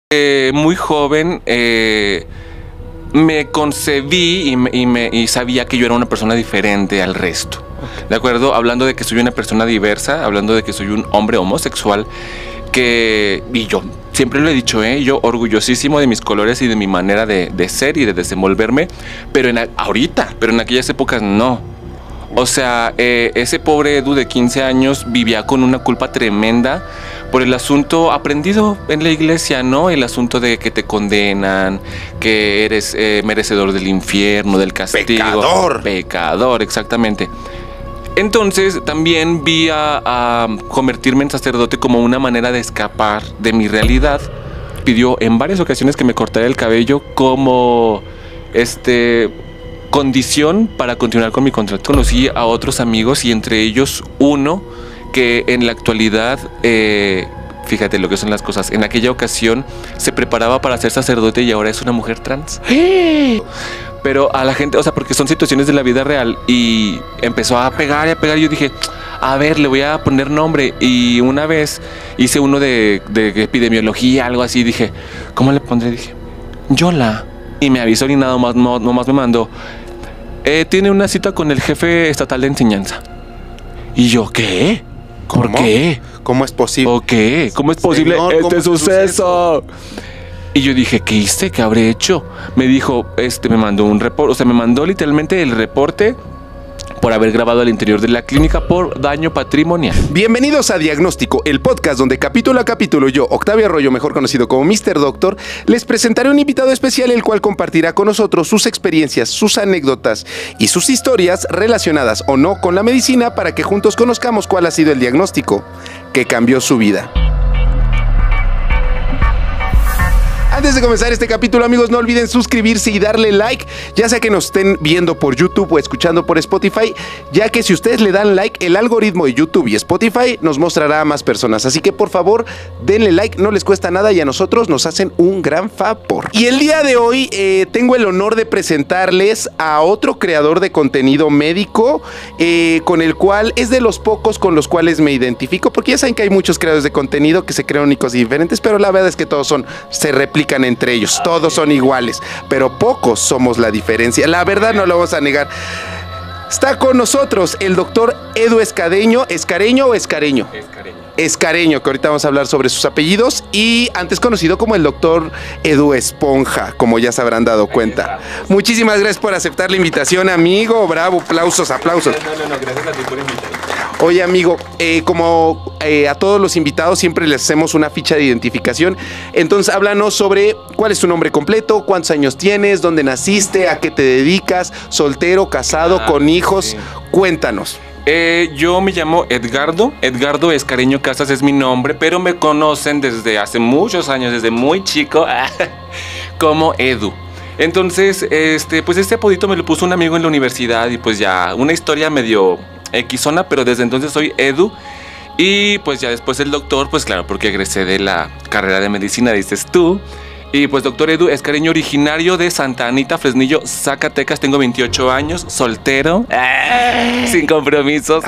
Muy joven me concebí y sabía que yo era una persona diferente al resto. ¿De acuerdo? Hablando de que soy una persona diversa, hablando de que soy un hombre homosexual, y yo siempre lo he dicho, yo orgullosísimo de mis colores y de mi manera de ser y de desenvolverme, pero en aquellas épocas no. O sea, ese pobre Edu de 15 años vivía con una culpa tremenda por el asunto aprendido en la iglesia, ¿no? El asunto de que te condenan, que eres merecedor del infierno, del castigo. Pecador. Pecador, exactamente. Entonces también vi a convertirme en sacerdote como una manera de escapar de mi realidad. Pidió en varias ocasiones que me cortara el cabello como condición para continuar con mi contrato. Conocí a otros amigos y entre ellos uno que en la actualidad, fíjate lo que son las cosas, en aquella ocasión se preparaba para ser sacerdote y ahora es una mujer trans. Pero a la gente, o sea, porque son situaciones de la vida real, y empezó a pegar y a pegar. Yo dije, a ver, le voy a poner nombre. Y una vez hice uno de epidemiología, algo así. Dije, ¿cómo le pondré? Dije, Yola. Y me avisó y nada más, nomás me mandó, tiene una cita con el jefe estatal de enseñanza. Y yo, ¿qué? ¿Por qué? ¿Cómo es posible? ¿O qué? ¿Cómo es posible este suceso? Y yo dije, ¿qué hice? ¿Qué habré hecho? Me dijo, me mandó un reporte, o sea, me mandó literalmente el reporte por haber grabado al interior de la clínica por daño patrimonial. Bienvenidos a Diagnóstico, el podcast donde capítulo a capítulo yo, Octavio Arroyo, mejor conocido como Mr. Doctor, les presentaré un invitado especial el cual compartirá con nosotros sus experiencias, sus anécdotas y sus historias relacionadas o no con la medicina para que juntos conozcamos cuál ha sido el diagnóstico que cambió su vida. Antes de comenzar este capítulo, amigos, no olviden suscribirse y darle like, ya sea que nos estén viendo por YouTube o escuchando por Spotify, ya que si ustedes le dan like, el algoritmo de YouTube y Spotify nos mostrará a más personas. Así que por favor, denle like, no les cuesta nada y a nosotros nos hacen un gran favor. Y el día de hoy tengo el honor de presentarles a otro creador de contenido médico, con el cual es de los pocos con los cuales me identifico, porque ya saben que hay muchos creadores de contenido que se crean únicos y diferentes, pero la verdad es que todos se replican entre ellos, todos son iguales, pero pocos somos la diferencia. La verdad no lo vamos a negar. Está con nosotros el doctor Edu Escadeño. ¿Escareño o Escareño? Escareño, que ahorita vamos a hablar sobre sus apellidos, y antes conocido como el doctor Edu Esponja, como ya se habrán dado cuenta. Muchísimas gracias por aceptar la invitación, amigo. Bravo, aplausos. No, gracias a ti por invitarme. Oye, amigo, como a todos los invitados siempre les hacemos una ficha de identificación. Entonces háblanos sobre cuál es tu nombre completo, cuántos años tienes, dónde naciste, a qué te dedicas, soltero, casado, con hijos. Sí. Cuéntanos. Yo me llamo Edgardo Escareño Casas es mi nombre, pero me conocen desde hace muchos años, desde muy chico, como Edu. Entonces, pues este apodito me lo puso un amigo en la universidad y pues ya una historia medio Xona, pero desde entonces soy Edu. Y pues ya después el doctor, pues claro, porque egresé de la carrera de medicina, dices tú. Y pues doctor Edu Escareño, originario de Santa Anita, Fresnillo, Zacatecas. Tengo 28 años, soltero, sin compromisos.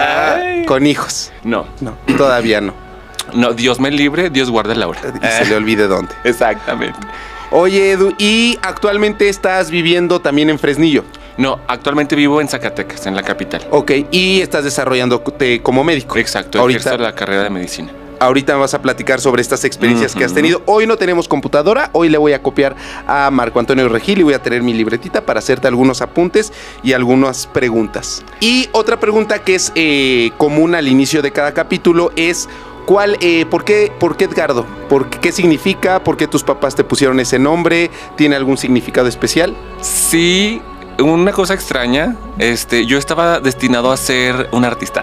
¿Con hijos? No, todavía no. No, Dios me libre, Dios guarda la hora. Y se le olvide dónde. Exactamente. Oye, Edu, ¿y actualmente estás viviendo también en Fresnillo? No, actualmente vivo en Zacatecas, en la capital. Ok, y estás desarrollándote como médico. Exacto, ahorita la carrera de medicina. Ahorita vas a platicar sobre estas experiencias que has tenido. Hoy no tenemos computadora, hoy le voy a copiar a Marco Antonio Regil y voy a tener mi libretita para hacerte algunos apuntes y algunas preguntas. Y otra pregunta que es común al inicio de cada capítulo es: ¿por qué Edgardo? ¿Qué significa? ¿Por qué tus papás te pusieron ese nombre? ¿Tiene algún significado especial? Sí, una cosa extraña, yo estaba destinado a ser un artista.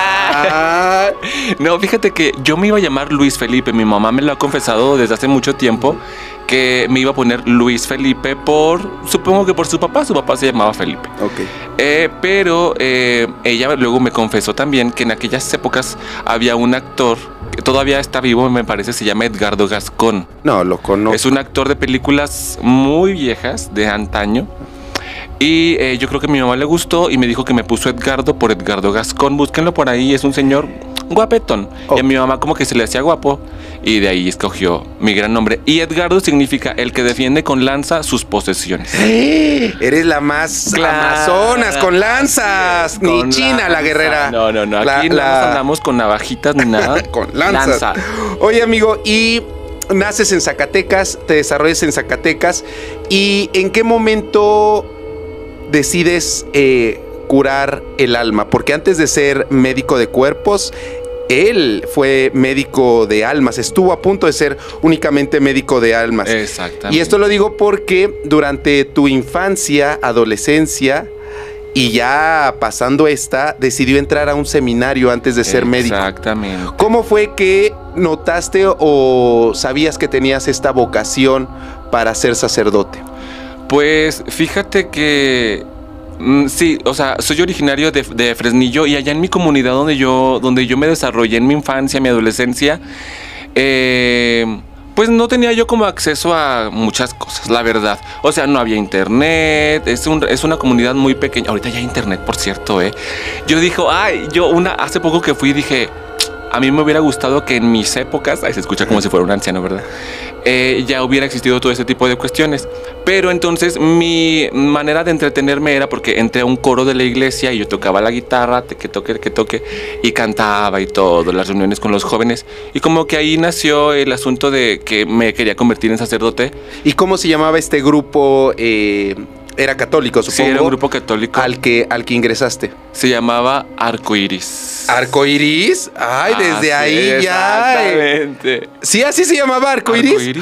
No, fíjate que yo me iba a llamar Luis Felipe. Mi mamá me lo ha confesado desde hace mucho tiempo que me iba a poner Luis Felipe supongo que por su papá se llamaba Felipe. Ok. Pero ella luego me confesó también que en aquellas épocas había un actor que todavía está vivo, me parece, se llama Edgardo Gascón. No, lo conozco. Es un actor de películas muy viejas, de antaño. Y yo creo que a mi mamá le gustó y me dijo que me puso Edgardo por Edgardo Gascón. Búsquenlo por ahí, es un señor guapetón. Y a mi mamá como que se le hacía guapo y de ahí escogió mi gran nombre. Y Edgardo significa el que defiende con lanza sus posesiones. Eres la más amazonas con lanzas. Ni Con China lanza. la guerrera. No. Aquí no andamos con navajitas ni nada. Con lanzas. Lanza. Oye, amigo, y naces en Zacatecas, te desarrollas en Zacatecas. ¿Y en qué momento decides curar el alma? Porque antes de ser médico de cuerpos, él fue médico de almas, estuvo a punto de ser únicamente médico de almas. Exactamente. Y esto lo digo porque durante tu infancia, adolescencia y ya pasando decidió entrar a un seminario antes de ser médico. Exactamente. ¿Cómo fue que notaste o sabías que tenías esta vocación para ser sacerdote? Pues fíjate que sí, o sea, soy originario de Fresnillo y allá en mi comunidad donde yo me desarrollé en mi infancia, mi adolescencia, pues no tenía yo como acceso a muchas cosas, la verdad. O sea, no había internet, es una comunidad muy pequeña. Ahorita ya hay internet, por cierto, Yo dije, hace poco que fui dije, a mí me hubiera gustado que en mis épocas, ahí se escucha como si fuera un anciano, ¿verdad? Ya hubiera existido todo ese tipo de cuestiones. Pero entonces mi manera de entretenerme era porque entré a un coro de la iglesia y yo tocaba la guitarra, que toque, y cantaba y todo, las reuniones con los jóvenes. Y como que ahí nació el asunto de que me quería convertir en sacerdote. ¿Y cómo se llamaba este grupo? Era católico, supongo. Sí, era un grupo católico. Al que ingresaste. Se llamaba Arcoiris. ¿Arcoiris? Ay, desde ahí ya. Exactamente. Sí, así se llamaba Arcoiris. Arcoiris.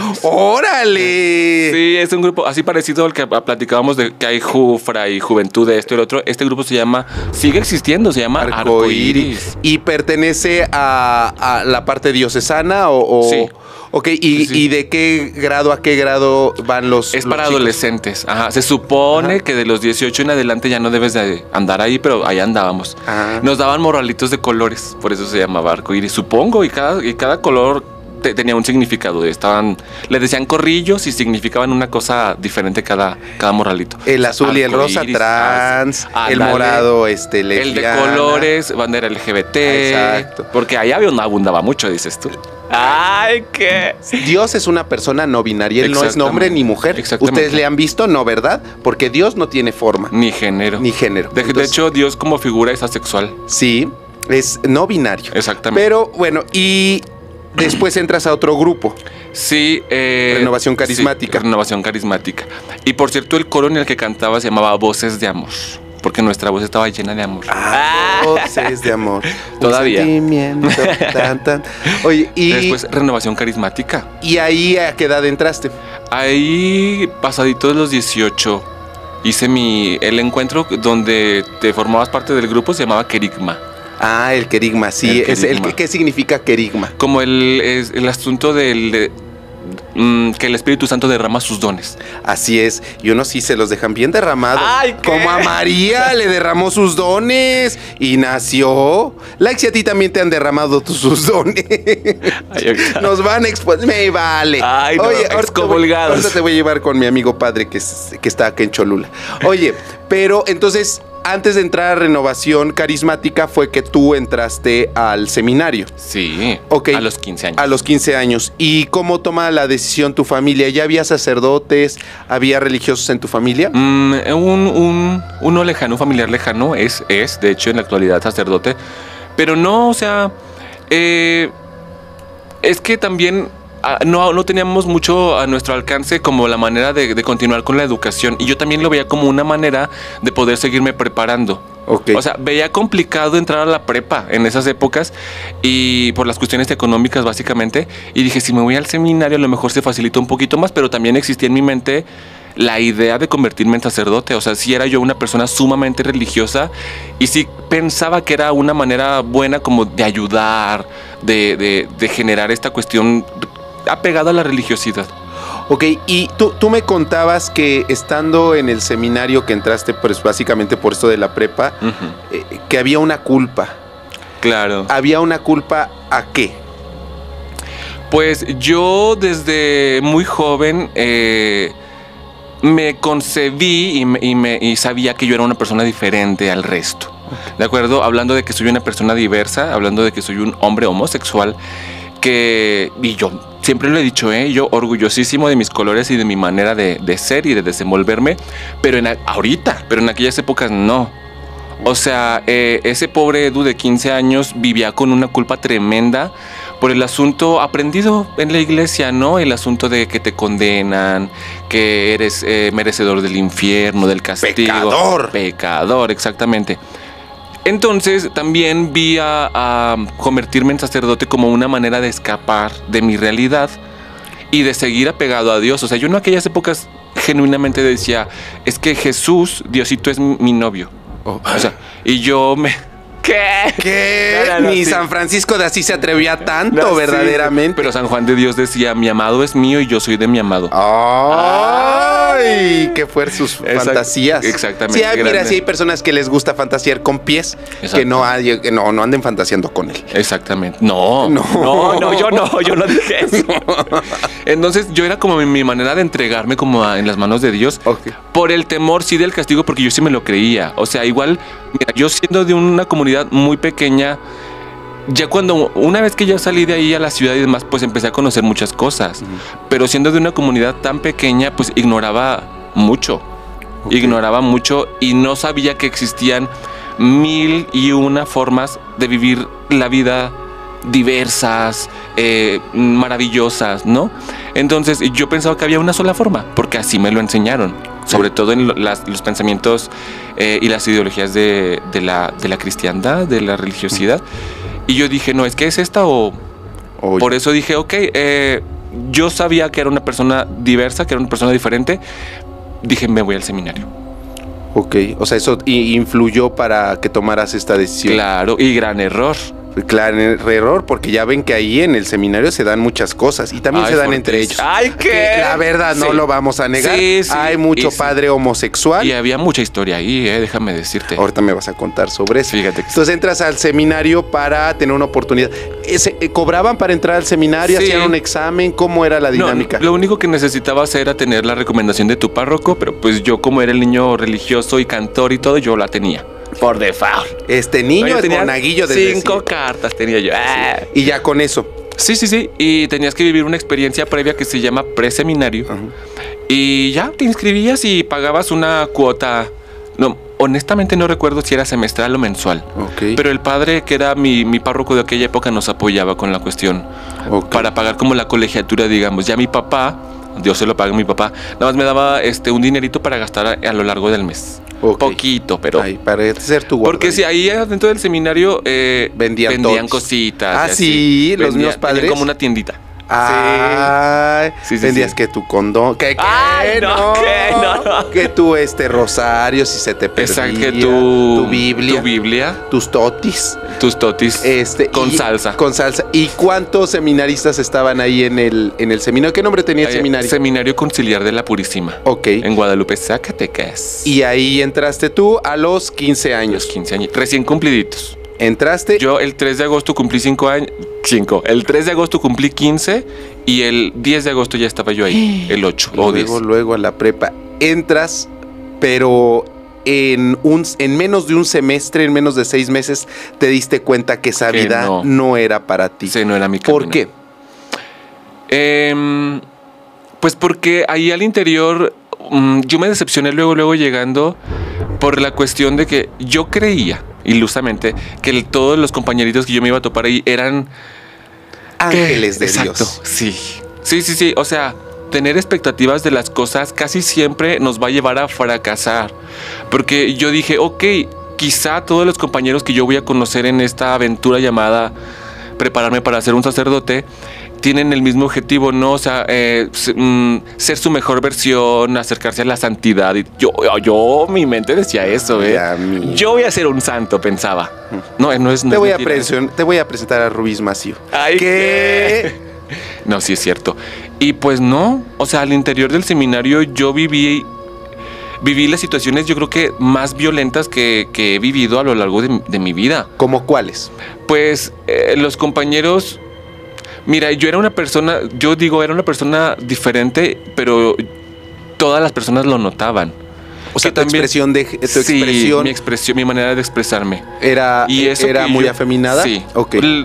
¡Órale! Sí, es un grupo así parecido al que platicábamos de que hay Jufra y Juventud de esto y el otro. Este grupo sigue existiendo, se llama Arcoiris. ¿Y pertenece a la parte diocesana o...? Sí. Ok, Sí. ¿y de qué grado a qué grado van los Es para chicos? adolescentes. Ajá. Se supone que de los 18 en adelante ya no debes de andar ahí, pero ahí andábamos. Ajá. Nos daban morralitos de colores, por eso se llamaba arcoíris, supongo, y cada color tenía un significado. Le decían corrillos y significaban una cosa diferente cada morralito. El azul y el rosa Arcoíris, trans, el ándale. morado El lesbiana. de colores, bandera LGBT. Exacto. Porque ahí abundaba mucho, dices tú. ¡Ay, qué! Dios es una persona no binaria, él no es nombre ni mujer. Exactamente. Ustedes le han visto, ¿no, verdad? Porque Dios no tiene forma. Ni género. Ni género. De Entonces, hecho, Dios como figura es asexual. sí, es no binario. Exactamente. Pero bueno, y después entras a otro grupo. Sí. Renovación Carismática. Sí, Renovación Carismática. Y por cierto, el coro en el que cantaba se llamaba Voces de Amor. Porque nuestra voz estaba llena de amor. Voces de amor. Todavía. Un sentimiento, tan. Oye, Después, Renovación Carismática. ¿y ahí a qué edad entraste? Ahí, pasadito de los 18, hice el encuentro donde te formabas parte del grupo, se llamaba Querigma. Ah, el querigma, sí. El querigma. ¿Qué significa querigma? Como el asunto que el Espíritu Santo derrama sus dones. Así es, y unos sí se los dejan bien derramados. ¡Ay, qué! Como a María le derramó sus dones y nació. Like, a ti también te han derramado sus dones. Ay, Nos van a exponer. Me vale. Ay, no, excomulgados. Ahorita te voy a llevar con mi amigo padre que está aquí en Cholula. Oye, pero entonces, antes de entrar a Renovación Carismática fue que tú entraste al seminario. Sí, Ok. a los 15 años. A los 15 años. ¿Y cómo toma la decisión tu familia? ¿Ya había sacerdotes? ¿Había religiosos en tu familia? Uno lejano, un familiar lejano, es de hecho en la actualidad sacerdote. Pero no, o sea, es que también no teníamos mucho a nuestro alcance como la manera de continuar con la educación. Y yo también lo veía como una manera de poder seguirme preparando. Okay. O sea, veía complicado entrar a la prepa en esas épocas y por las cuestiones económicas básicamente. Y dije, si me voy al seminario a lo mejor se facilita un poquito más, pero también existía en mi mente la idea de convertirme en sacerdote. O sea, sí era yo una persona sumamente religiosa y sí pensaba que era una manera buena como de ayudar, de generar esta cuestión apegada a la religiosidad. Ok, y tú me contabas que estando en el seminario que entraste, pues básicamente por esto de la prepa, que había una culpa. Claro. ¿Había una culpa a qué? Pues yo desde muy joven me concebí y sabía que yo era una persona diferente al resto. ¿De acuerdo? Hablando de que soy una persona diversa, hablando de que soy un hombre homosexual, y yo siempre lo he dicho, yo orgullosísimo de mis colores y de mi manera de ser y de desenvolverme, pero ahorita, pero en aquellas épocas no. O sea, ese pobre Edu de 15 años vivía con una culpa tremenda por el asunto aprendido en la iglesia, ¿no? El asunto de que te condenan, que eres merecedor del infierno, del castigo. Pecador, exactamente. Entonces también vi a convertirme en sacerdote como una manera de escapar de mi realidad y de seguir apegado a Dios. O sea, yo en aquellas épocas genuinamente decía, es que Jesús, Diosito, es mi novio. O sea, y yo me... ¿Qué? Ni San Francisco de Asís se atrevía tanto, verdaderamente. Pero San Juan de Dios decía, mi amado es mío y yo soy de mi amado. ¡Ay! ¡Qué fueron sus fantasías! Exactamente. Sí, mira, sí hay personas que les gusta fantasear con pies, que no anden fantaseando con él. Exactamente. No, yo no dije eso. Entonces yo era como mi manera de entregarme como en las manos de Dios, por el temor sí del castigo, porque yo sí me lo creía. O sea, igual, mira, yo siendo de una comunidad muy pequeña, ya cuando una vez que yo salí de ahí a la ciudad y demás, pues empecé a conocer muchas cosas. Pero siendo de una comunidad tan pequeña, pues ignoraba mucho y no sabía que existían 1001 formas de vivir la vida diversas, maravillosas, ¿no? Entonces yo pensaba que había una sola forma, porque así me lo enseñaron, sobre todo en los pensamientos y las ideologías de la cristiandad, de la religiosidad. Y yo dije, no, es que es esta o... Por eso dije, yo sabía que era una persona diversa, que era una persona diferente. Dije, me voy al seminario. O sea, eso influyó para que tomaras esta decisión. Claro, y gran error. Claro, error, porque ya ven que ahí en el seminario se dan muchas cosas y también se dan entre ellos. ¡Ay, qué! La verdad, no lo vamos a negar. Sí, hay mucho padre homosexual. Y había mucha historia ahí, déjame decirte. Ahorita me vas a contar sobre eso. Fíjate que entonces entras al seminario para tener una oportunidad. ¿Cobraban para entrar al seminario? ¿Hacían un examen? ¿Cómo era la dinámica? No, lo único que necesitabas era tener la recomendación de tu párroco, pero pues yo, como era el niño religioso y cantor y todo, yo la tenía. Por default. Este niño es monaguillo de 5 cartas tenía yo. Sí. Y ya con eso. Sí. Y tenías que vivir una experiencia previa que se llama preseminario. Y ya te inscribías y pagabas una cuota. No, honestamente no recuerdo si era semestral o mensual. Pero el padre, que era mi párroco de aquella época, nos apoyaba con la cuestión. Para pagar como la colegiatura, digamos. Ya mi papá, Dios se lo paga a mi papá, nada más me daba un dinerito para gastar a lo largo del mes. Poquito, pero... Ay, para ser tu guarda. Porque si ahí dentro del seminario vendían cositas. Ah, sí, los mismos padres. Como una tiendita. Sí. Vendías que tu condón. ¿Qué? Ay, no. Que tu rosario, si se te perdía. Exacto, que tu Biblia. Tus totis. Con salsa. Con salsa. ¿Y cuántos seminaristas estaban ahí en el seminario? ¿Qué nombre tenía el seminario? Seminario Conciliar de la Purísima. En Guadalupe, Zacatecas. Y ahí entraste tú a los 15 años. Los 15 años. Recién cumpliditos. ¿Entraste? Yo el 3 de agosto cumplí 5 años. El 3 de agosto cumplí 15 y el 10 de agosto ya estaba yo ahí. El 8 o 10. Luego a la prepa. Entras, pero en menos de un semestre, en menos de 6 meses, te diste cuenta que esa vida no era para ti. Sí, no era mi camino. ¿Por qué? Pues porque ahí al interior yo me decepcioné luego llegando por la cuestión de que yo creía ilusamente que todos los compañeritos que yo me iba a topar ahí eran ángeles de Exacto, Dios. Sí. O sea, tener expectativas de las cosas casi siempre nos va a llevar a fracasar. Porque yo dije, quizá todos los compañeros que yo voy a conocer en esta aventura llamada prepararme para ser un sacerdote tienen el mismo objetivo, ¿no? O sea, ser su mejor versión, acercarse a la santidad. Y yo mi mente decía eso, Yo voy a ser un santo, pensaba. No es te voy a presentar a Rubis Macio. Ay, ¿qué? No, sí es cierto. Y pues no, o sea, al interior del seminario yo viví las situaciones, yo creo que más violentas que he vivido a lo largo de mi vida. ¿Cómo cuáles? Pues los compañeros... Mira, era una persona diferente, pero todas las personas lo notaban. O sea, tu expresión. Mi expresión, mi manera de expresarme. ¿Era muy afeminada? Sí.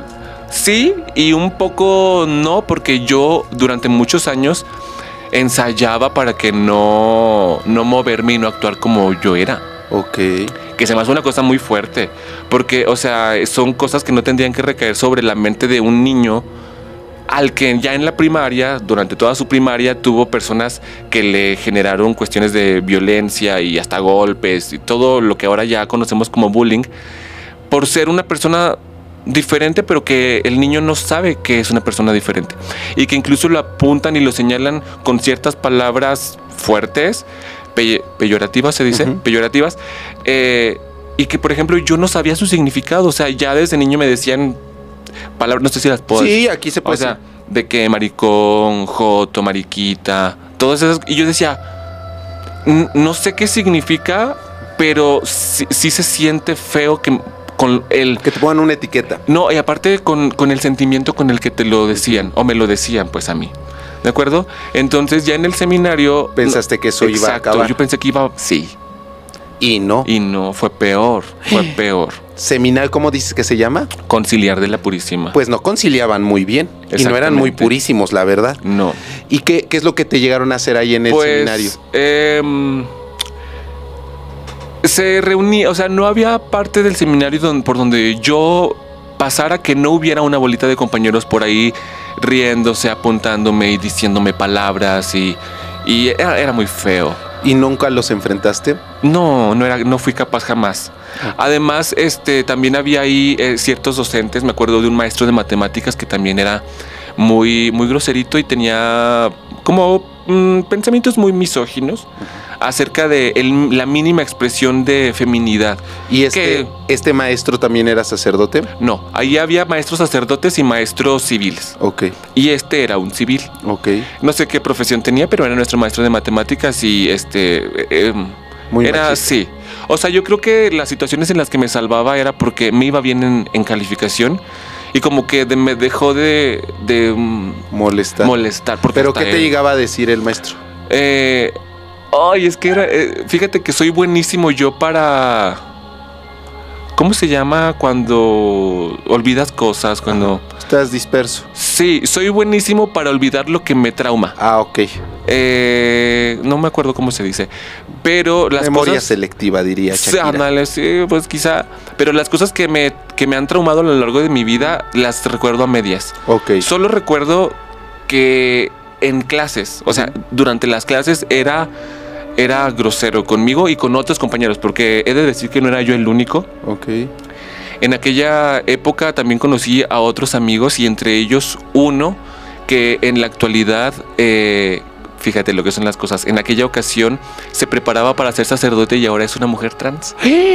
Sí, y un poco no, porque yo durante muchos años ensayaba para que no moverme y no actuar como yo era. Ok. Que se me hace una cosa muy fuerte, porque, o sea, son cosas que no tendrían que recaer sobre la mente de un niño al que ya en la primaria, durante toda su primaria, tuvo personas que le generaron cuestiones de violencia y hasta golpes y todo lo que ahora ya conocemos como bullying, por ser una persona diferente, pero que el niño no sabe que es una persona diferente y que incluso lo apuntan y lo señalan con ciertas palabras fuertes, peyorativas se dice, peyorativas, y que por ejemplo yo no sabía su significado. O sea, ya desde niño me decían palabras, no sé si las puedo decir. Sí, aquí se puede. O sea, de que maricón, joto, mariquita, todas esas, y yo decía, no sé qué significa, pero sí se siente feo que con el... Que te pongan una etiqueta. No, y aparte con el sentimiento con el que te lo decían, o me lo decían pues a mí. ¿De acuerdo? Entonces ya en el seminario... Pensaste que eso iba a acabar. Yo pensé que iba... Sí. Y no. Y no, fue peor, fue peor. Seminario, ¿cómo dices que se llama? Conciliar de la Purísima. Pues no conciliaban muy bien. Y no eran muy purísimos, la verdad. No. ¿Y qué es lo que te llegaron a hacer ahí en el seminario? Se reunía, o sea, no había parte del seminario por donde yo pasara que no hubiera una bolita de compañeros por ahí riéndose, apuntándome y diciéndome palabras y era muy feo. ¿Y nunca los enfrentaste? No fui capaz jamás. Además, también había ahí ciertos docentes. Me acuerdo de un maestro de matemáticas que también era muy, muy groserito y tenía como pensamientos muy misóginos acerca de la mínima expresión de feminidad. ¿Y este maestro también era sacerdote? No, ahí había maestros sacerdotes y maestros civiles. Ok. Y era un civil. Ok. No sé qué profesión tenía, pero era nuestro maestro de matemáticas y muy era machista. Sí. O sea, yo creo que las situaciones en las que me salvaba era porque me iba bien en calificación y como que me dejó de molestar. ¿Pero qué te llegaba a decir el maestro? Ay, es que era... fíjate que soy buenísimo yo para... ¿Cómo se llama cuando olvidas cosas? Cuando... Estás disperso. Sí, soy buenísimo para olvidar lo que me trauma. Ah, ok. No me acuerdo cómo se dice. Pero las Memoria cosas... selectiva, diría Shakira. Sí, pues quizá... Pero las cosas que me han traumado a lo largo de mi vida las recuerdo a medias. Ok. Solo recuerdo que en clases, o sea, durante las clases era grosero conmigo y con otros compañeros, porque he de decir que no era yo el único. Ok. En aquella época también conocí a otros amigos y entre ellos uno que en la actualidad, fíjate lo que son las cosas, en aquella ocasión se preparaba para ser sacerdote y ahora es una mujer trans.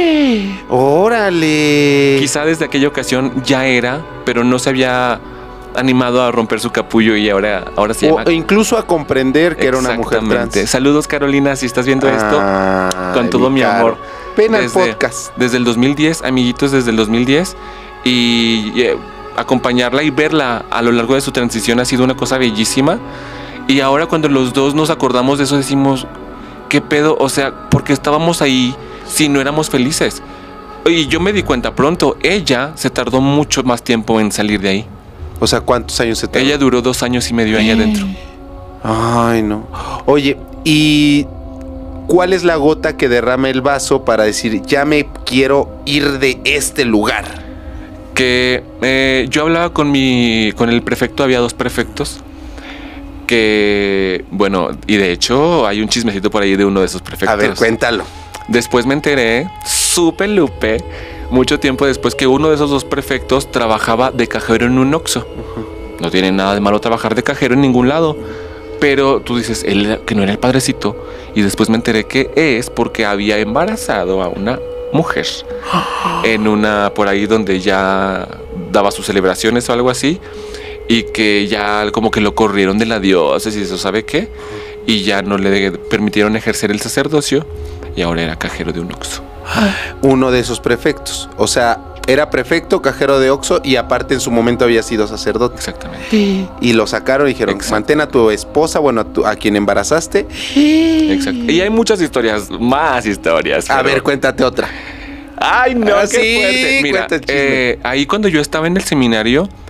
¡Órale! Quizá desde aquella ocasión ya era, pero no se había animado a romper su capullo y ahora se llama... O incluso a comprender que era una mujer trans. Saludos, Carolina, si estás viendo esto, con todo mi amor. Pena el podcast. Desde el 2010, amiguitos, desde el 2010. Y acompañarla y verla a lo largo de su transición ha sido una cosa bellísima. Y ahora cuando los dos nos acordamos de eso decimos, ¿qué pedo? O sea, porque estábamos ahí si no éramos felices. Y yo me di cuenta pronto, ella se tardó mucho más tiempo en salir de ahí. O sea, ¿cuántos años se tardó? Ella duró 2 años y medio ahí adentro. Ay, no. Oye, ¿y cuál es la gota que derrama el vaso para decir, ya me quiero ir de este lugar? Que yo hablaba con el prefecto, había 2 prefectos. Que, bueno, y de hecho hay un chismecito por ahí de uno de esos prefectos. A ver, cuéntalo. Después me enteré, supe, mucho tiempo después, que uno de esos 2 prefectos trabajaba de cajero en un Oxxo. No tiene nada de malo trabajar de cajero en ningún lado. Pero tú dices, él que no era el padrecito. Y después me enteré que es porque había embarazado a una mujer en por ahí donde ya daba sus celebraciones o algo así. Y que ya como que lo corrieron de la diócesis, eso sabe qué. Y ya no le permitieron ejercer el sacerdocio. Y ahora era cajero de un Oxxo. Uno de esos prefectos. O sea, era prefecto, cajero de Oxxo y aparte en su momento había sido sacerdote. Exactamente. Y lo sacaron y dijeron, mantén a tu esposa, bueno, a quien embarazaste. Exacto. Y hay muchas historias, más historias. A ver, cuéntate otra. Ay, no, qué sí, fuerte. Mira, ahí cuando yo estaba en el seminario,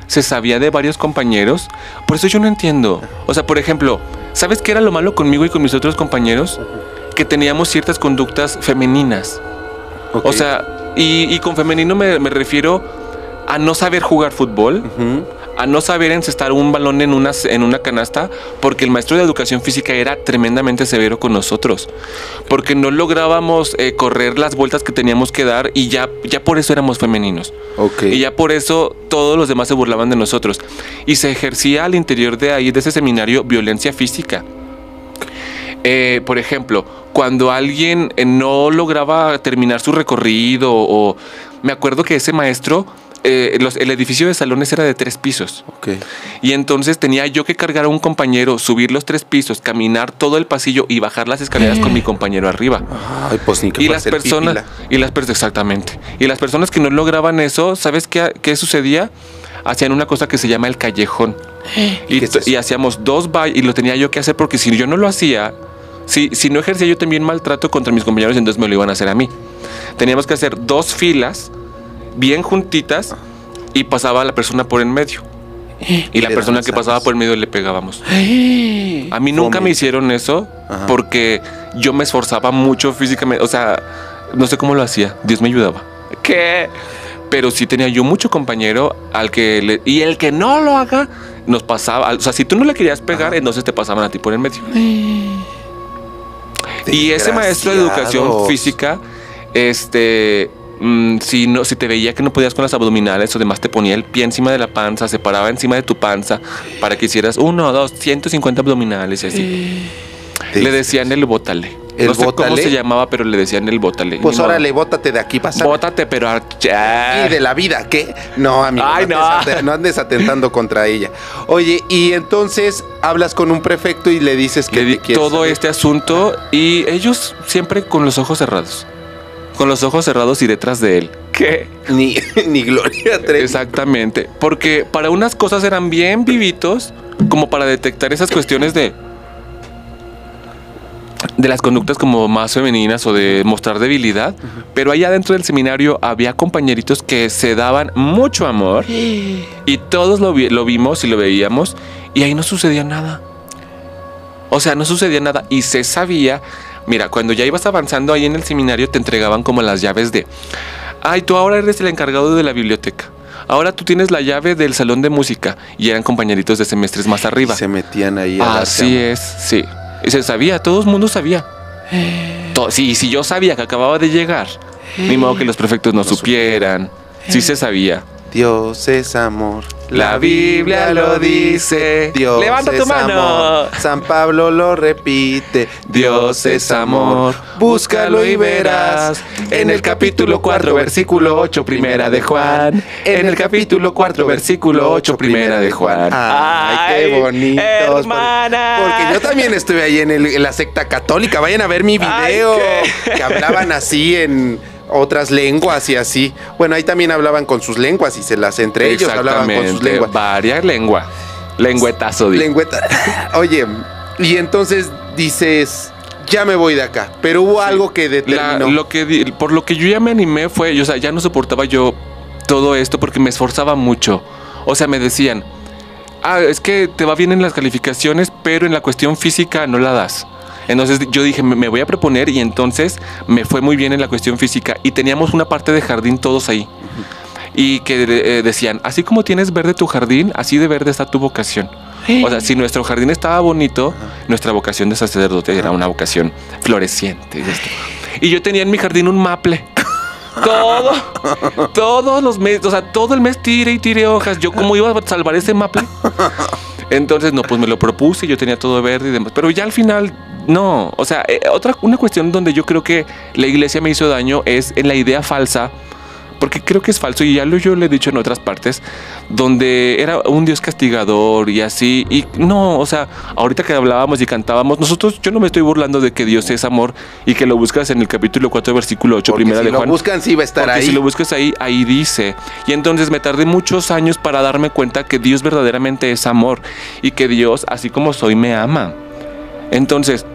se sabía de varios compañeros. Por eso yo no entiendo. O sea, por ejemplo, ¿sabes qué era lo malo conmigo y con mis otros compañeros? Que teníamos ciertas conductas femeninas. Okay. O sea, y con femenino me refiero a no saber jugar fútbol, a no saber encestar un balón en una canasta, porque el maestro de educación física era tremendamente severo con nosotros, porque no lográbamos correr las vueltas que teníamos que dar y ya por eso éramos femeninos. Okay. Y ya por eso todos los demás se burlaban de nosotros. Y se ejercía al interior de ahí, de ese seminario, violencia física. Por ejemplo, cuando alguien no lograba terminar su recorrido, o me acuerdo que ese maestro, el edificio de salones era de 3 pisos. Okay. Y entonces tenía yo que cargar a un compañero, subir los 3 pisos, caminar todo el pasillo y bajar las escaleras con mi compañero arriba. Ay, pues ni que y las personas, exactamente. Y las personas que no lograban eso, ¿sabes qué sucedía? Hacían una cosa que se llama el callejón. Y hacíamos 2 bailes, y lo tenía yo que hacer, porque si yo no lo hacía, si no ejercía yo también maltrato contra mis compañeros, entonces me lo iban a hacer a mí. Teníamos que hacer 2 filas bien juntitas y pasaba la persona por en medio. Y la persona que pasaba por en medio le pegábamos. A mí nunca me hicieron eso. Ajá. Porque yo me esforzaba mucho físicamente. O sea, no sé cómo lo hacía. Dios me ayudaba. ¿Qué? Pero sí tenía yo mucho compañero y el que no lo haga nos pasaba. O sea, si tú no le querías pegar, ajá, entonces te pasaban a ti por en medio. Y ese maestro de educación física, si te veía que no podías con las abdominales o demás, te ponía el pie encima de la panza, se paraba encima de tu panza para que hicieras 1, 2, 150 abdominales y así. Le decían el bótale. ¿El no sé bótale? cómo se llamaba, pero le decían el bótale. Pues órale, bótate de aquí, pasa. Bótate, pero y de la vida, ¿qué? No, amigo, ay, no andes atentando contra ella. Oye, y entonces hablas con un prefecto y le dices que le di todo este asunto, y ellos siempre con los ojos cerrados. Con los ojos cerrados y detrás de él. ¿Qué? Ni Gloria Trevi. Exactamente. Porque para unas cosas eran bien vivitos, como para detectar esas cuestiones de las conductas como más femeninas o de mostrar debilidad. Pero allá dentro del seminario había compañeritos que se daban mucho amor y todos lo vimos y lo veíamos, y ahí no sucedía nada. O sea, no sucedía nada y se sabía. Mira, cuando ya ibas avanzando ahí en el seminario, te entregaban como las llaves de: ay, tú ahora eres el encargado de la biblioteca, ahora tú tienes la llave del salón de música. Y eran compañeritos de semestres más arriba. Y se metían ahí. Así es, sí. Y se sabía, todo el mundo sabía. Si yo sabía que acababa de llegar, ni modo que los prefectos no supieran. Sí se sabía. Dios es amor. La Biblia lo dice. Dios levanta tu es mano. Amor. San Pablo lo repite. Dios es amor. Búscalo y verás. En el capítulo 4, versículo 8, primera de Juan. En el capítulo 4, versículo 8, primera de Juan. Ay, qué bonitos. Hermana. Porque yo también estuve ahí en la secta católica. Vayan a ver mi video. Que hablaban así en otras lenguas y así. Bueno, ahí también hablaban con sus lenguas y entre ellos hablaban con sus lenguas. Varias lenguas. Lengüetazo. Oye, y entonces dices: ya me voy de acá. Pero hubo algo que determinó. Por lo que yo ya me animé fue, o sea, ya no soportaba yo todo esto porque me esforzaba mucho. O sea, me decían: es que te va bien en las calificaciones, pero en la cuestión física no la das. Entonces yo dije, me voy a proponer, y entonces me fue muy bien en la cuestión física. Y teníamos una parte de jardín todos ahí. Y que decían: así como tienes verde tu jardín, así de verde está tu vocación. O sea, si nuestro jardín estaba bonito, nuestra vocación de sacerdote era una vocación floreciente. Y yo tenía en mi jardín un maple. Todos los meses, o sea, todo el mes tire y tire hojas. Yo, ¿cómo iba a salvar ese maple? Entonces, no, pues me lo propuse, yo tenía todo verde y demás. Pero ya al final, no. O sea, una cuestión donde yo creo que la iglesia me hizo daño es en la idea falsa, porque creo que es falso, y yo lo he dicho en otras partes, donde era un Dios castigador y así. Y no, o sea, ahorita que hablábamos y cantábamos, yo no me estoy burlando de que Dios es amor y que lo buscas en el capítulo 4, versículo 8, porque primera si de Juan. Si lo buscan, sí va a estar ahí. Si lo buscas ahí dice. Y entonces me tardé muchos años para darme cuenta que Dios verdaderamente es amor y que Dios, así como soy, me ama. Entonces,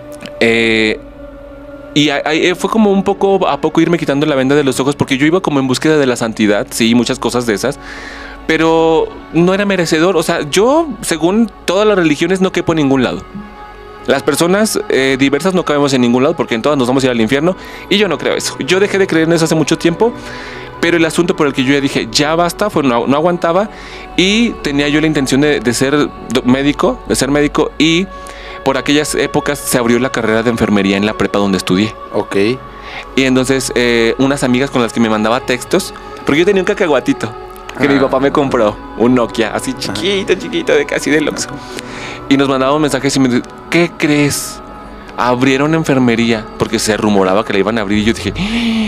y fue como un poco a poco irme quitando la venda de los ojos, porque yo iba como en búsqueda de la santidad, sí, muchas cosas de esas, pero no era merecedor. O sea, yo, según todas las religiones, no quepo en ningún lado. Las personas diversas no cabemos en ningún lado porque en todas nos vamos a ir al infierno y yo no creo eso. Yo dejé de creer en eso hace mucho tiempo, pero el asunto por el que yo ya dije, ya basta, fue no aguantaba y tenía yo la intención de ser médico, y por aquellas épocas se abrió la carrera de enfermería en la prepa donde estudié. Ok. Y entonces unas amigas con las que me mandaba textos, porque yo tenía un cacahuatito que mi papá me compró, un Nokia, así chiquito, de casi del Oxxo. Y nos mandaban mensajes y me decían, ¿qué crees? Abrieron enfermería, porque se rumoraba que la iban a abrir y yo dije,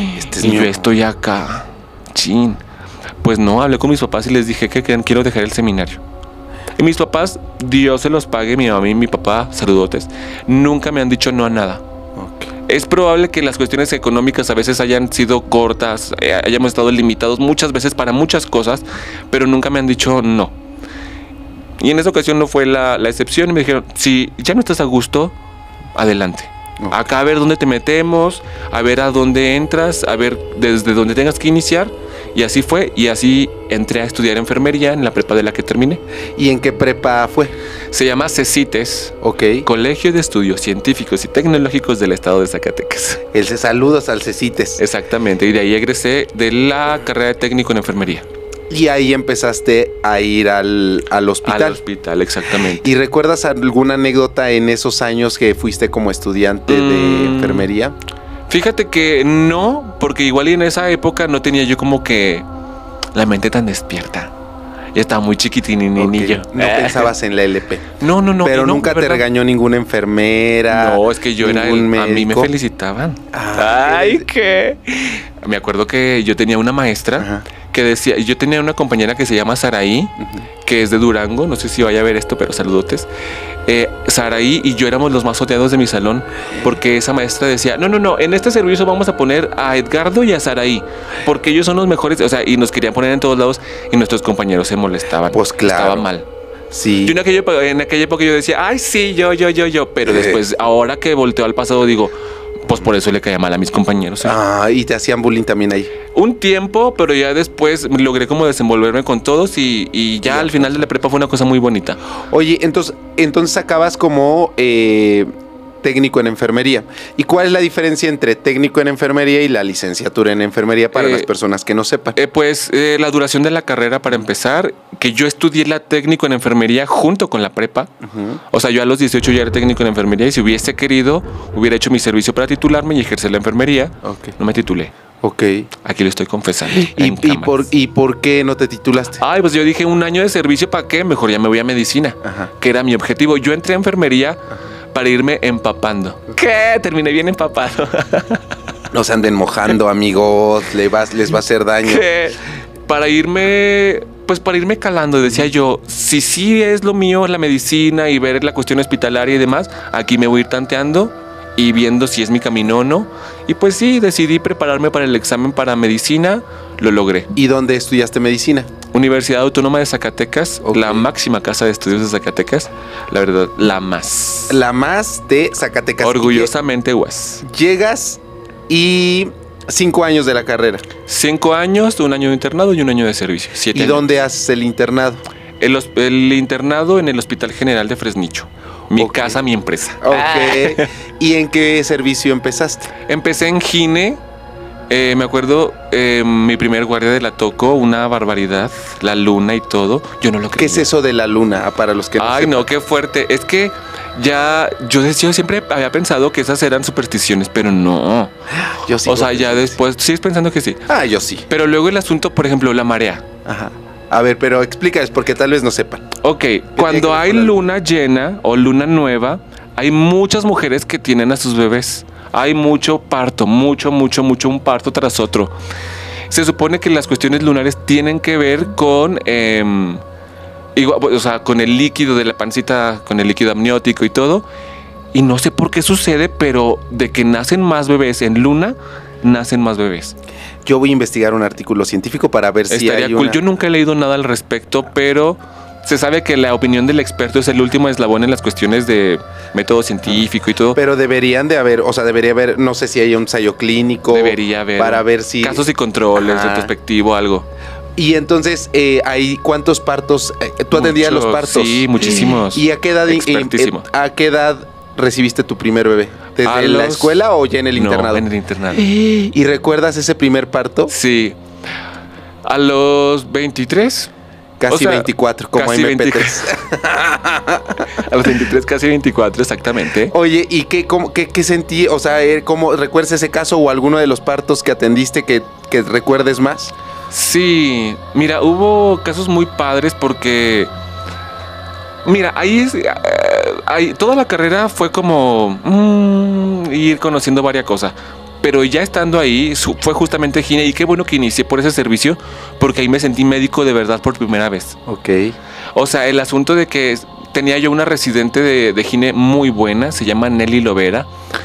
yo estoy acá, chin. Pues no, hablé con mis papás y les dije que quiero dejar el seminario. Y mis papás, Dios se los pague, mi mamá y mi papá, saludotes, nunca me han dicho no a nada. Es probable que las cuestiones económicas a veces hayan sido cortas, hayamos estado limitados muchas veces para muchas cosas, pero nunca me han dicho no. Y en esa ocasión no fue la excepción. Y me dijeron, si ya no estás a gusto, adelante. Acá a ver dónde te metemos, a ver a dónde entras, a ver desde dónde tengas que iniciar. Y así fue, y así entré a estudiar enfermería en la prepa de la que terminé. ¿Y en qué prepa fue? Se llama CECITES, ok. Colegio de Estudios Científicos y Tecnológicos del Estado de Zacatecas. Saludos al CECITES. Exactamente, y de ahí egresé de la carrera de técnico en enfermería. Y ahí empezaste a ir al hospital. Al hospital, exactamente. ¿Y recuerdas alguna anécdota en esos años que fuiste como estudiante de enfermería? Fíjate que no, porque igual y en esa época no tenía yo como que la mente tan despierta. Ya estaba muy chiquitinillo. No pensabas en la LP. No. Pero no, nunca te regañó ninguna enfermera. No, es que yo era a mí me felicitaban. Ay, ¿qué? Me acuerdo que yo tenía una maestra que decía, yo tenía una compañera que se llama Saraí, que es de Durango, no sé si vaya a ver esto, pero saludotes. Saraí y yo éramos los más odiados de mi salón, porque esa maestra decía, no, en este servicio vamos a poner a Edgardo y a Saraí, porque ellos son los mejores, o sea, y nos querían poner en todos lados y nuestros compañeros se molestaban. Pues claro. Estaba mal. Sí. Yo en aquella época yo decía, ay, sí, yo, pero después, ahora que volteo al pasado, digo, pues por eso le caía mal a mis compañeros. Y te hacían bullying también ahí. Un tiempo, pero ya después logré como desenvolverme con todos y ya al final de la prepa fue una cosa muy bonita. Oye, entonces acabas como técnico en enfermería. ¿Y cuál es la diferencia entre técnico en enfermería y la licenciatura en enfermería para las personas que no sepan? La duración de la carrera, para empezar, que yo estudié la técnico en enfermería junto con la prepa. O sea, yo a los 18 ya era técnico en enfermería y si hubiese querido, hubiera hecho mi servicio para titularme y ejercer la enfermería. No me titulé. Ok. Aquí lo estoy confesando. ¿Y por qué no te titulaste? Ay, pues yo dije, un año de servicio, ¿para qué? Mejor ya me voy a medicina, que era mi objetivo. Yo entré a enfermería para irme empapando. ¿Qué? Terminé bien empapado. No se anden mojando, amigos. Les va a hacer daño. ¿Qué? Para irme calando, decía yo, si sí es lo mío la medicina y ver la cuestión hospitalaria y demás, aquí me voy a ir tanteando y viendo si es mi camino o no. Y pues sí, decidí prepararme para el examen para medicina, lo logré. ¿Y dónde estudiaste medicina? Universidad Autónoma de Zacatecas, la máxima casa de estudios de Zacatecas, la verdad, la más. La más de Zacatecas. Orgullosamente UAS. Llegas y 5 años de la carrera. 5 años, 1 año de internado y 1 año de servicio. 7 ¿Y años. dónde haces el internado? El internado en el Hospital General de Fresnicho. Mi casa, mi empresa. Ok. ¿Y en qué servicio empezaste? Empecé en Gine. Me acuerdo, mi primer guardia de la Toco, una barbaridad, la luna y todo. Yo no lo creía. ¿Qué es eso de la luna? Para los que no sepan. No, qué fuerte. Es que yo siempre había pensado que esas eran supersticiones, pero no. Yo sí. O sea, ya después, sigues pensando que sí. Yo sí. Pero luego el asunto, por ejemplo, la marea. A ver, pero explícales porque tal vez no sepan. Ok, cuando hay luna llena o luna nueva, hay muchas mujeres que tienen a sus bebés. Hay mucho parto, mucho, un parto tras otro. Se supone que las cuestiones lunares tienen que ver con, con el líquido de la pancita, con el líquido amniótico y todo. Y no sé por qué sucede, pero de que nacen más bebés en luna, nacen más bebés. Yo voy a investigar un artículo científico para ver si hay cool. Yo nunca he leído nada al respecto, pero se sabe que la opinión del experto es el último eslabón en las cuestiones de método científico y todo. Pero debería haber, no sé si hay un ensayo clínico. Debería haber. Para ver si... Casos y controles, retrospectivo, algo. Y entonces, ¿hay cuántos partos? ¿Tú atendías los partos? Sí, muchísimos. ¿Y a qué edad, Expertísimo. a qué edad recibiste tu primer bebé? ¿Desde la escuela o ya en el internado? No, en el internado. ¿Y recuerdas ese primer parto? Sí. A los 23. Casi, o sea, 24, como casi MP3. A los 23, casi 24, exactamente. Oye, ¿y qué sentí? O sea, ¿cómo recuerdas ese caso o alguno de los partos que atendiste que recuerdes más? Sí, mira, hubo casos muy padres porque... Mira, toda la carrera fue como ir conociendo varias cosas. Pero ya estando ahí, fue justamente gine. Y qué bueno que inicié por ese servicio, porque ahí me sentí médico de verdad por primera vez. Ok. O sea, el asunto de que tenía yo una residente de gine muy buena, se llama Nelly Lovera.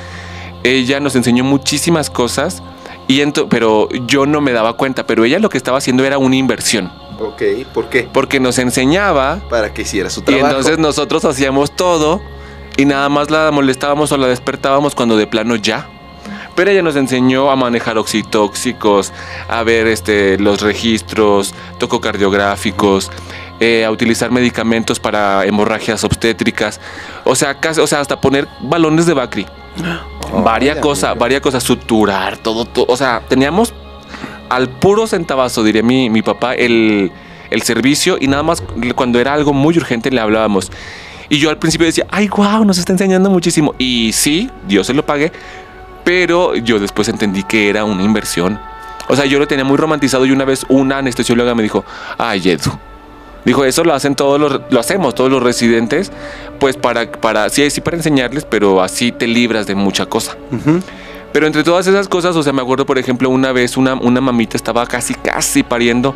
Ella nos enseñó muchísimas cosas, pero yo no me daba cuenta. Pero ella lo que estaba haciendo era una inversión. Ok, ¿por qué? Porque nos enseñaba. Para que hiciera su trabajo. Y entonces nosotros hacíamos todo y nada más la molestábamos o la despertábamos cuando de plano ya. Pero ella nos enseñó a manejar oxitóxicos, a ver los registros tococardiográficos, a utilizar medicamentos para hemorragias obstétricas, o sea, hasta poner balones de Bacri. Varias cosas, suturar, todo. O sea, teníamos al puro centavazo, diría mi papá, el servicio, y nada más cuando era algo muy urgente le hablábamos. Y yo al principio decía, ay, wow, nos está enseñando muchísimo. Y sí, yo se lo pagué. Pero yo después entendí que era una inversión. O sea, yo lo tenía muy romantizado y una vez una anestesióloga me dijo, ay, Edu. Dijo, eso lo hacemos todos los residentes, pues para enseñarles, pero así te libras de mucha cosa. Uh-huh. Pero entre todas esas cosas, o sea, me acuerdo, por ejemplo, una vez una mamita estaba casi pariendo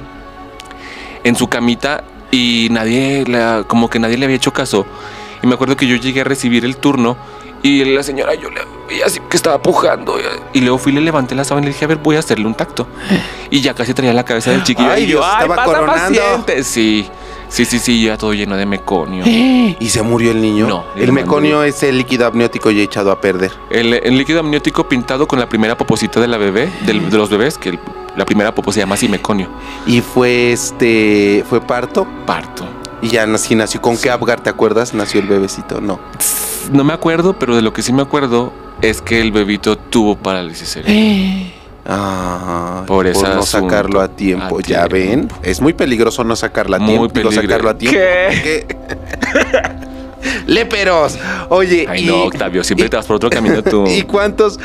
en su camita y como que nadie le había hecho caso. Y me acuerdo que yo llegué a recibir el turno y la señora, yo le veía así que estaba pujando. Y luego le levanté la sábana y le dije, a ver, voy a hacerle un tacto. Y ya casi traía la cabeza del chiquillo. Ay, Dios, estaba pasa, coronando. Paciente. Sí, ya todo lleno de meconio. ¿Y se murió el niño? No. El meconio es el líquido amniótico ya echado a perder. El líquido amniótico pintado con la primera poposita de la bebé, de los bebés, que la primera popo se llama así meconio. ¿Y fue parto? Parto. Y ya nació. ¿Con qué Apgar, te acuerdas? Nació el bebecito, ¿no? No me acuerdo, pero de lo que sí me acuerdo es que el bebito tuvo parálisis cerebral. Por no sacarlo a tiempo. ¿Ya ven? Es muy peligroso no sacarlo a tiempo. ¿Qué? ¡Léperos! Oye, ay, no, Octavio, siempre te vas por otro camino tú. ¿Y cuántos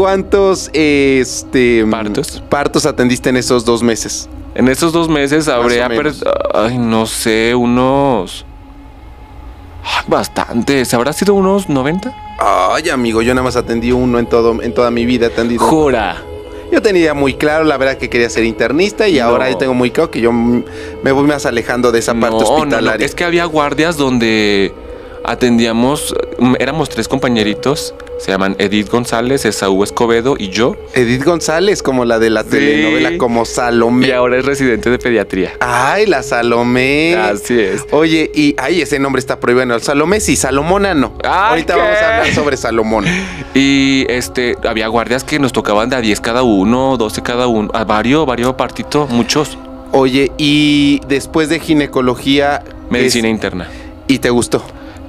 partos atendiste en esos 2 meses? En esos 2 meses habría, ay, no sé, unos... bastantes, ¿habrá sido unos 90? Ay, amigo, yo nada más atendí uno en toda mi vida. ¡Jura! Yo tenía muy claro, la verdad, que quería ser internista y ahora yo tengo muy claro que yo me voy más alejando de esa parte hospitalaria. No, es que había guardias donde atendíamos, éramos 3 compañeritos, se llaman Edith González, Esaú Escobedo y yo. Edith González, como la de la telenovela, como Salomé. Y ahora es residente de pediatría. Ay, la Salomé. Así es. Oye, ese nombre está prohibido. No, Salomé sí, Salomona no. Ahorita vamos a hablar sobre Salomón. Y había guardias que nos tocaban de a 10 cada uno, 12 cada uno, a varios partito, muchos. Oye, y después de ginecología... Medicina interna. ¿Y te gustó?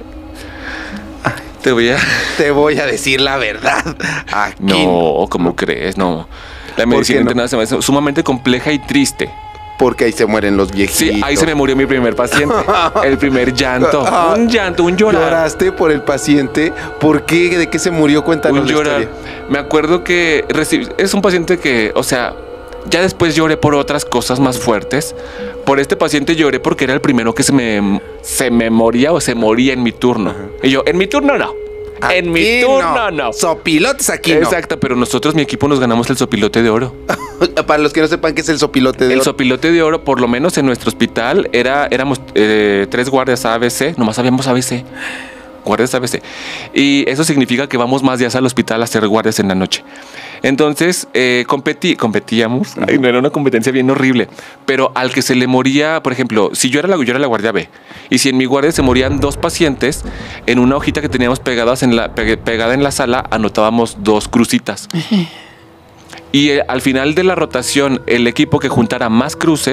Te voy a decir la verdad. Aquí no, ¿cómo crees? No. La medicina interna se me hace sumamente compleja y triste. Porque ahí se mueren los viejitos. Sí, ahí se me murió mi primer paciente. El primer llanto. Un llorar. ¿Lloraste por el paciente? ¿Por qué? ¿De qué se murió? Cuéntanos la historia. Me acuerdo que es un paciente que, o sea, ya después lloré por otras cosas más fuertes. Por este paciente lloré porque era el primero que se me moría o se moría en mi turno. Uh-huh. Y yo, en mi turno no. Aquí en mi turno no. Sopilotes aquí Exacto, pero nosotros, mi equipo, nos ganamos el sopilote de oro. Para los que no sepan qué es el sopilote de oro. El sopilote de oro, por lo menos en nuestro hospital, éramos 3 guardias ABC. Nomás habíamos ABC. Guardias ABC. Y eso significa que vamos más días al hospital a hacer guardias en la noche. Entonces, competíamos. Ay, no, era una competencia bien horrible. Pero al que se le moría, por ejemplo, si yo era la guardia B, y si en mi guardia se morían 2 pacientes, en una hojita que teníamos pegada en la sala, anotábamos 2 crucitas. Y al final de la rotación, el equipo que juntara más cruces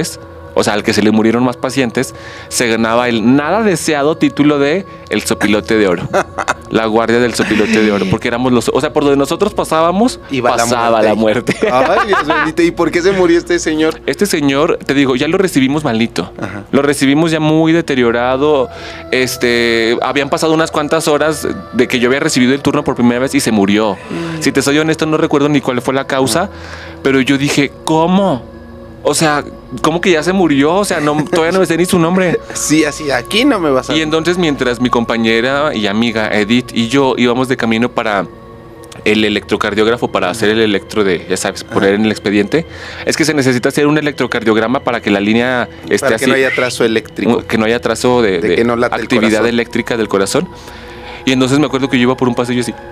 o sea, al que se le murieron más pacientes, se ganaba el nada deseado título de el sopilote de oro. La guardia del sopilote de oro, porque éramos los... O sea, por donde nosotros pasábamos, pasaba la muerte. Ay, Dios bendito. ¿Y por qué se murió este señor? Este señor, te digo, ya lo recibimos malito. Ajá. Lo recibimos ya muy deteriorado. Habían pasado unas cuantas horas de que yo había recibido el turno por primera vez y se murió. Si te soy honesto, no recuerdo ni cuál fue la causa, pero yo dije, ¿cómo? O sea, ¿cómo que ya se murió? O sea, no, todavía no me sé ni su nombre. Sí, así, aquí no me vas a... Y entonces, mientras mi compañera y amiga Edith y yo íbamos de camino para el electrocardiógrafo, para hacer el electro de, ya sabes, poner en el expediente, es que se necesita hacer un electrocardiograma para que la línea esté para así. que no haya trazo eléctrico. Que no haya trazo de que no late el actividad corazón. eléctrica del corazón. Y entonces me acuerdo que yo iba por un pasillo así.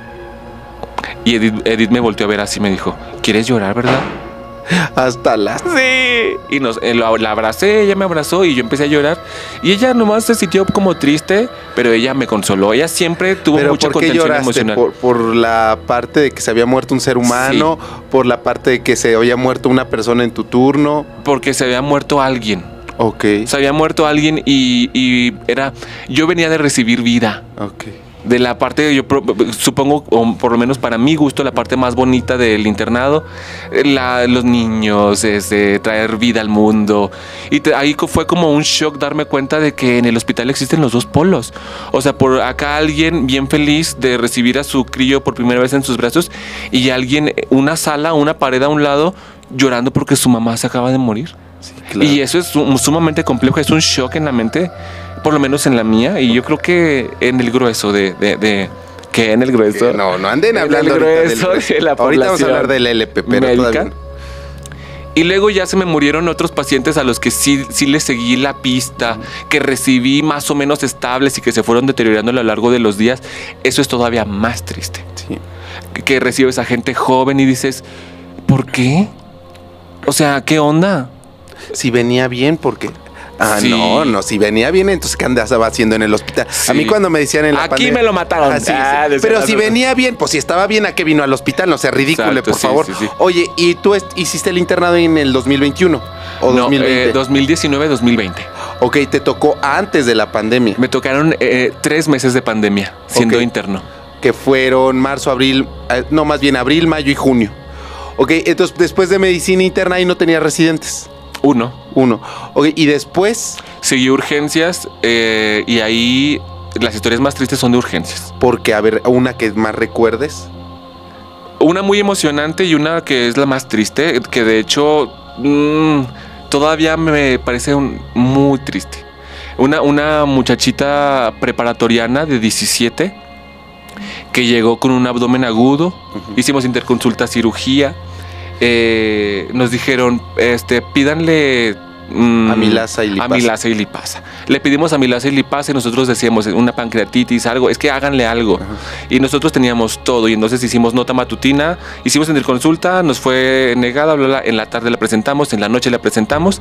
Y Edith me volteó a ver así y me dijo, ¿quieres llorar, verdad? Hasta la... Sí. Y la abracé, ella me abrazó y yo empecé a llorar. Y ella nomás se sintió como triste, pero ella me consoló. Ella siempre tuvo mucha contención emocional. ¿Por la parte de que se había muerto un ser humano? Sí. ¿Por la parte de que se había muerto una persona en tu turno? Porque se había muerto alguien. Ok. Se había muerto alguien y era... Yo venía de recibir vida. Ok. De la parte, yo supongo, o por lo menos para mi gusto, la parte más bonita del internado, los niños, traer vida al mundo. Y ahí fue como un shock darme cuenta de que en el hospital existen los dos polos. O sea, por acá alguien bien feliz de recibir a su crío por primera vez en sus brazos y alguien, una sala, una pared a un lado, llorando porque su mamá se acaba de morir. Sí, claro. Y eso es sumamente complejo, es un shock en la mente, por lo menos en la mía, y yo creo que en el grueso que en el grueso. No anden hablando en el grueso de la población. Ahorita vamos a hablar del LP, pero médica. Todavía. Y luego ya se me murieron otros pacientes a los que sí les seguí la pista, que recibí más o menos estables y que se fueron deteriorando a lo largo de los días. Eso es todavía más triste. Sí. Que recibes a gente joven y dices, ¿por qué? O sea, ¿qué onda? Si venía bien, porque... Sí. No, si venía bien, entonces ¿qué andaba haciendo en el hospital? Sí. A mí cuando me decían en la Aquí pandemia, me lo mataron. Sí. Pero si venía bien, pues si estaba bien, ¿a qué vino al hospital? No sea ridículo, exacto, por favor. Sí. Oye, ¿y tú hiciste el internado en el 2021 o 2020? 2019-2020. Ok, te tocó antes de la pandemia. Me tocaron 3 meses de pandemia siendo interno. Que fueron marzo, abril, más bien abril, mayo y junio. Ok, entonces después de medicina interna ahí no tenía residentes. Uno. Ok, y después... Seguí urgencias y ahí las historias más tristes son de urgencias. Porque, a ver, una que más recuerdes. Una muy emocionante y una que es la más triste, que de hecho todavía me parece muy triste. Una muchachita preparatoriana de 17 que llegó con un abdomen agudo. Hicimos interconsulta cirugía. Nos dijeron, pídanle amilasa y lipasa. Le pedimos amilasa y lipasa y nosotros decíamos una pancreatitis, algo, es que háganle algo. Y nosotros teníamos todo y entonces hicimos nota matutina, hicimos interconsulta, nos fue negada, en la tarde la presentamos, en la noche la presentamos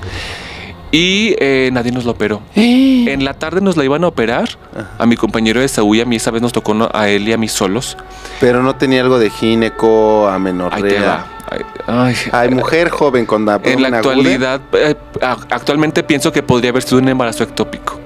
y nadie nos lo operó. En la tarde nos la iban a operar a mi compañero de Saúl y a mí esa vez nos tocó a él y a mí solos. Pero no tenía algo de gineco, amenorrea. Ay, mujer joven con la en la actualidad, actualmente pienso que podría haber sido un embarazo ectópico.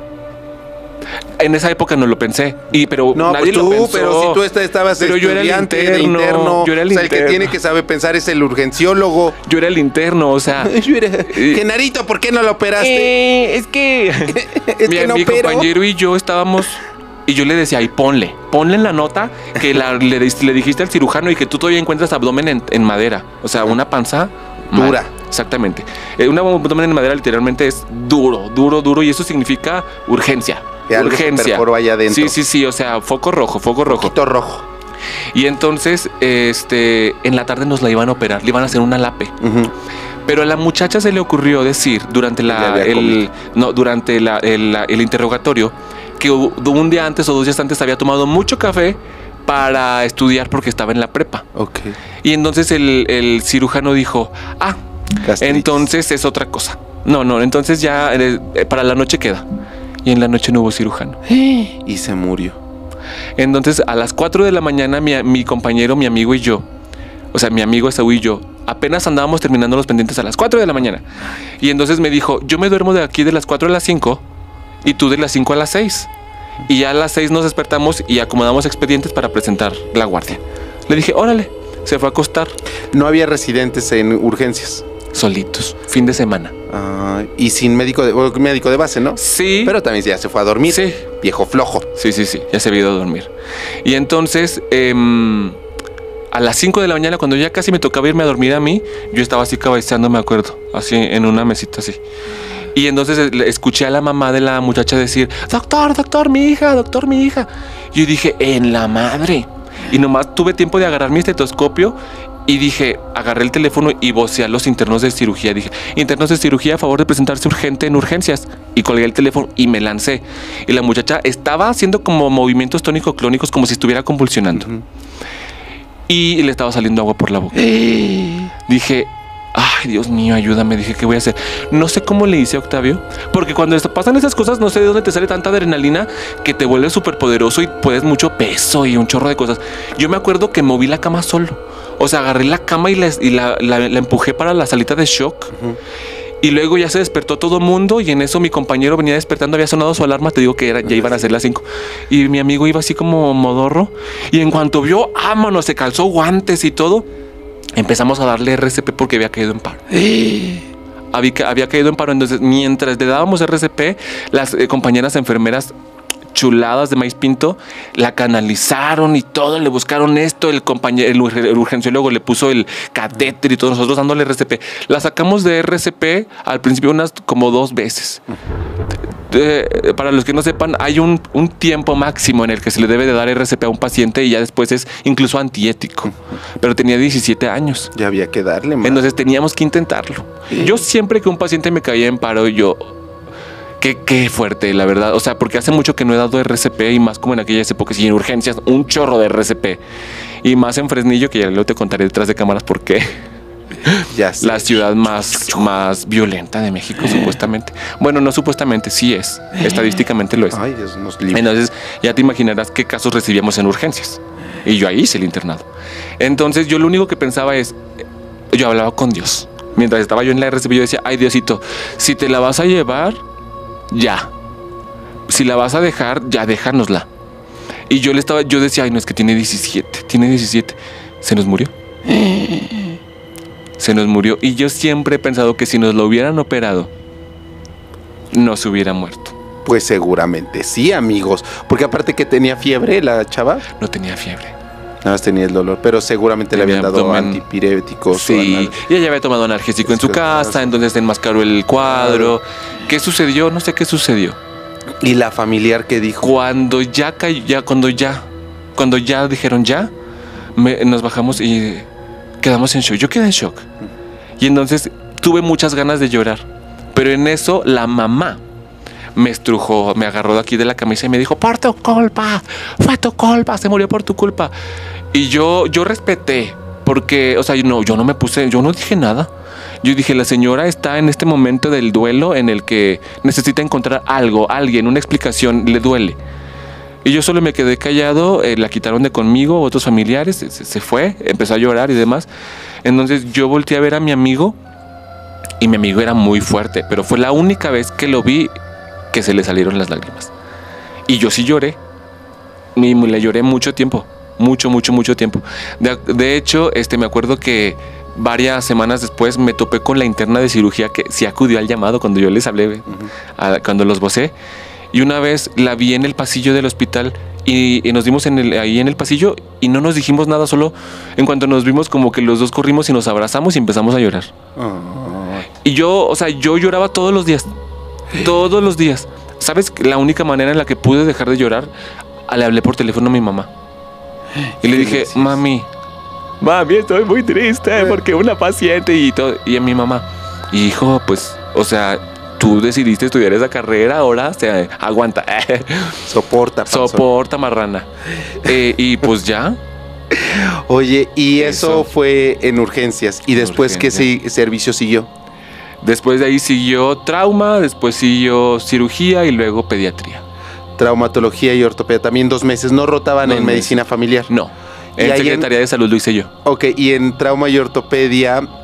En esa época no lo pensé, pero no, nadie pues tú, lo pensó. Pero si tú estabas pero estudiante yo era el interno, yo era el interno. El que tiene que saber pensar es el urgenciólogo. Yo era el interno, o sea... Genarito, ¿por qué no lo operaste? Es que mi compañero y yo estábamos... Y yo le decía, ay, ponle en la nota que le dijiste al cirujano y que tú todavía encuentras abdomen en madera. O sea, una panza dura. Exactamente. Un abdomen en madera literalmente es duro y eso significa urgencia. Urgencia. Algo allá adentro. Sí, o sea, foco rojo. Poquito rojo. Y entonces, en la tarde nos la iban a operar, le iban a hacer una lape. Pero a la muchacha se le ocurrió decir durante el interrogatorio que un día antes o 2 días antes había tomado mucho café para estudiar porque estaba en la prepa. Okay. Y entonces el cirujano dijo, gastritis. Entonces es otra cosa. No, entonces ya para la noche queda. Y en la noche no hubo cirujano. Y se murió. Entonces a las 4 de la mañana mi compañero, mi amigo y yo, o sea, mi amigo Esaú y yo, Apenas andábamos terminando los pendientes a las 4 de la mañana. Y entonces me dijo, yo me duermo de aquí de las 4 a las 5 y tú de las 5 a las 6. Y ya a las 6 nos despertamos y acomodamos expedientes para presentar la guardia. Le dije, órale, se fue a acostar. No había residentes en urgencias. Solitos, fin de semana. Y sin médico de base, ¿no? Sí. Pero también ya se fue a dormir. Sí. Viejo flojo. Sí, ya se había ido a dormir. Y entonces, a las 5 de la mañana, cuando ya casi me tocaba irme a dormir a mí, yo estaba así cabeceando, me acuerdo, así en una mesita así. Y entonces escuché a la mamá de la muchacha decir, doctor, mi hija. Y yo dije, en la madre. Y nomás tuve tiempo de agarrar mi estetoscopio y dije, agarré el teléfono y voceé a los internos de cirugía. Dije, internos de cirugía, a favor de presentarse urgente en urgencias. Y colgué el teléfono y me lancé. Y la muchacha estaba haciendo como movimientos tónico-clónicos, como si estuviera convulsionando. Y le estaba saliendo agua por la boca. Dije, ay, Dios mío, ayúdame. Dije, ¿qué voy a hacer? No sé cómo le hice a Octavio, porque cuando pasan esas cosas, no sé de dónde te sale tanta adrenalina que te vuelve súper poderoso y puedes mucho peso y un chorro de cosas. Yo me acuerdo que moví la cama solo. O sea, agarré la cama y la empujé para la salita de shock. Y luego ya se despertó todo el mundo y en eso mi compañero venía despertando, había sonado su alarma, te digo que ya iban a ser las 5. Y mi amigo iba así como modorro y en cuanto vio, vámonos, se calzó guantes y todo. Empezamos a darle RCP porque había caído en paro. Había caído en paro, entonces mientras le dábamos RCP, las compañeras enfermeras chuladas de maíz pinto la canalizaron y todo, le buscaron esto, el urgenciólogo le puso el catéter y todos nosotros dándole RCP. La sacamos de RCP al principio unas como 2 veces. Para los que no sepan, hay un tiempo máximo en el que se le debe de dar RCP a un paciente y ya después es incluso antiético. Pero tenía 17 años. Ya había que darle, man. Entonces teníamos que intentarlo. Yo siempre que un paciente me caía en paro, Qué fuerte, la verdad. O sea, porque hace mucho que no he dado RCP y más como en aquellas épocas y en urgencias, un chorro de RCP. Y más en Fresnillo, que ya luego te contaré detrás de cámaras por qué. Ya sé. La ciudad más violenta de México, supuestamente. Bueno, no supuestamente, sí es. Estadísticamente lo es. Ay, Dios nos libre. Entonces, ya te imaginarás qué casos recibíamos en urgencias. Y yo ahí hice el internado. Entonces, yo lo único que pensaba es, yo hablaba con Dios. Mientras estaba yo en la RCP, yo decía, ay, Diosito, si te la vas a llevar, ya. Si la vas a dejar, ya déjanosla. Y yo decía, ay, no, es que tiene 17. Se nos murió. Y yo siempre he pensado que si nos lo hubieran operado, no se hubiera muerto. Pues seguramente sí, amigos. Porque aparte que tenía fiebre la chava. No tenía fiebre. Nada más tenía el dolor, pero seguramente le habían dado antipiréticos. Sí, y ella había tomado analgésico en su casa, entonces enmascaró el cuadro. ¿Qué sucedió? No sé qué sucedió. ¿Y la familiar qué dijo? Cuando ya dijeron ya, nos bajamos y quedamos en shock. Yo quedé en shock. Y entonces tuve muchas ganas de llorar. Pero en eso la mamá me estrujó, me agarró de aquí de la camisa y me dijo, por tu culpa, fue tu culpa, se murió por tu culpa. Y yo respeté, porque, o sea, yo no me puse, yo no dije nada. Yo dije, la señora está en este momento del duelo en el que necesita encontrar algo, alguien, una explicación, le duele. Y yo solo me quedé callado, la quitaron de conmigo, otros familiares, se fue, empezó a llorar y demás. Entonces yo volteé a ver a mi amigo y mi amigo era muy fuerte, pero fue la única vez que lo vi que se le salieron las lágrimas. Y yo sí lloré, le lloré mucho tiempo, mucho tiempo. De hecho, me acuerdo que varias semanas después me topé con la interna de cirugía que sí acudió al llamado cuando yo les hablé, cuando los vocé. Y una vez la vi en el pasillo del hospital y nos vimos ahí en el pasillo y no nos dijimos nada, solo en cuanto nos vimos como que los dos corrimos y nos abrazamos y empezamos a llorar. Y yo lloraba todos los días. ¿Sabes? La única manera en la que pude dejar de llorar, le hablé por teléfono a mi mamá. Y le dije, mami, estoy muy triste porque una paciente y todo. Y a mi mamá, hijo, pues, o sea, tú decidiste estudiar esa carrera, ahora aguanta. Soporta, marrana. Y pues ya. Oye, y eso fue en urgencias. ¿Y después qué servicio siguió? Después de ahí siguió trauma, después siguió cirugía y luego pediatría. Traumatología y ortopedia. También 2 meses. ¿No rotaban en medicina familiar? No. En Secretaría de Salud lo hice yo. Ok, y en trauma y ortopedia,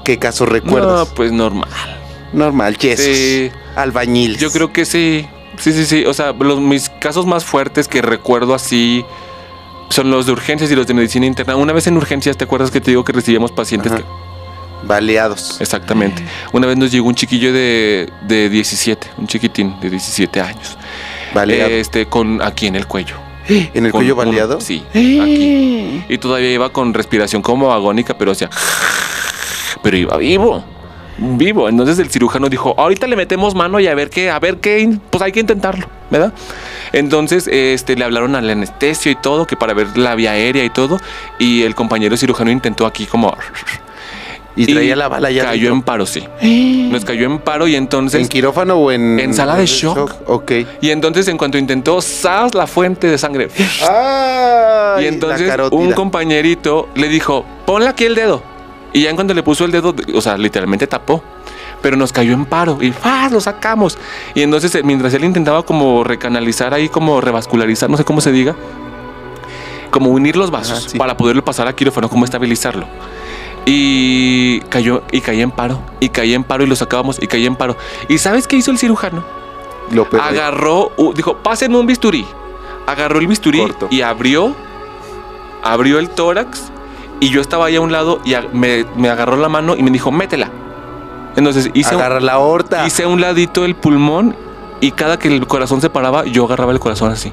¿Qué casos recuerdas? No, pues normal. Normal, yesos, Sí. albañiles. Yo creo que sí. Sí. O sea, mis casos más fuertes que recuerdo así son los de urgencias y los de medicina interna. Una vez en urgencias, ¿te acuerdas que te digo que recibíamos pacientes Ajá. que... Baleados. Exactamente. Una vez nos llegó un chiquillo de 17, un chiquitín de 17 años. Baleado. Con aquí en el cuello. ¿En el Con cuello baleado? Sí, aquí. Y todavía iba con respiración como agónica, pero o sea, pero iba vivo. Entonces el cirujano dijo, ahorita le metemos mano y a ver qué, pues hay que intentarlo, ¿verdad? Entonces le hablaron al anestesio y todo, que para ver la vía aérea y todo, y el compañero cirujano intentó aquí como... Y traía la bala ya. Cayó en paro, sí. Nos cayó en paro y entonces... ¿En quirófano o en...? En sala de shock. Ok. Y entonces en cuanto intentó, ¡zas! La fuente de sangre. ¡Ay! Y entonces la carótida. un compañerito le dijo, ponle aquí el dedo. Y ya en cuando le puso el dedo, o sea, literalmente tapó. Pero nos cayó en paro y ¡faz! Lo sacamos. Y entonces mientras él intentaba como recanalizar ahí, como revascularizar, no sé cómo se diga, como unir los vasos. Ajá, sí. Para poderlo pasar a quirófano, como estabilizarlo. Y caía en paro. Y caía en paro y lo sacábamos y caía en paro. ¿Y sabes qué hizo el cirujano? Lo perdí. Agarró, dijo, pásenme un bisturí. Agarró el bisturí Corto. y abrió el tórax. Y yo estaba ahí a un lado y me agarró la mano y me dijo, métela. Entonces Agarra la aorta. hice a un ladito el pulmón y cada que el corazón se paraba, yo agarraba el corazón así.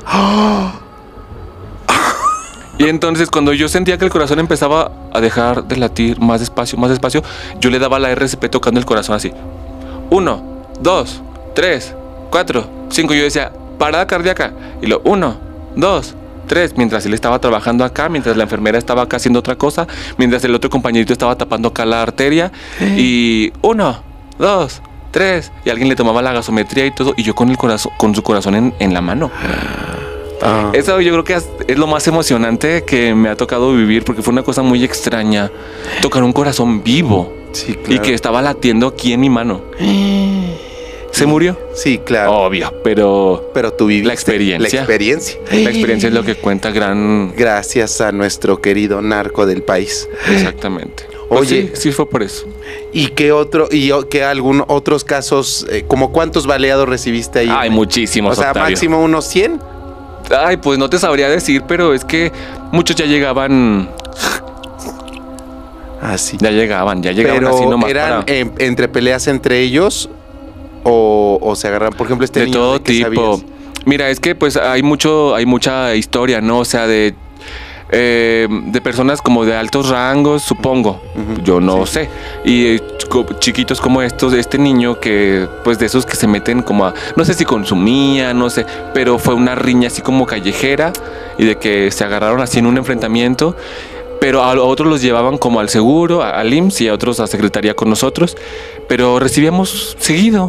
Y entonces cuando yo sentía que el corazón empezaba a dejar de latir más despacio, yo le daba la RCP tocando el corazón así. 1, 2, 3, 4, 5. Yo decía, parada cardíaca. Y lo 1, 2, 3. Mientras él estaba trabajando acá, mientras la enfermera estaba acá haciendo otra cosa, mientras el otro compañerito estaba tapando acá la arteria. Y 1, 2, 3. Y alguien le tomaba la gasometría y todo. Y yo con su corazón en la mano. Eso yo creo que es lo más emocionante que me ha tocado vivir, porque fue una cosa muy extraña. Tocar un corazón vivo. Sí, claro. Y que estaba latiendo aquí en mi mano. ¿Se murió? Sí, claro. Obvio, pero tú viviste. la experiencia. La experiencia es lo que cuenta gran... Gracias a nuestro querido narco del país. Exactamente. Pues Oye, sí fue por eso. ¿Y qué otros casos, como cuántos baleados recibiste ahí? Hay muchísimos, O sea, Octavio. máximo unos 100. Ay, pues no te sabría decir, pero es que muchos ya llegaban... Así. Ya llegaban Pero así nomás. ¿eran entre peleas entre ellos o se agarran? Por ejemplo, este de niño, todo ¿de qué tipo. sabías? Mira, es que pues hay mucha historia, ¿no? O sea, de personas como de altos rangos, supongo. Yo no sé. Y chiquitos como este niño que, pues de esos que se meten como a, no sé si consumía, no sé, pero fue una riña así como callejera y de que se agarraron así en un enfrentamiento. Pero a otros los llevaban como al seguro, al IMSS, y a otros a secretaría con nosotros. Pero recibíamos seguido.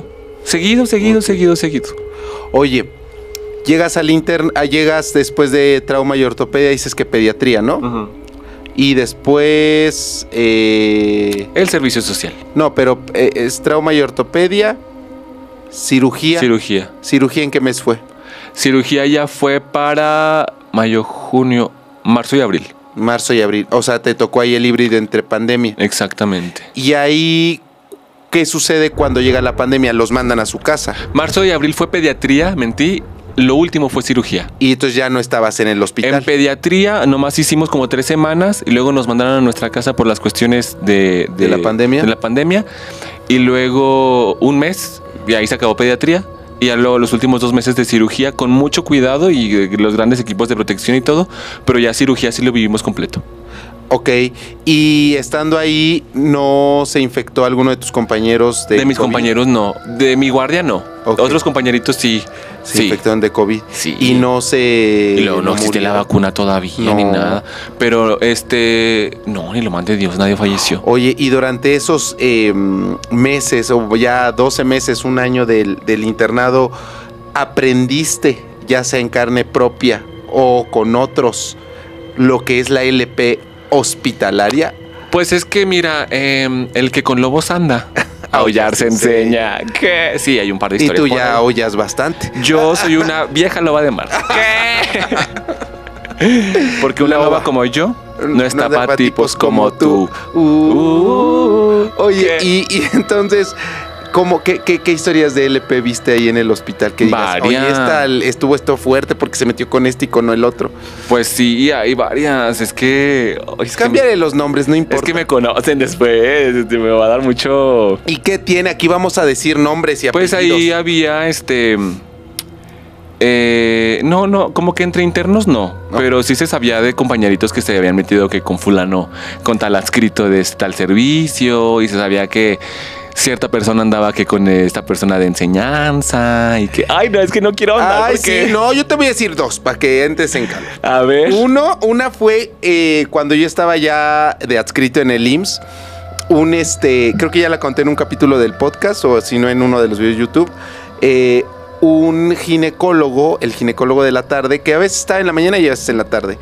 Oye, llegas después de trauma y ortopedia, dices que pediatría, ¿no? Y después... El servicio social. No, pero es trauma y ortopedia, cirugía. ¿Cirugía en qué mes fue? Cirugía ya fue para mayo, junio, marzo y abril. Marzo y abril. O sea, te tocó ahí el híbrido entre pandemia. Exactamente. Y ahí, ¿qué sucede cuando llega la pandemia? Los mandan a su casa. Marzo y abril fue pediatría, mentí. Lo último fue cirugía. Y entonces ya no estabas en el hospital. En pediatría nomás hicimos como 3 semanas y luego nos mandaron a nuestra casa por las cuestiones de la pandemia. De la pandemia. Y luego un mes, y ahí se acabó pediatría. Y ya luego los últimos 2 meses de cirugía con mucho cuidado y los grandes equipos de protección y todo. Pero ya cirugía sí lo vivimos completo. Ok, y estando ahí, ¿no se infectó alguno de tus compañeros de mis COVID? compañeros no, de mi guardia no. Okay. Otros compañeritos sí. Se infectaron de COVID. Sí. Y no se... Y luego no existe la vacuna todavía ni nada. Pero no, ni lo mande Dios, nadie falleció. Oye, y durante esos meses, o ya 12 meses, un año del internado, ¿aprendiste, ya sea en carne propia o con otros, lo que es la LP hospitalaria? Pues es que mira, el que con lobos anda, aullar se enseña. ¿Qué? Sí, hay un par de historias. Y tú ya aullas bastante. Yo soy una vieja loba de mar. ¿Qué? Porque una loba como yo no está para tipos como tú. Oye, y entonces, ¿qué historias de LP viste ahí en el hospital? Que digas, oye, estuvo esto fuerte porque se metió con este y con el otro. Pues sí, hay varias. Cámbiale los nombres, no importa. Es que me conocen después, me va a dar mucho... ¿Y qué tiene? Aquí vamos a decir nombres y apellidos. Pues ahí había no, como que entre internos no, pero sí se sabía de compañeritos que se habían metido que con fulano, con tal adscrito de tal servicio, y se sabía que cierta persona andaba que con esta persona de enseñanza y que... Ay, no, es que no quiero andar porque... Sí, no, yo te voy a decir dos para que entres en calor. A ver. Una fue cuando yo estaba ya de adscrito en el IMSS. Creo que ya la conté en un capítulo del podcast o si no en uno de los videos de YouTube. Un ginecólogo, el ginecólogo de la tarde, que a veces está en la mañana y a veces en la tarde.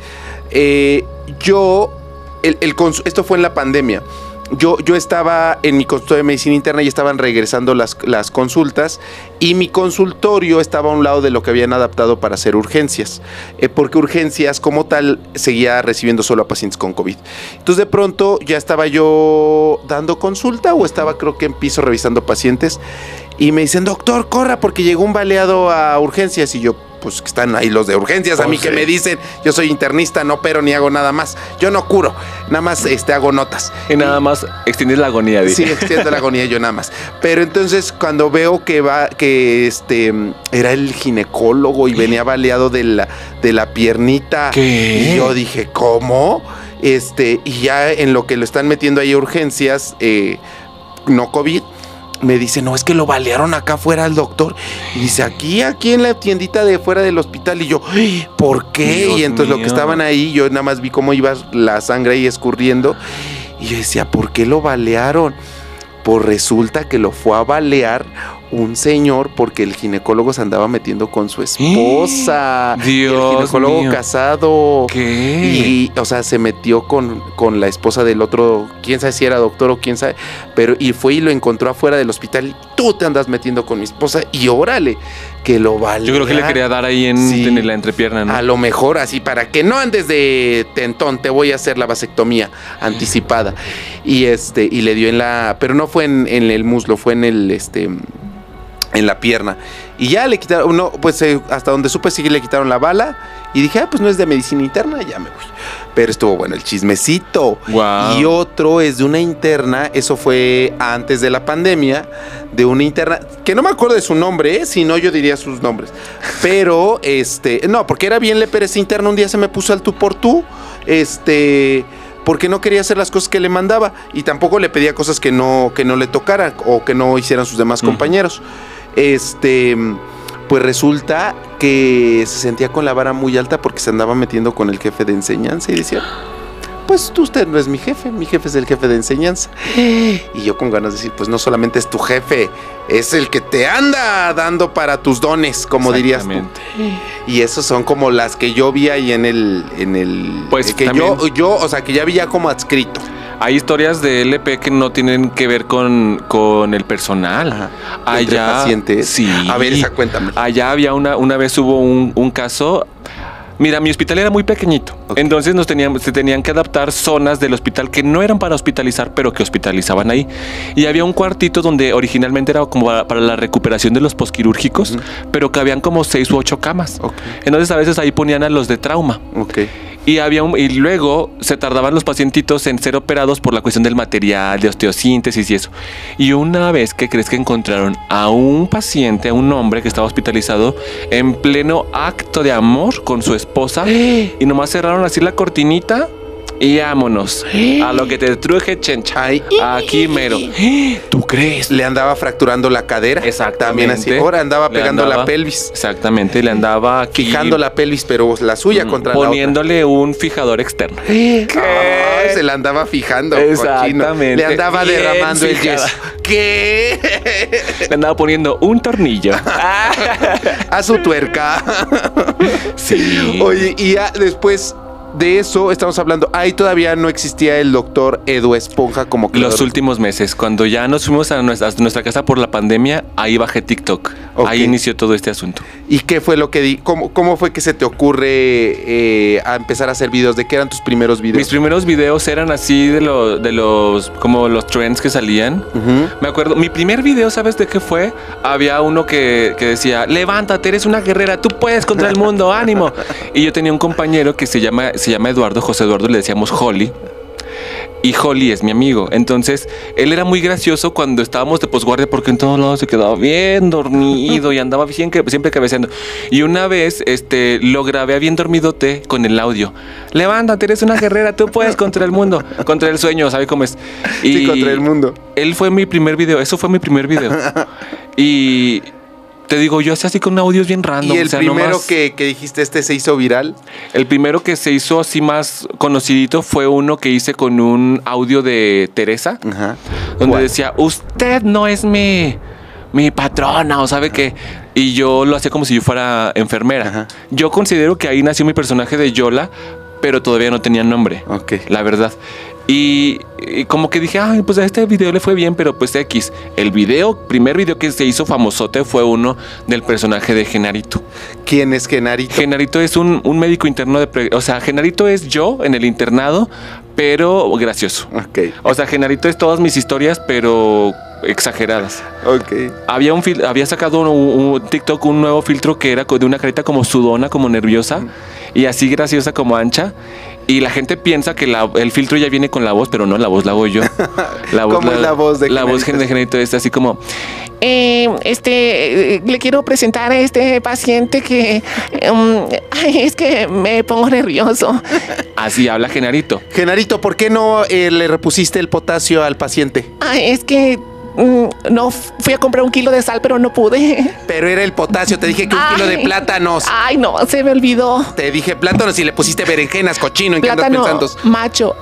Esto fue en la pandemia. Yo estaba en mi consultorio de medicina interna y estaban regresando las consultas y mi consultorio estaba a un lado de lo que habían adaptado para hacer urgencias, porque urgencias como tal seguía recibiendo solo a pacientes con COVID. Entonces de pronto ya estaba yo dando consulta o estaba creo que en piso revisando pacientes y me dicen, doctor, corra porque llegó un baleado a urgencias y yo... Pues que están ahí los de urgencias, a mí que me dicen, yo soy internista, no opero ni hago nada más. Yo no curo, nada más hago notas. Y nada más extiendes la agonía, dice. Sí, extiendo la agonía yo nada más. Pero entonces cuando veo que era el ginecólogo y venía baleado de la piernita. ¿Qué? Y yo dije, ¿cómo? Y ya en lo que lo están metiendo ahí a urgencias, no COVID, me dice, no, es que lo balearon acá afuera al doctor. Y dice, aquí en la tiendita de fuera del hospital. Y yo, ¿por qué? Dios y entonces mío. Lo que estaban ahí, yo nada más vi cómo iba la sangre ahí escurriendo. Y yo decía, ¿por qué lo balearon? Pues resulta que lo fue a balear un señor porque el ginecólogo se andaba metiendo con su esposa. Dios el ginecólogo mío. casado. ¿Qué? Y, o sea, se metió con la esposa del otro, quién sabe si era doctor o quién sabe, y fue y lo encontró afuera del hospital. Y tú te andas metiendo con mi esposa y órale, que lo vale. Yo creo que le quería dar ahí en la entrepierna, ¿no? A lo mejor así, para que no andes de tentón, te voy a hacer la vasectomía anticipada. Y le dio pero no fue en el muslo, fue en la pierna. Y ya le quitaron, hasta donde supe sí le quitaron la bala. Y dije, pues no es de medicina interna, ya me voy. Pero estuvo bueno el chismecito. Wow. Y otro es de una interna, eso fue antes de la pandemia, de una interna, que no me acuerdo de su nombre, si no yo diría sus nombres. Pero, no, porque era bien lepera esa interna, un día se me puso al tú por tú, porque no quería hacer las cosas que le mandaba y tampoco le pedía cosas que no le tocaran o que no hicieran sus demás compañeros. Pues resulta que se sentía con la vara muy alta porque se andaba metiendo con el jefe de enseñanza y decía, pues usted no es mi jefe es el jefe de enseñanza. Y yo con ganas de decir, pues no solamente es tu jefe, es el que te anda dando para tus dones, como dirías tú. Y esos son como las que yo vi ahí en el pues que también, yo, o sea, que ya vi ya como adscrito. Hay historias de LP que no tienen que ver con el personal. Ajá. Allá, pacientes. Sí. A ver, cuéntame. Allá había una vez hubo un caso. Mira, mi hospital era muy pequeñito, entonces se tenían que adaptar zonas del hospital que no eran para hospitalizar, pero que hospitalizaban ahí. Y había un cuartito donde originalmente era como para la recuperación de los posquirúrgicos, pero cabían como 6 u 8 camas. Entonces a veces ahí ponían a los de trauma. Y luego se tardaban los pacientitos en ser operados por la cuestión del material, de osteosíntesis y eso. Y una vez que crees que encontraron a un paciente, a un hombre que estaba hospitalizado en pleno acto de amor con su esposa, y nomás cerraron así la cortinita y vámonos a lo que te truje, chencha. Aquí mero. ¿Tú crees? Le andaba fracturando la cadera. Exactamente. También así. Ahora andaba pegando la pelvis. Exactamente. Le andaba aquí, fijando la pelvis, pero la suya contra la otra. Poniéndole un fijador externo. ¿Qué? Se la andaba fijando. Exactamente. Cochino. Le andaba derramando el yeso. ¿Qué? Le andaba poniendo un tornillo. A su tuerca. Sí. Oye, y ya después de eso estamos hablando. Ahí todavía no existía el doctor Edu Esponja como creador. Los últimos meses, cuando ya nos fuimos a nuestra casa por la pandemia, ahí bajé TikTok. Ok. Ahí inició todo este asunto. ¿Y qué fue lo que cómo fue que se te ocurre a empezar a hacer videos? ¿De qué eran tus primeros videos? Mis primeros videos eran así de los como los trends que salían. Ujú. Me acuerdo, mi primer video, ¿sabes de qué fue? Había uno que decía, levántate, eres una guerrera, tú puedes contra el mundo, ánimo. Y yo tenía un compañero que se llama Eduardo, José Eduardo, le decíamos Holly. Y Holly es mi amigo. Entonces, él era muy gracioso cuando estábamos de posguardia porque en todos lados se quedaba bien dormido y andaba siempre cabeceando. Y una vez lo grabé bien dormidote con el audio. Levántate, eres una guerrera, tú puedes contra el mundo, contra el sueño, ¿sabe cómo es? Y Sí, contra el mundo. Él fue mi primer video, eso fue mi primer video. Y te digo, yo hacía así con audios bien random. ¿Y el primero nomás, que dijiste se hizo viral? el primero que se hizo así más conocidito fue uno que hice con un audio de Teresa, Ajá. donde ¿Cuál? decía, usted no es mi patrona, o sabe qué. Y yo lo hacía como si yo fuera enfermera. Ajá. Yo considero que ahí nació mi personaje de Yola, pero todavía no tenía nombre. Ok. La verdad. Y como que dije, ay, pues a este video le fue bien, pero pues X. El primer video que se hizo famosote fue uno del personaje de Genarito. ¿Quién es Genarito? Genarito es un médico interno o sea, Genarito es yo en el internado, pero gracioso. Ok. O sea, Genarito es todas mis historias, pero exageradas. Ok. Había sacado un TikTok, un nuevo filtro que era de una carita como sudona, como nerviosa, y así graciosa como ancha. Y la gente piensa que el filtro ya viene con la voz, pero no, la voz la hago yo. ¿Cómo es la voz de La voz Genarito? de Genarito es así como... le quiero presentar a este paciente que es que me pongo nervioso. Así habla Genarito. Genarito, ¿por qué no le repusiste el potasio al paciente? Ay, es que no fui a comprar 1 kilo de sal, pero no pude. Pero era el potasio, te dije que 1 kilo de Ay. plátanos. Ay, no, se me olvidó. Te dije plátanos y le pusiste berenjenas, cochino, ¿en qué andas Plátano pensando? macho.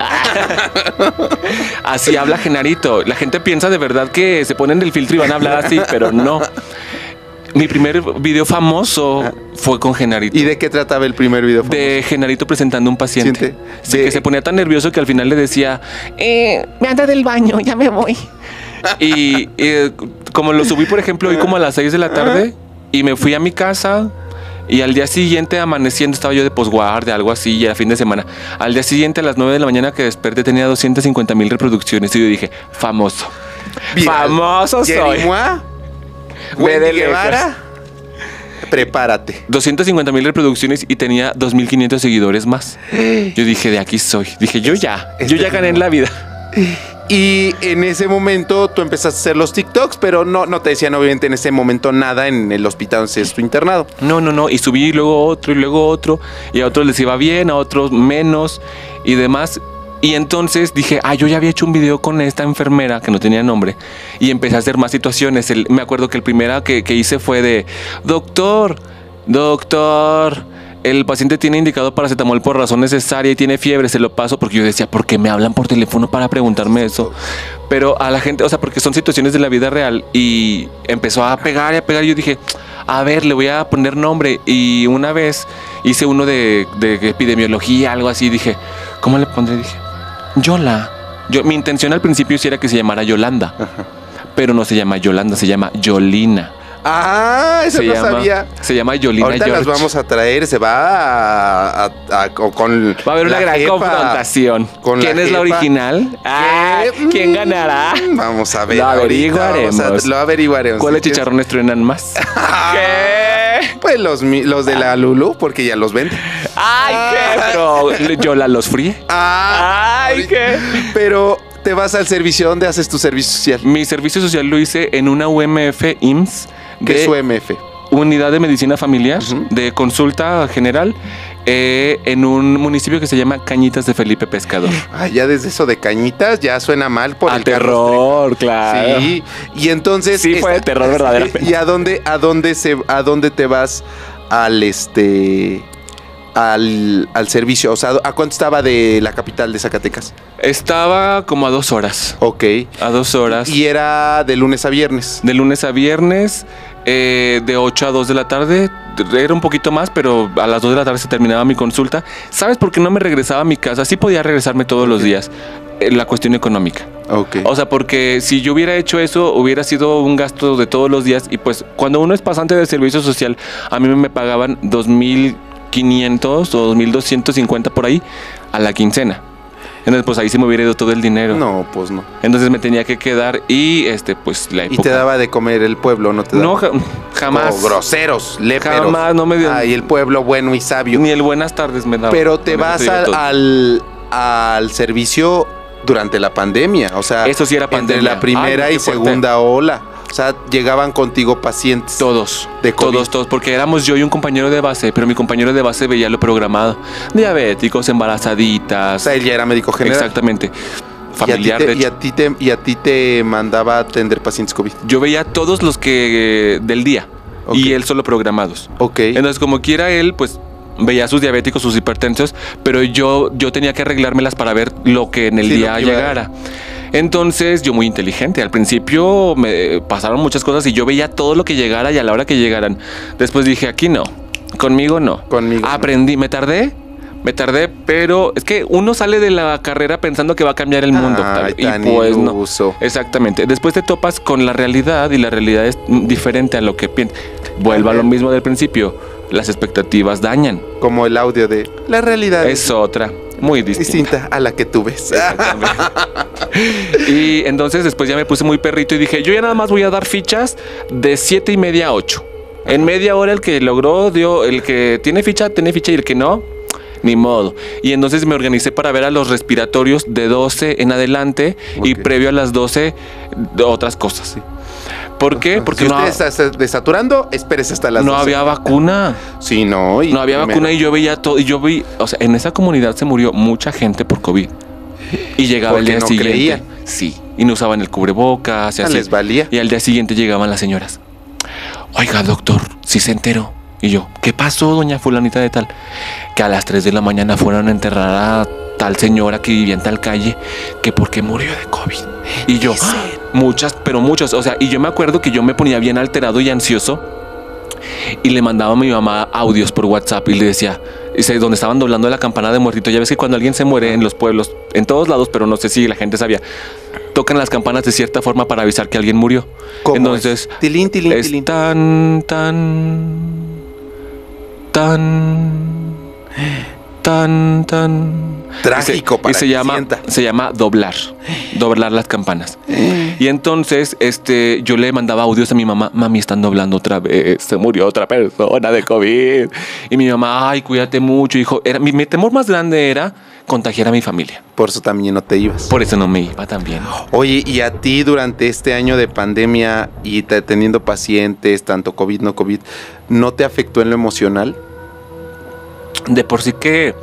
Así habla Genarito. La gente piensa de verdad que se ponen el filtro y van a hablar así, pero no. Mi primer video famoso fue con Genarito. ¿Y de qué trataba el primer video? De Genarito presentando a un paciente. Sí, De- que se ponía tan nervioso que al final le decía... Me anda del baño, ya me voy. Y como lo subí, por ejemplo, hoy como a las 6 de la tarde y me fui a mi casa y al día siguiente amaneciendo estaba yo de posguardia, algo así, y era fin de semana. Al día siguiente a las 9 de la mañana que desperté tenía 250,000 reproducciones y yo dije, famoso. Viral. Famoso soy. Jerimoa, Ve de Wendy lejos. Guevara, prepárate. 250,000 reproducciones y tenía 2,500 seguidores más. Yo dije, de aquí soy. Dije, yo ya gané en la vida. Y en ese momento tú empezaste a hacer los TikToks, pero no te decían obviamente en ese momento nada en el hospital donde es tu internado. No. Y subí luego otro. Y a otros les iba bien, a otros menos y demás. Y entonces dije, yo ya había hecho un video con esta enfermera que no tenía nombre. Y empecé a hacer más situaciones. Me acuerdo que el primero que hice fue de, doctor, el paciente tiene indicado paracetamol por razón necesaria y tiene fiebre, se lo paso, porque yo decía, ¿por qué me hablan por teléfono para preguntarme eso? Pero a la gente, o sea, porque son situaciones de la vida real y empezó a pegar y a pegar. Y yo dije, a ver, le voy a poner nombre. Y una vez hice uno de epidemiología, algo así. Dije, ¿cómo le pondré? Dije, Yola. Mi intención al principio sí era que se llamara Yolanda, pero no se llama Yolanda, se llama Yolina. Eso no sabía. Se llama Yolina Ahorita George. las vamos a traer, se va con Va a haber una la gran jefa, confrontación. con ¿Quién es la jefa. original? ¿Quién ganará? Vamos a ver. Lo ahorita averiguaremos. lo averiguaremos. ¿Cuáles chicharrones truenan más? ¿Qué? Pues los de la Lulu, porque ya los venden. ¡Ay, qué! Pero Yola los fríe. ¡Ay, qué! Pero te vas al servicio. ¿Dónde haces tu servicio social? Mi servicio social lo hice en una UMF IMSS. ¿Qué es UMF? Unidad de Medicina Familiar, de consulta general, en un municipio que se llama Cañitas de Felipe Pescador. Ya desde eso de Cañitas ya suena mal por Al el terror, claro. Sí, y entonces... Sí, fue de terror verdaderamente. ¿Y a dónde te vas al servicio? O sea, ¿a cuánto estaba de la capital de Zacatecas? Estaba como a 2 horas. Ok. A 2 horas. Y era de lunes a viernes. De lunes a viernes. de 8 a 2 de la tarde. Era un poquito más, pero a las 2 de la tarde se terminaba mi consulta. ¿Sabes por qué no me regresaba a mi casa? Sí podía regresarme todos los días. La cuestión económica. Ok. O sea, porque si yo hubiera hecho eso, hubiera sido un gasto de todos los días. Y pues cuando uno es pasante de servicio social, a mí me pagaban 2,500 o 2,250 por ahí a la quincena. Entonces, pues ahí se me hubiera ido todo el dinero. No, pues no. Entonces me tenía que quedar y pues la época. ¿Y te daba de comer el pueblo, no te daba? No, jamás. Oh, groseros, léperos. Jamás, no me dio. Ay, el pueblo bueno y sabio. Ni el buenas tardes me daba. Pero te Con eso vas digo todo. al servicio durante la pandemia. O sea, Eso sí era pandemia. entre la primera Ay, y qué fuerte. segunda ola. O sea, llegaban contigo pacientes. Todos, de COVID. todos, porque éramos yo y un compañero de base, pero mi compañero de base veía lo programado. Diabéticos, O embarazaditas. sea, él ya era médico general. Exactamente. Familiar, y de a, hecho. y a ti te mandaba a atender pacientes COVID. Yo veía todos los que del día Ok. y él solo programados. Ok. Entonces, como quiera él, pues veía sus diabéticos, sus hipertensos, pero yo tenía que arreglármelas para ver lo que en el Sí, lo día que iba a- llegara. Entonces, yo muy inteligente. Al principio me pasaron muchas cosas y yo veía todo lo que llegara y a la hora que llegaran. Después dije, aquí no, conmigo no. Conmigo no. Aprendí, me tardé, pero es que uno sale de la carrera pensando que va a cambiar el mundo. Ay, Octavio, tan y pues no. iluso. Exactamente. Después te topas con la realidad y la realidad es diferente a lo que piensas. Vuelvo a lo mismo del principio. Las expectativas dañan. Como el audio de la realidad Es otra, muy distinta. distinta a la que tú ves. Exactamente. Y entonces después ya me puse muy perrito y dije, yo ya nada más voy a dar fichas de 7:30 a 8. En media hora el que logró dio, el que tiene ficha y el que no, ni modo. Y entonces me organicé para ver a los respiratorios de 12 en adelante y Ok. previo a las 12 otras cosas. ¿Por qué? Porque si no, usted está desaturando, espérese hasta las no 12. había vacuna. Sí, no. No había vacuna y yo veía todo. Y yo vi, o sea, en esa comunidad se murió mucha gente por COVID. Y llegaba el Porque día no siguiente. creían. Sí. Y no usaban el cubrebocas. Y así. Les valía. Y al día siguiente llegaban las señoras. Oiga, doctor, sí se enteró. Y yo, ¿qué pasó, doña fulanita de tal? Que a las 3 de la mañana fueron a enterrar a tal señora que vivía en tal calle, que porque murió de COVID. Y yo, muchas, pero muchas. O sea, y yo me acuerdo que yo me ponía bien alterado y ansioso. Y le mandaba a mi mamá audios por WhatsApp y le decía, donde estaban doblando la campana de muertito. Ya ves que cuando alguien se muere en los pueblos, en todos lados, pero no sé si la gente sabía, tocan las campanas de cierta forma para avisar que alguien murió. ¿Cómo Entonces, es? Tilín, tilín, es tilín. tan Trágico para y se que llama sienta. se llama doblar las campanas. Y entonces yo le mandaba audios a mi mamá, mami, están doblando otra vez, se murió otra persona de COVID. Y mi mamá, ay, cuídate mucho, hijo. Mi temor más grande era contagiar a mi familia. Por eso también no te ibas. Por eso no me iba también. Oye, ¿y a ti durante este año de pandemia y teniendo pacientes, tanto COVID, no COVID, no te afectó en lo emocional? De por sí que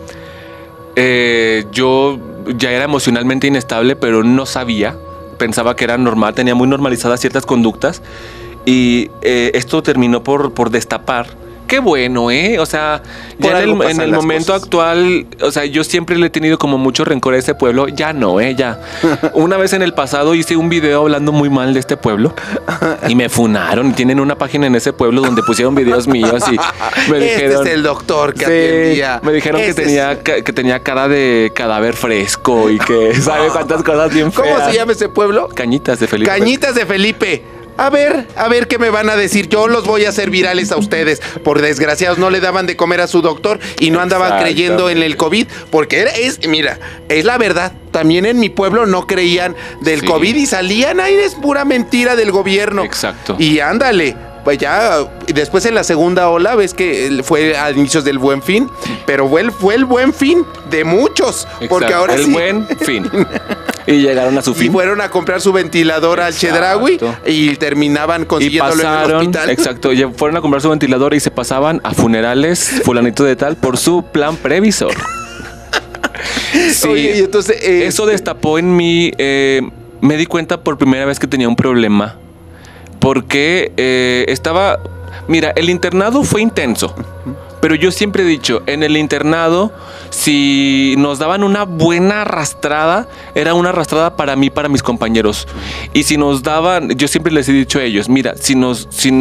yo ya era emocionalmente inestable, pero no sabía. Pensaba que era normal, tenía muy normalizadas ciertas conductas. Y esto terminó por destapar. Qué bueno, ¿eh? O sea, Por ya algo en pasan el las momento cosas. actual, o sea, yo siempre le he tenido como mucho rencor a ese pueblo. Ya no, ya. Una vez en el pasado hice un video hablando muy mal de este pueblo y me funaron. Tienen una página en ese pueblo donde pusieron videos míos y me dijeron... Este es el doctor que Sí, atendía. me dijeron Este que tenía cara de cadáver fresco y que sabe cuántas cosas bien feas. ¿Cómo se llama ese pueblo? Cañitas de Felipe. Cañitas de Felipe. A ver qué me van a decir. Yo los voy a hacer virales a ustedes. Por desgraciados, no le daban de comer a su doctor y no andaban creyendo en el COVID. Porque mira, es la verdad. También en mi pueblo no creían del Sí. COVID y salían ahí, es pura mentira del gobierno. Exacto. Y ándale. Pues ya, y después en la segunda ola, ves que fue a inicios del Buen Fin, pero fue el Buen Fin de muchos. Porque Exacto, ahora el sí. buen fin. Y llegaron a su Y fin. fueron a comprar su ventilador al Exacto. Chedraui y terminaban Y consiguiéndolo en el pasaron, hospital. exacto, ya fueron a comprar su ventilador y se pasaban a funerales fulanito de tal por su plan previsor. Sí, Oye, y entonces eso destapó en mí, me di cuenta por primera vez que tenía un problema. Porque mira, el internado fue intenso. Pero yo siempre he dicho, en el internado, si nos daban una buena arrastrada, era una arrastrada para mí, para mis compañeros. Y si nos daban, yo siempre les he dicho a ellos, mira, si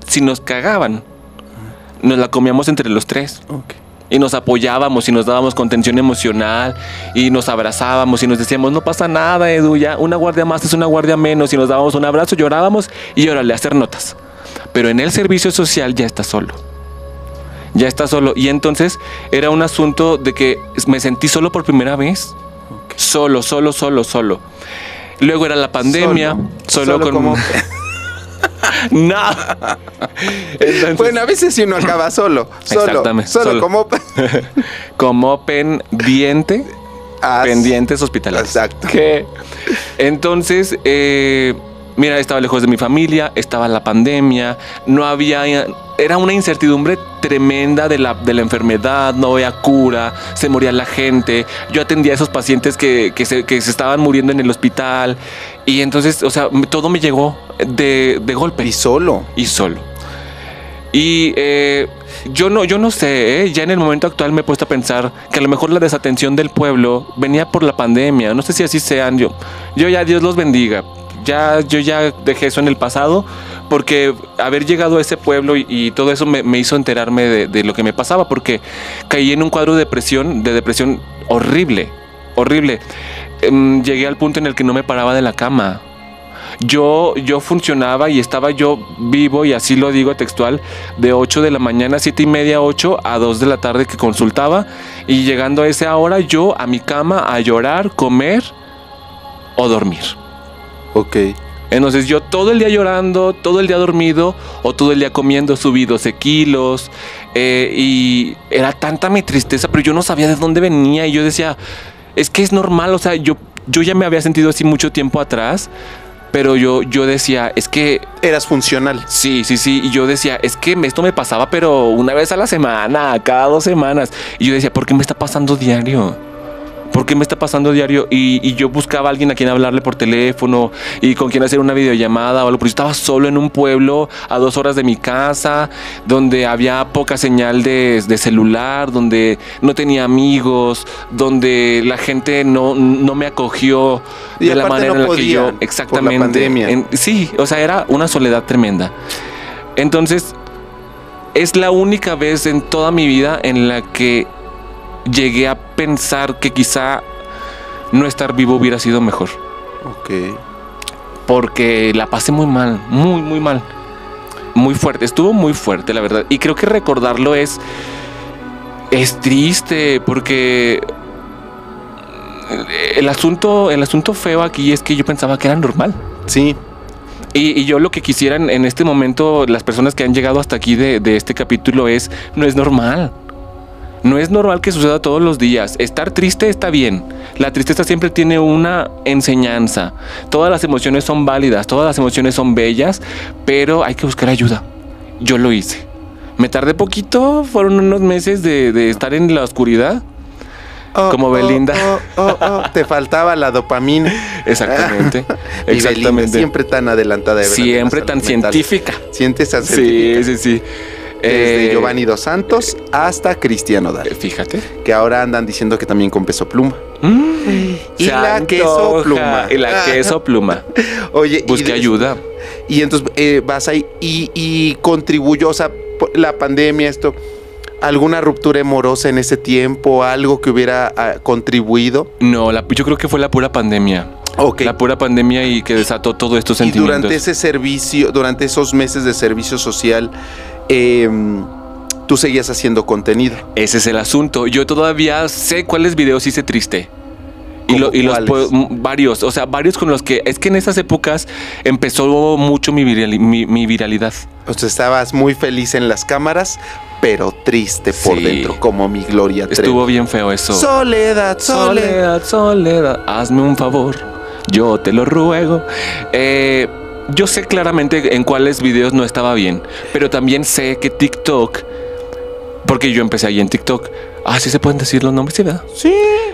si nos cagaban, nos la comíamos entre los tres. Ok. Y nos apoyábamos y nos dábamos contención emocional y nos abrazábamos y nos decíamos, no pasa nada, Edu, ya una guardia más es una guardia menos, y nos dábamos un abrazo, llorábamos y órale, a hacer notas. Pero en el servicio social ya está solo. Ya está solo. Y entonces era un asunto de que me sentí solo por primera vez. Ok. Solo. Luego era la pandemia. Solo con... como... Nada. Entonces, Bueno, a veces sí uno acaba solo. Exactamente, Solo solo. como... como pendientes hospitalarios. Exacto. ¿Qué? Entonces, mira, estaba lejos de mi familia, estaba la pandemia, no había... Era una incertidumbre tremenda de la enfermedad, no había cura, se moría la gente. Yo atendía a esos pacientes que se estaban muriendo en el hospital. Y entonces, o sea, todo me llegó de golpe. Y solo. Y solo. Y yo no sé, ya en el momento actual me he puesto a pensar que a lo mejor la desatención del pueblo venía por la pandemia. No sé si así sean. Yo ya, Dios los bendiga. Yo ya dejé eso en el pasado, porque haber llegado a ese pueblo y todo eso me hizo enterarme de lo que me pasaba, porque caí en un cuadro de depresión horrible. Llegué al punto en el que no me paraba de la cama. Yo funcionaba y estaba yo vivo, y así lo digo textual, de 8 de la mañana, 7:30, 8 a 2 de la tarde que consultaba, y llegando a esa hora yo a mi cama a llorar, comer o dormir. Ok. Entonces yo todo el día llorando, todo el día dormido o todo el día comiendo, subí 12 kilos y era tanta mi tristeza, pero yo no sabía de dónde venía, y yo decía, es que es normal, o sea, yo ya me había sentido así mucho tiempo atrás, pero yo decía, es que... Eras funcional. Sí, y yo decía, es que esto me pasaba, pero una vez a la semana, cada 2 semanas, y yo decía, ¿por qué me está pasando diario? ¿Por qué me está pasando diario? Y yo buscaba a alguien a quien hablarle por teléfono y con quien hacer una videollamada o algo, pero yo estaba solo en un pueblo a 2 horas de mi casa, donde había poca señal de celular, donde no tenía amigos, donde la gente no me acogió Y de la aparte manera no en la que yo... podían, Exactamente. por la pandemia. Sí, o sea, era una soledad tremenda. Entonces, es la única vez en toda mi vida en la que llegué a pensar que quizá no estar vivo hubiera sido mejor. Ok. Porque la pasé muy mal, muy mal. Muy fuerte, estuvo muy fuerte, la verdad. Y creo que recordarlo es triste, porque el asunto feo aquí es que yo pensaba que era normal. Sí. Y yo lo que quisiera en este momento, las personas que han llegado hasta aquí de este capítulo, no es normal. No es normal que suceda todos los días. Estar triste está bien. La tristeza siempre tiene una enseñanza. Todas las emociones son válidas, todas las emociones son bellas, pero hay que buscar ayuda. Yo lo hice. Me tardé poquito, fueron unos meses de estar en la oscuridad. Como Belinda. Te faltaba la dopamina. Exactamente. Y Belinda, siempre tan adelantada. Siempre tan científica. Sientes tan científica. Sí. Desde Giovanni Dos Santos hasta Cristian Nodal. Fíjate. Que ahora andan diciendo que también con Peso Pluma. Y la queso pluma. Y la queso pluma. Oye, busqué ayuda. Y entonces vas ahí y contribuyó, o sea, la pandemia, esto, ¿alguna ruptura amorosa en ese tiempo? ¿Algo que hubiera contribuido? No, yo creo que fue la pura pandemia. Okay. La pura pandemia y que desató todos estos sentimientos. Y durante ese servicio, durante esos meses de servicio social, tú seguías haciendo contenido. Ese es el asunto. Yo todavía sé cuáles videos hice triste. Y los varios, o sea, varios con los que... Es que en esas épocas empezó mucho mi viralidad. O sea, estabas muy feliz en las cámaras, pero triste por dentro, como mi Gloria Trevi. Estuvo bien feo eso. Soledad, hazme un favor, yo te lo ruego. Yo sé claramente en cuáles videos no estaba bien, pero también sé que TikTok, porque yo empecé ahí en TikTok. ¿Sí se pueden decir los nombres? Sí, ¿verdad? Sí.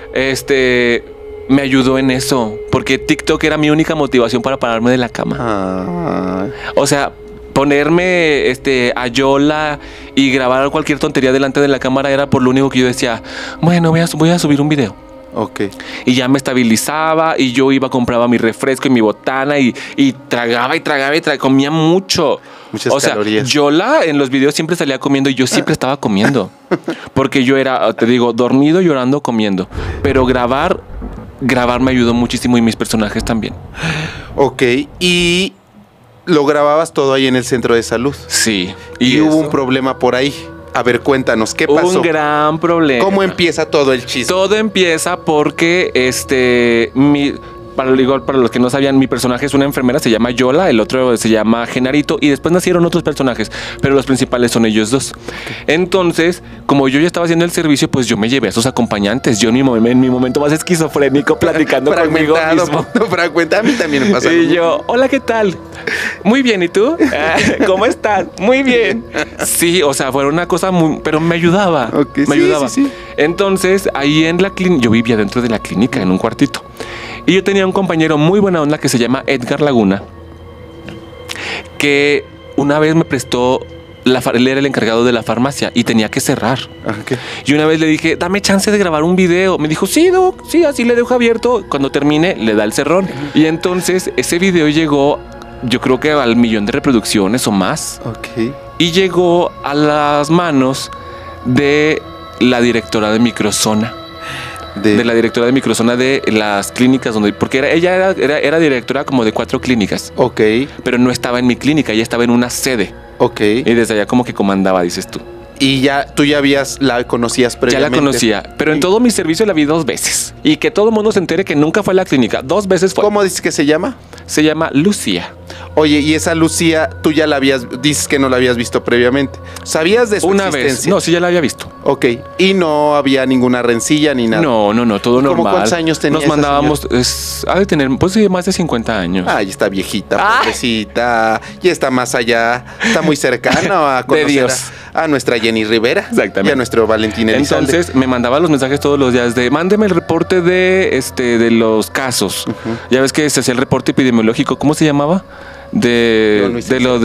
Me ayudó en eso, porque TikTok era mi única motivación para pararme de la cama. O sea, ponerme a Yola y grabar cualquier tontería delante de la cámara era por lo único que yo decía, bueno, voy a subir un video. Ok. Y ya me estabilizaba y yo iba, compraba mi refresco y mi botana y tragaba, comía mucho. Muchas calorías. Yola en los videos siempre salía comiendo y yo siempre estaba comiendo. Porque yo era, te digo, dormido, llorando, comiendo. Pero grabar me ayudó muchísimo y mis personajes también. Ok, y lo grababas todo ahí en el centro de salud. Sí. Y hubo un problema por ahí. A ver, cuéntanos, ¿qué pasó? Un gran problema. ¿Cómo empieza todo el chisme? Todo empieza porque para los que no sabían, mi personaje es una enfermera, se llama Yola, el otro se llama Genarito y después nacieron otros personajes, pero los principales son ellos dos. Entonces, como yo ya estaba haciendo el servicio, pues yo me llevé a sus acompañantes. Yo en mi momento más esquizofrénico platicando conmigo mismo. Fragmentado, a mí también me pasa. Y yo, hola, ¿qué tal? Muy bien, ¿y tú? ¿Cómo estás? Muy bien. Sí, o sea, fue una cosa muy... Pero me ayudaba. Okay, me ayudaba. Sí. Entonces, ahí en la clínica, yo vivía dentro de la clínica, en un cuartito. Y yo tenía un compañero muy buena onda que se llama Edgar Laguna, que una vez me prestó, él era el encargado de la farmacia y tenía que cerrar. Okay. Y una vez le dije, dame chance de grabar un video. Me dijo, sí, Doc, sí, así le dejo abierto. Cuando termine, le da el cerrón. Y entonces ese video llegó, yo creo que al 1,000,000 de reproducciones o más. Ok. Y llegó a las manos de la directora de Microzona. De la directora de Microzona de las clínicas porque ella era directora como de 4 clínicas. Ok. Pero no estaba en mi clínica, ella estaba en una sede. Ok. Y desde allá como que comandaba, dices tú. Y tú ya la conocías previamente. Ya la conocía, pero en todo mi servicio la vi 2 veces. Y que todo el mundo se entere que nunca fue a la clínica. 2 veces fue. ¿Cómo dices que se llama? Se llama Lucía. Oye, y esa Lucía, tú ya dices que no la habías visto previamente. ¿Sabías de su existencia? Una vez. No, sí, ya la había visto. Ok. Y no había ninguna rencilla ni nada. No, todo normal. ¿Cómo cuántos años tenía? Nos mandábamos, ha de tener, pues sí, más de 50 años. Ay, está viejita, pobrecita. Ya está más allá. Está muy cercana a conocer de Dios. A nuestra Jenny Rivera. Exactamente. Y a nuestro Valentín Elizalde. Entonces me mandaba los mensajes todos los días de mándeme el reporte de los casos. Ya ves que se hacía el reporte epidemiológico. ¿Cómo se llamaba? De lo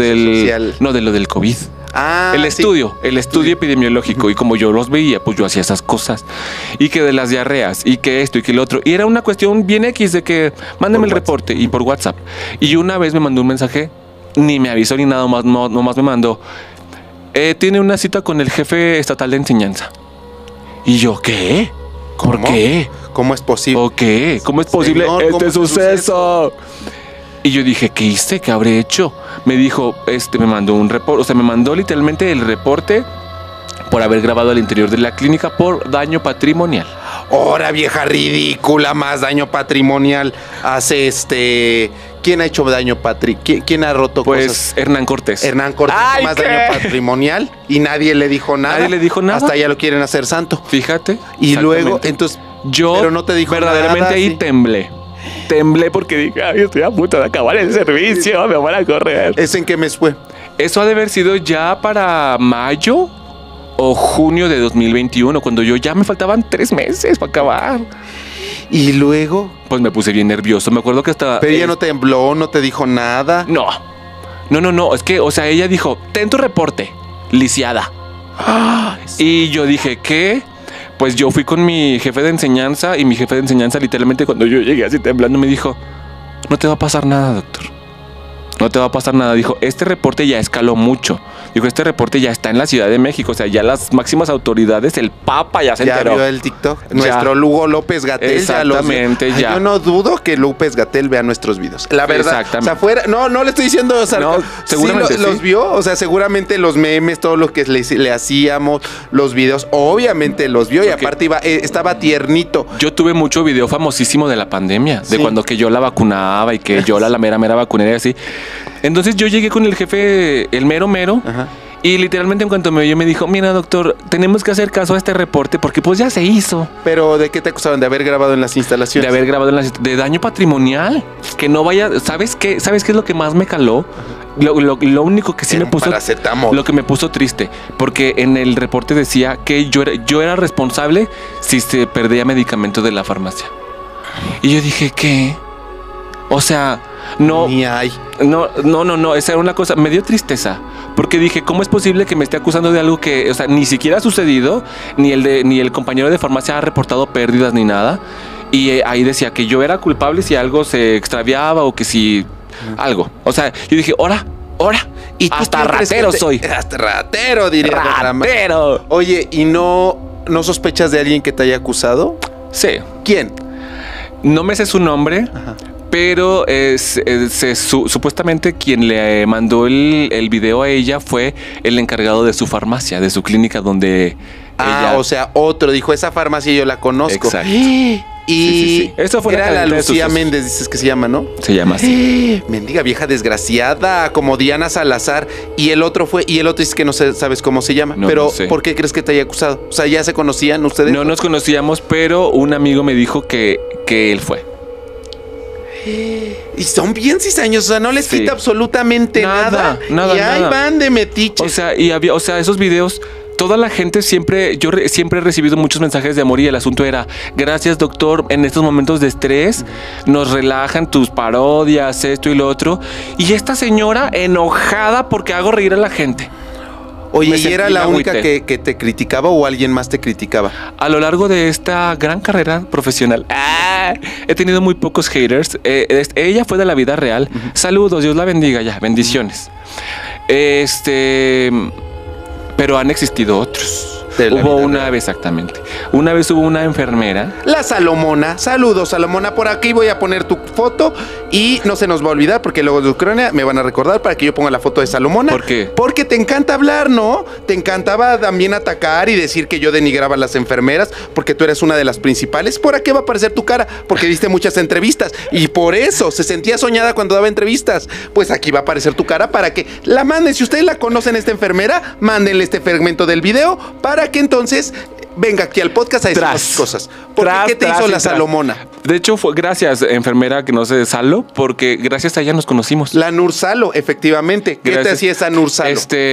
del COVID. El estudio epidemiológico. Y como yo los veía, pues yo hacía esas cosas. Y que de las diarreas, y que esto, y que el otro. Y era una cuestión bien X de que mándeme el reporte, y por WhatsApp. Y una vez me mandó un mensaje, ni me avisó ni nada, nomás me mandó, tiene una cita con el jefe estatal de enseñanza. Y yo, ¿qué? ¿Por qué? ¿Cómo es posible? ¿O qué? ¿Cómo es posible este suceso? Y yo dije, ¿qué hice? ¿Qué habré hecho? Me dijo, me mandó un reporte, o sea, me mandó literalmente el reporte por haber grabado al interior de la clínica por daño patrimonial. ¡Hora, vieja ridícula! Más daño patrimonial. Hace ¿Quién ha hecho daño patrimonial? ¿Quién ha roto cosas? Pues Hernán Cortés. Hernán Cortés. ¡Ay, más qué! Daño patrimonial y nadie le dijo nada. Nadie le dijo nada. Hasta ya lo quieren hacer santo. Fíjate. Y luego, entonces, pero no te dijo verdaderamente nada, ahí sí. Temblé porque dije, ay, estoy a punto de acabar el servicio, me van a correr. ¿Es en qué mes fue? Eso ha de haber sido ya para mayo o junio de 2021, cuando yo ya me faltaban 3 meses para acabar. Y luego, pues me puse bien nervioso. Me acuerdo que hasta... Pero ella no tembló, no te dijo nada. No. Es que, o sea, ella dijo, ten tu reporte, lisiada. Y yo dije, ¿qué? Pues yo fui con mi jefe de enseñanza y mi jefe de enseñanza literalmente cuando yo llegué así temblando me dijo, no te va a pasar nada, doctor. No te va a pasar nada. Dijo, este reporte ya escaló mucho. Dijo, este reporte ya está en la Ciudad de México. O sea, ya las máximas autoridades, el Papa ya se enteró. Ya vio el TikTok. Nuestro Lugo López-Gatell. Exactamente, ya. Yo no dudo que López-Gatell vea nuestros videos. La verdad. Exactamente. O sea, fuera... No le estoy diciendo... O sea, no, seguramente sí, los vio. O sea, seguramente los memes, todo lo que le hacíamos, los videos, obviamente los vio. Y aparte estaba tiernito. Yo tuve mucho video famosísimo de la pandemia. De cuando que yo la vacunaba y que yo la mera vacunera y así. Entonces yo llegué con el jefe, el mero. Ajá. Y literalmente en cuanto me oyó me dijo, mira doctor, tenemos que hacer caso a este reporte porque pues ya se hizo. ¿Pero de qué te acusaban? ¿De haber grabado en las instalaciones? De haber grabado de daño patrimonial. Que no vaya... ¿Sabes qué? ¿Sabes qué es lo que más me caló? Lo único que sí me puso... Paracetamol. Lo que me puso triste. Porque en el reporte decía que yo era responsable si se perdía medicamento de la farmacia. Y yo dije, ¿qué? O sea... No, ni hay. No, esa era una cosa, me dio tristeza, porque dije, ¿cómo es posible que me esté acusando de algo que, o sea, ni siquiera ha sucedido, ni el compañero de farmacia ha reportado pérdidas ni nada? Y ahí decía que yo era culpable si algo se extraviaba o que si algo. O sea, yo dije, ¡hora! ¿Y tú hasta quién crees ratero que soy. Hasta ratero, diría. ¡Ratero! Oye, ¿y no sospechas de alguien que te haya acusado? Sí. ¿Quién? No me sé su nombre. Ajá. Pero supuestamente quien le mandó el video a ella fue el encargado de su farmacia, de su clínica donde ella... O sea, otro dijo, esa farmacia yo la conozco. Exacto. Y Sí. Eso fue era la cadena de Lucía sucesos. Méndez, dices que se llama, ¿no? Se llama así. Mendiga vieja desgraciada, como Diana Salazar. Y el otro dice que no sabes cómo se llama. No, pero, no sé. ¿por qué crees que te haya acusado? O sea, ¿ya se conocían ustedes? No nos conocíamos, pero un amigo me dijo que él fue. Y son bien cizaños, o sea, no les Sí. quita absolutamente nada. Nada, y ahí nada. van de metiches. O sea, esos videos, toda la gente siempre he recibido muchos mensajes de amor y el asunto era, gracias doctor, en estos momentos de estrés nos relajan tus parodias, esto y lo otro. Y esta señora enojada porque hago reír a la gente. Oye, me ¿y era sentí la única agüite. que te criticaba o alguien más te criticaba? A lo largo de esta gran carrera profesional, he tenido muy pocos haters. Ella fue de la vida real. Saludos, Dios la bendiga ya, bendiciones. Pero han existido otros. De la Hubo vida una real. vez, exactamente. Una vez hubo una enfermera. La Salomona. Saludos, Salomona. Por aquí voy a poner tu foto y no se nos va a olvidar porque luego de Ucrania me van a recordar para que yo ponga la foto de Salomona. ¿Por qué? Porque te encanta hablar, ¿no? Te encantaba también atacar y decir que yo denigraba a las enfermeras porque tú eres una de las principales. ¿Por qué va a aparecer tu cara? Porque diste muchas entrevistas y por eso se sentía soñada cuando daba entrevistas. Pues aquí va a aparecer tu cara para que la manden. Si ustedes la conocen, esta enfermera, mándenle este fragmento del video para que entonces venga aquí al podcast a decirnos cosas. ¿Qué te hizo la Salomona? De hecho, fue gracias, enfermera, que no sé, Salo, porque gracias a ella nos conocimos. La Nursalo, efectivamente. ¿Qué te Gracias. hacía esa Nursalo?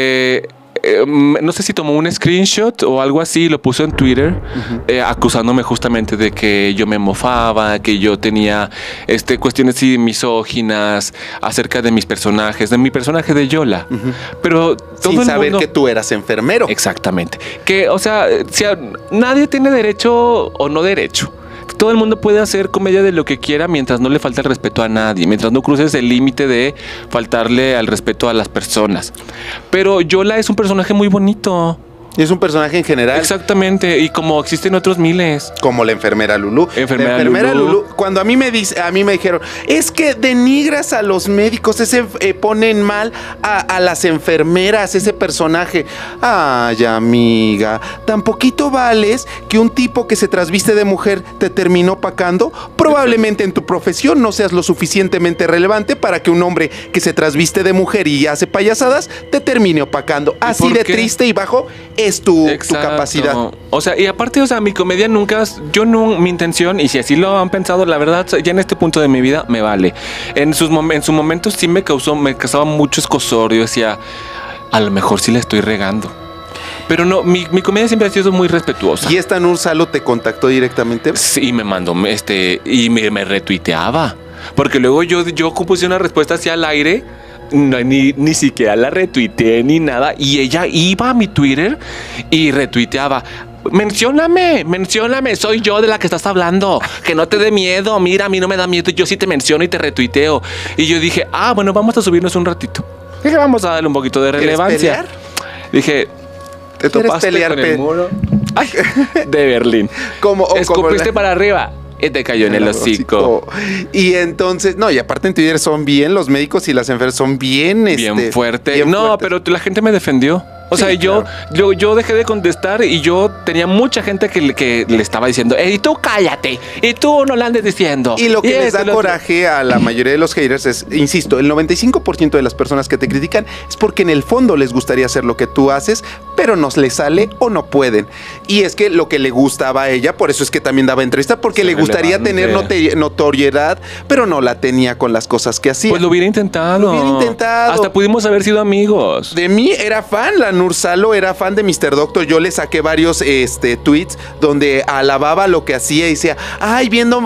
No sé si tomó un screenshot o algo así y lo puso en Twitter, acusándome justamente de que yo me mofaba, que yo tenía cuestiones así misóginas acerca de mis personajes, de mi personaje de Yola. Pero todo Sin el saber mundo... que tú eras enfermero. Exactamente. Que, o sea, nadie tiene derecho o no derecho. Todo el mundo puede hacer comedia de lo que quiera mientras no le falte el respeto a nadie, mientras no cruces el límite de faltarle al respeto a las personas. Pero Yola es un personaje muy bonito. Es un personaje en general. Exactamente, y como existen otros miles. Como la enfermera Lulú. Enfermera la enfermera Lulú. Lulú. Cuando a mí me dijeron, es que denigras a los médicos, ponen mal a las enfermeras, ese personaje. Ay, amiga, tan poquito vales que un tipo que se trasviste de mujer te terminó pacando. Probablemente en tu profesión no seas lo suficientemente relevante para que un hombre que se trasviste de mujer y hace payasadas te termine opacando. Así por de qué? triste y bajo es tu Exacto. capacidad. O sea, y aparte, o sea, mi comedia nunca, mi intención, y si así lo han pensado, la verdad, ya en este punto de mi vida me vale. En su momento sí me causaba mucho escozor. Yo decía, a lo mejor sí la estoy regando. Pero no, mi comedia siempre ha sido muy respetuosa. ¿Y esta Nursalo te contactó directamente? Sí, me mandó y me retuiteaba. Porque luego yo compuse una respuesta hacia el aire. No, ni siquiera la retuiteé ni nada. Y ella iba a mi Twitter y retuiteaba. Mencióname, soy yo de la que estás hablando. Que no te dé miedo, mira, a mí no me da miedo. Yo sí te menciono y te retuiteo. Y yo dije, bueno, vamos a subirnos un ratito. Dije, vamos a darle un poquito de relevancia. ¿Quieres pelear? Dije, te ¿Quieres topaste pelear, con el muro. Ay, de Berlín. Escupiste para arriba y te cayó en el hocico. Y entonces, no, y aparte en Twitter son bien, los médicos y las enfermeras son bien, Bien fuerte. bien No, fuertes. pero la gente me defendió. O sea, Sí, yo dejé de contestar y yo tenía mucha gente que le estaba diciendo, y tú cállate, y tú no le andes diciendo. Y lo que les esto, da lo otro". coraje a la mayoría de los haters es, insisto, el 95% de las personas que te critican es porque en el fondo les gustaría hacer lo que tú haces, pero no les sale o no pueden. Y es que lo que le gustaba a ella, por eso es que también daba entrevista, porque Sí, le gustaría relevante. tener notoriedad, pero no la tenía con las cosas que hacía. Pues lo hubiera intentado. Lo hubiera intentado. Hasta pudimos haber sido amigos. De mí era fan la Nursalo era fan de Mr. Doctor. Yo le saqué varios tweets donde alababa lo que hacía y decía, ay, viendo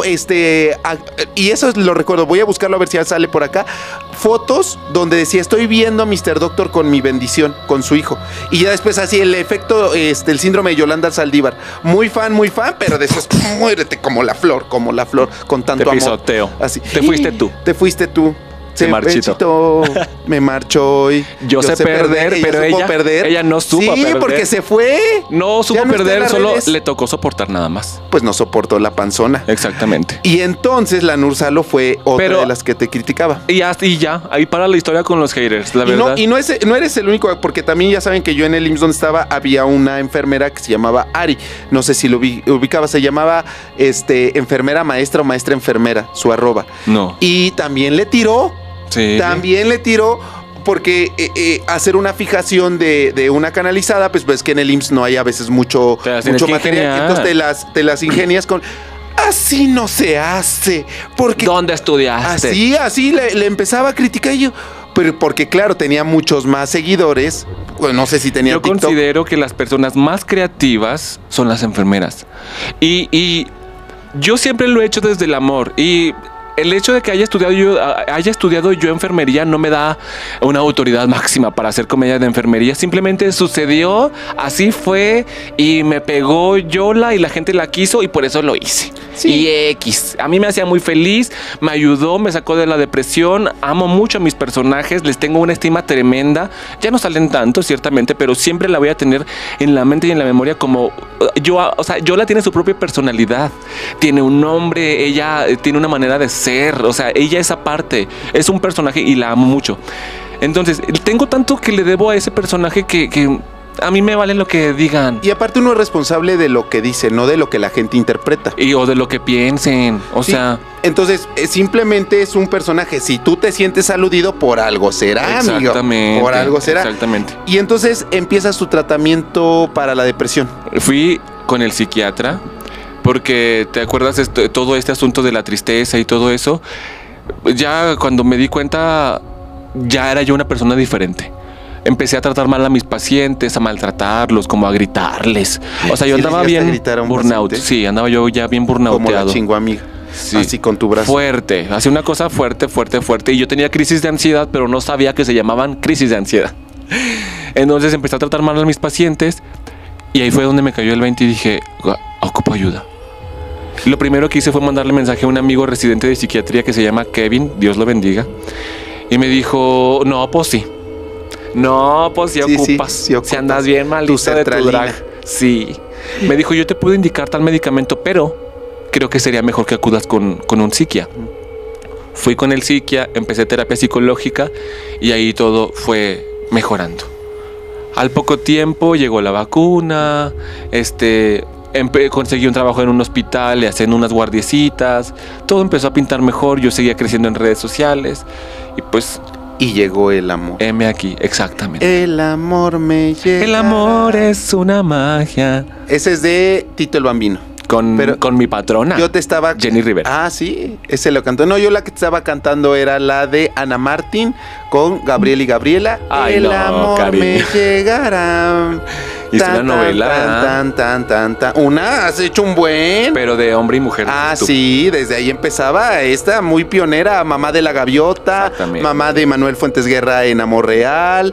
y eso lo recuerdo, voy a buscarlo a ver si ya sale por acá. Fotos donde decía, estoy viendo a Mr. Doctor con mi bendición, con su hijo. Y ya después así el efecto, el síndrome de Yolanda Saldívar. Muy fan, pero después muérete como la flor, con tanto amor. Te pisoteo. Así. Te fuiste tú. Te fuiste tú. Se marchitó. Me marchó y yo sé perder, pero ella no supo perder. Sí, porque se fue. No supo perder, solo redes. le tocó soportar nada más. Pues no soportó la panzona. Exactamente. Y entonces la Nursalo fue otra de las que te criticaba. Y ya, ahí para la historia con los haters, la verdad. No eres el único, porque también ya saben que yo en el IMSS donde estaba había una enfermera que se llamaba Ari. No sé si lo ubicaba, se llamaba enfermera maestra o maestra enfermera, su arroba. No. Y también le tiró. Sí. También le tiró porque hacer una fijación de una canalizada, pues que en el IMSS no hay a veces mucho material. Entonces te las ingenias con... Así no se hace. Porque ¿dónde estudiaste? Así le empezaba a criticar yo. Pero porque claro, tenía muchos más seguidores. Bueno, no sé si tenía Yo TikTok. considero que las personas más creativas son las enfermeras. Y yo siempre lo he hecho desde el amor. Y el hecho de que haya estudiado yo enfermería no me da una autoridad máxima para hacer comedia de enfermería. Simplemente sucedió, así fue y me pegó Yola y la gente la quiso y por eso lo hice. Sí. Y X. A mí me hacía muy feliz, me ayudó, me sacó de la depresión. Amo mucho a mis personajes, les tengo una estima tremenda. Ya no salen tanto, ciertamente, pero siempre la voy a tener en la mente y en la memoria como Yola tiene su propia personalidad, tiene un nombre, ella tiene una manera de ser. O sea, ella es aparte, es un personaje y la amo mucho. Entonces, tengo tanto que le debo a ese personaje que a mí me vale lo que digan. Y aparte uno es responsable de lo que dice, no de lo que la gente interpreta. O de lo que piensen, sea... Entonces, simplemente es un personaje. Si tú te sientes aludido, por algo será, exactamente, amigo. Por algo será. Exactamente. Y entonces empiezas tu tratamiento para la depresión. Fui con el psiquiatra porque, ¿te acuerdas todo este asunto de la tristeza y todo eso? Ya cuando me di cuenta, ya era yo una persona diferente. Empecé a tratar mal a mis pacientes, a maltratarlos, como a gritarles. O sea, yo andaba bien burnout. Sí, andaba yo ya bien burnouteado. Como la chingo amiga. Sí. Así con tu brazo. Fuerte. Hacía una cosa fuerte. Y yo tenía crisis de ansiedad, pero no sabía que se llamaban crisis de ansiedad. Entonces empecé a tratar mal a mis pacientes y ahí fue donde me cayó el 20 y dije, ocupo ayuda. Lo primero que hice fue mandarle mensaje a un amigo residente de psiquiatría que se llama Kevin, Dios lo bendiga. Y me dijo, no, pues sí. No, pues sí ocupas. Sí ocupas. Si andas bien malito de tu drag. Sí. Me dijo, yo te puedo indicar tal medicamento, pero creo que sería mejor que acudas con un psiquia. Fui con el psiquia, empecé terapia psicológica y ahí todo fue mejorando. Al poco tiempo llegó la vacuna, conseguí un trabajo en un hospital y haciendo unas guardiecitas. Todo empezó a pintar mejor, yo seguía creciendo en redes sociales y pues... Y llegó el amor. M aquí, exactamente. El amor me llega. El amor es una magia. Ese es de Tito el Bambino. Con mi patrona. Yo te estaba... Jenny Rivera. Ah, sí, ese lo cantó. No, yo la que te estaba cantando era la de Ana Martín con Gabriel y Gabriela. Ay, el amor me llegará. Hice una novela. Una, has hecho un buen. Pero de hombre y mujer. Ah, sí, desde ahí empezaba esta muy pionera, mamá de la gaviota, mamá de Manuel Fuentes Guerra en Amor Real,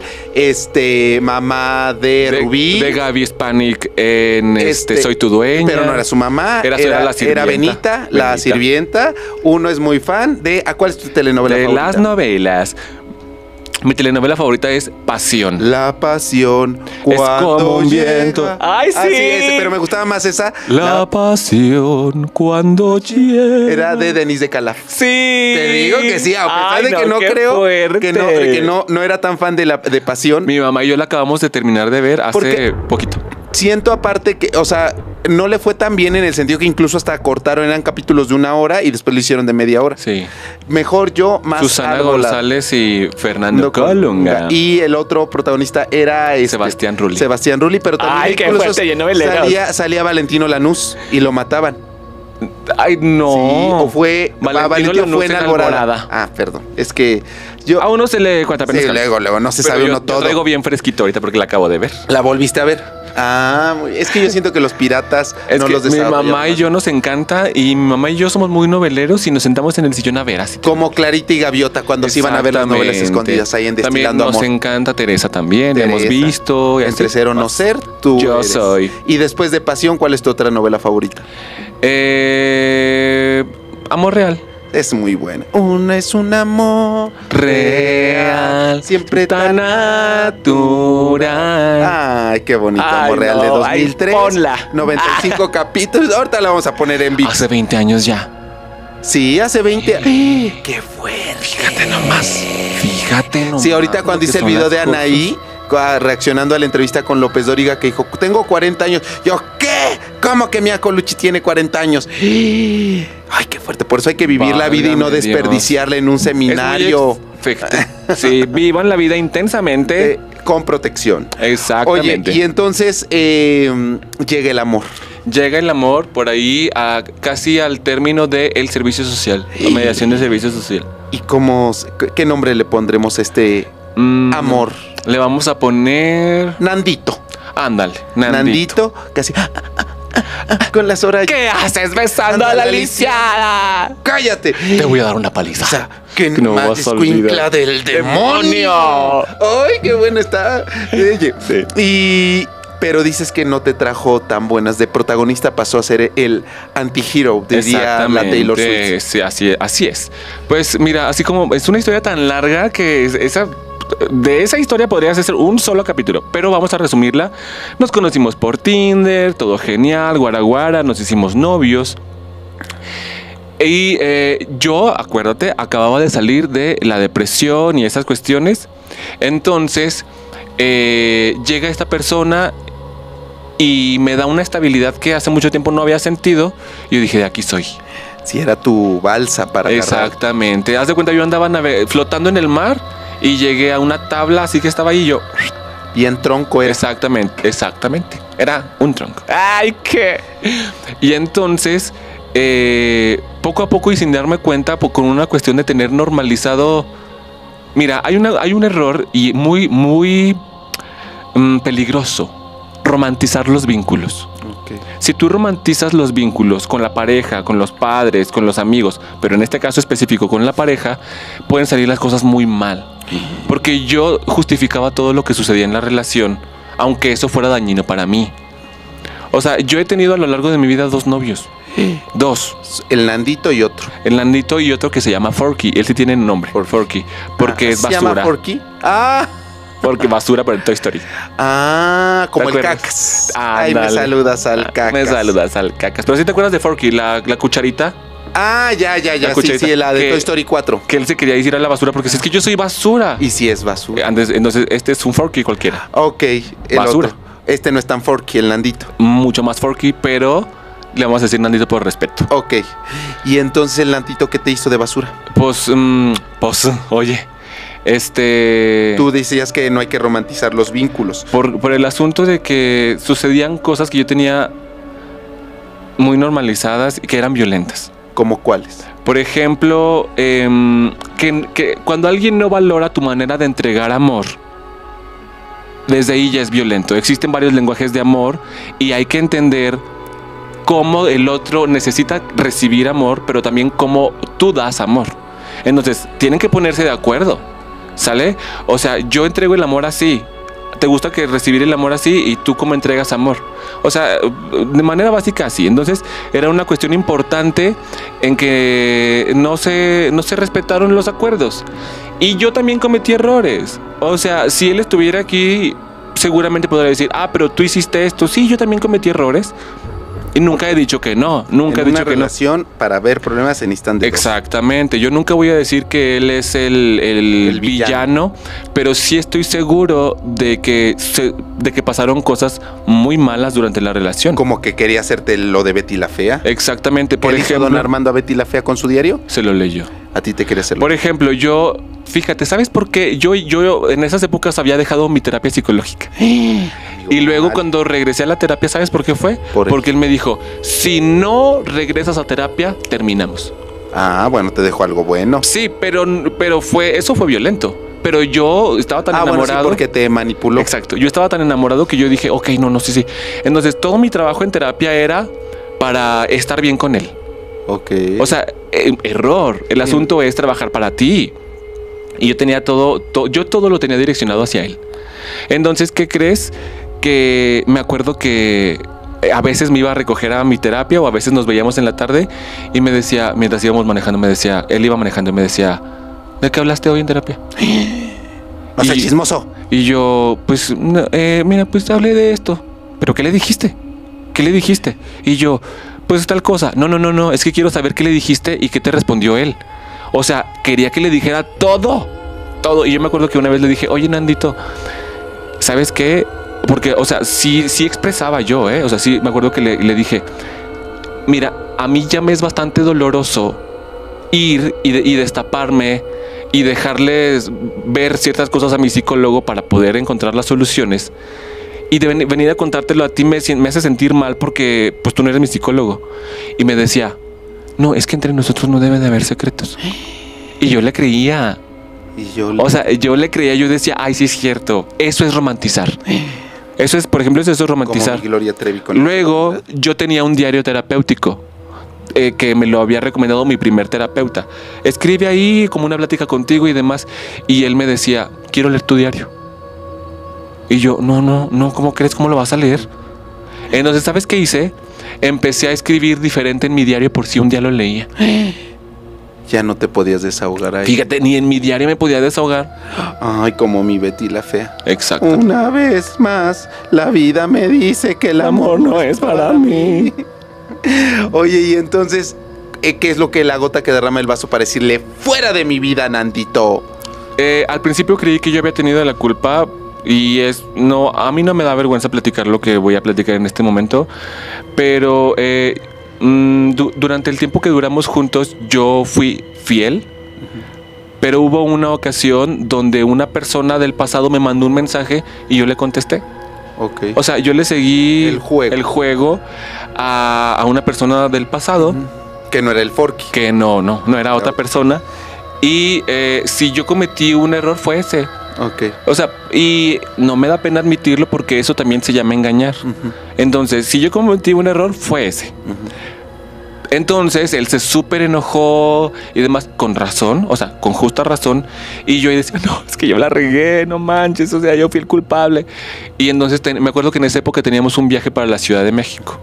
mamá de Rubí. De Gaby Spanik en Soy tu dueña. Pero no era su mamá, era la sirvienta. Era Benita, la sirvienta. Uno es muy fan de... ¿A cuál es tu telenovela favorita? De las novelas. Mi telenovela favorita es Pasión. La pasión es como un viento. ¡Ay, sí! Pero me gustaba más esa. La pasión cuando llega. Era de Denise de Calaf. Sí. Te digo que sí, a pesar de que no creo que no era tan fan de Pasión. Mi mamá y yo la acabamos de terminar de ver hace poquito. Siento aparte que, o sea, no le fue tan bien en el sentido que incluso hasta cortaron, eran capítulos de 1 hora y después lo hicieron de media hora. Sí. Mejor yo, más Susana González y Fernando Colunga. Y el otro protagonista era Sebastián Rulli, pero también qué fuerte, salía Valentino Lanús y lo mataban. Ay, no. Sí, o fue... Valentino Valentino fue en Alborada. Alborada. Ah, perdón. Es que yo... A uno se le cuenta apenas. Sí, luego, no se Pero sabe yo uno todo. Yo traigo bien fresquito ahorita porque la acabo de ver. ¿La volviste a ver? Ah, es que yo siento que los piratas Es no que los mi desarrollan mamá y más. yo nos encanta y mi mamá y yo somos muy noveleros y nos sentamos en el sillón a ver así. Como Clarita y Gaviota cuando se iban a ver las novelas Exactamente. escondidas ahí en También Destilando nos Amor. encanta Teresa también, la hemos Teresa. visto. Y Entre así. ser o no ser, tú Yo eres. soy. Y después de Pasión, ¿cuál es tu otra novela favorita? Amor Real. Es muy buena. Una es un amor Real. siempre tan natural. Ay, qué bonito. Ay, Amor Real de no, ay, 2003. ponla. 95 capítulos. Ahorita la vamos a poner en vivo. Hace 20 años ya. Sí, hace 20. ¡Qué fuerte! Fíjate nomás. Fíjate nomás. Sí, ahorita cuando lo que hice el son video las de cosas. Anaí, reaccionando a la entrevista con López Dóriga, que dijo, tengo 40 años. Yo, ¿qué? ¿Cómo que Mia Colucci tiene 40 años? Ay, qué fuerte. Por eso hay que vivir la vida y no Válgame desperdiciarla en un Es muy seminario Sí, vivan la vida intensamente. con protección. Oye, Exactamente. y entonces llega el amor. Llega el amor por ahí casi al término del servicio social, la mediación del servicio social. ¿Y qué nombre le pondremos a este amor? Le vamos a poner... Nandito. Ándale, Nandito, casi con las horas. ¿Qué haces besando Anda, a la la lisiada? ¡Cállate! Te voy a dar una paliza. O sea, que no más vas a escuincla olvidar. del demonio. ¡Ay, qué bueno está! Oye, Sí. pero dices que no te trajo tan buenas. De protagonista pasó a ser el anti-hero, diría la Taylor Swift. Sí, así es. Pues mira, así como es una historia tan larga que de esa historia podrías hacer un solo capítulo, pero vamos a resumirla. Nos conocimos por Tinder, todo genial, guaraguara, nos hicimos novios. Y yo, acuérdate, acababa de salir de la depresión y esas cuestiones. Entonces, llega esta persona y me da una estabilidad que hace mucho tiempo no había sentido. Y yo dije, de aquí soy. Si era tu balsa para agarrar. Exactamente. Haz de cuenta, yo andaba flotando en el mar y llegué a una tabla, así que estaba ahí y yo. Bien tronco era. Exactamente. Era un tronco. ¡Ay, qué! Y entonces, poco a poco y sin darme cuenta, con una cuestión de tener normalizado. Mira, hay un error y muy peligroso. Romantizar los vínculos. Okay. Si tú romantizas los vínculos con la pareja, con los padres, con los amigos, pero en este caso específico con la pareja, pueden salir las cosas muy mal. Porque yo justificaba todo lo que sucedía en la relación, aunque eso fuera dañino para mí. O sea, yo he tenido a lo largo de mi vida 2 novios. 2. El Nandito y otro. El Nandito y otro que se llama Forky. Él sí tiene nombre, Forky. Porque es ¿Se basura. llama Porky? Ah. Porque basura por el Toy Story. Ah, como ¿Te el acuerdas? cacas. Ay, me Ándale. saludas al cacas. Me saludas al cacas. Pero si te acuerdas de Forky, la cucharita. Ah, ya. La Sí, cucharita. sí, la de Que- Toy Story 4. Que él se quería ir a la basura porque es que yo soy basura. Y si es basura. Entonces, este es un Forky cualquiera. Ok, el Basura. otro. Este no es tan Forky, el Nandito. Mucho más Forky, pero le vamos a decir Nandito por respeto. Ok. Y entonces el Nandito, ¿qué te hizo de basura? Pues, oye, Tú decías que no hay que romantizar los vínculos. por el asunto de que sucedían cosas que yo tenía muy normalizadas y que eran violentas. ¿Cómo cuáles? Por ejemplo, que cuando alguien no valora tu manera de entregar amor, desde ahí ya es violento. Existen varios lenguajes de amor y hay que entender cómo el otro necesita recibir amor, pero también cómo tú das amor. Entonces, tienen que ponerse de acuerdo, ¿sale? O sea, yo entrego el amor así. ¿Te gusta que recibir el amor así? ¿Y tú cómo entregas amor? O sea, de manera básica así. Entonces, era una cuestión importante en que no se respetaron los acuerdos. Y yo también cometí errores. O sea, si él estuviera aquí, seguramente podría decir, pero tú hiciste esto. Sí, yo también cometí errores. Y nunca he dicho que no. Nunca he En dicho una que no. relación, para ver problemas se necesitan de dos. Exactamente, yo nunca voy a decir que él es el villano, pero sí estoy seguro de que pasaron cosas muy malas durante la relación. Como que quería hacerte lo de Betty la Fea. Exactamente, por ¿Qué le hizo ejemplo, don Armando a Betty la Fea con su diario? se lo leyó. A ti te quería hacerlo. Por ejemplo, yo Fíjate, ¿sabes por qué? Yo en esas épocas había dejado mi terapia psicológica. Y luego cuando regresé a la terapia, ¿sabes por qué fue? Porque él me dijo, si no regresas a terapia, terminamos. Ah, bueno, te dejó algo bueno. Sí, pero eso fue violento. Pero yo estaba tan enamorado. Bueno, sí, porque te manipuló. Exacto. Yo estaba tan enamorado que yo dije, ok, no, sí. Entonces, todo mi trabajo en terapia era para estar bien con él. Ok. O sea, error. El asunto es trabajar para ti. Y yo tenía yo todo lo tenía direccionado hacia él. Entonces, ¿qué crees? Que me acuerdo que a veces me iba a recoger a mi terapia o a veces nos veíamos en la tarde y me decía, mientras íbamos manejando, él iba manejando y me decía, ¿de qué hablaste hoy en terapia? O sea, chismoso. Y yo, pues, mira, pues hablé de esto. ¿Pero qué le dijiste? ¿Qué le dijiste? Y yo, pues tal cosa. No, es que quiero saber qué le dijiste y qué te respondió él. O sea, quería que le dijera todo. Y yo me acuerdo que una vez le dije, oye, Nandito, ¿sabes qué? Porque, o sea, sí expresaba yo, O sea, sí me acuerdo que le dije, mira, a mí ya me es bastante doloroso ir y destaparme y dejarles ver ciertas cosas a mi psicólogo para poder encontrar las soluciones. Y de venir a contártelo a ti me hace sentir mal porque pues tú no eres mi psicólogo. Y me decía, no, es que entre nosotros no debe de haber secretos. Y yo le creía. Yo le creía, yo decía, ay, sí es cierto. Eso es romantizar. Eso es, por ejemplo, eso es romantizar. Como Gloria Trevi con Luego, yo tenía un diario terapéutico que me lo había recomendado mi primer terapeuta. Escribe ahí como una plática contigo y demás. Y él me decía, quiero leer tu diario. Y yo, no, ¿cómo crees? ¿Cómo lo vas a leer? Entonces, ¿sabes qué hice? Empecé a escribir diferente en mi diario por si un día lo leía. Ya no te podías desahogar ahí. Fíjate, ni en mi diario me podía desahogar. Ay, como mi Betty la Fea. Exacto. Una vez más, la vida me dice que el amor no es para mí. Oye, y entonces, ¿qué es lo que la gota que derrama el vaso para decirle, fuera de mi vida, Nandito? Al principio creí que yo había tenido la culpa. Y a mí no me da vergüenza platicar lo que voy a platicar en este momento, pero durante el tiempo que duramos juntos yo fui fiel, pero hubo una ocasión donde una persona del pasado me mandó un mensaje y yo le contesté. Okay. O sea, yo le seguí el juego a una persona del pasado. Que no era el Forky. Que no era otra persona. Y si yo cometí un error fue ese. Okay. O sea, y no me da pena admitirlo porque eso también se llama engañar. Entonces, si yo cometí un error, fue ese. Entonces, él se súper enojó y demás, con razón, o sea, con justa razón. Y yo decía, no, es que yo la regué, no manches, o sea, yo fui el culpable. Y entonces, me acuerdo que en esa época teníamos un viaje para la Ciudad de México.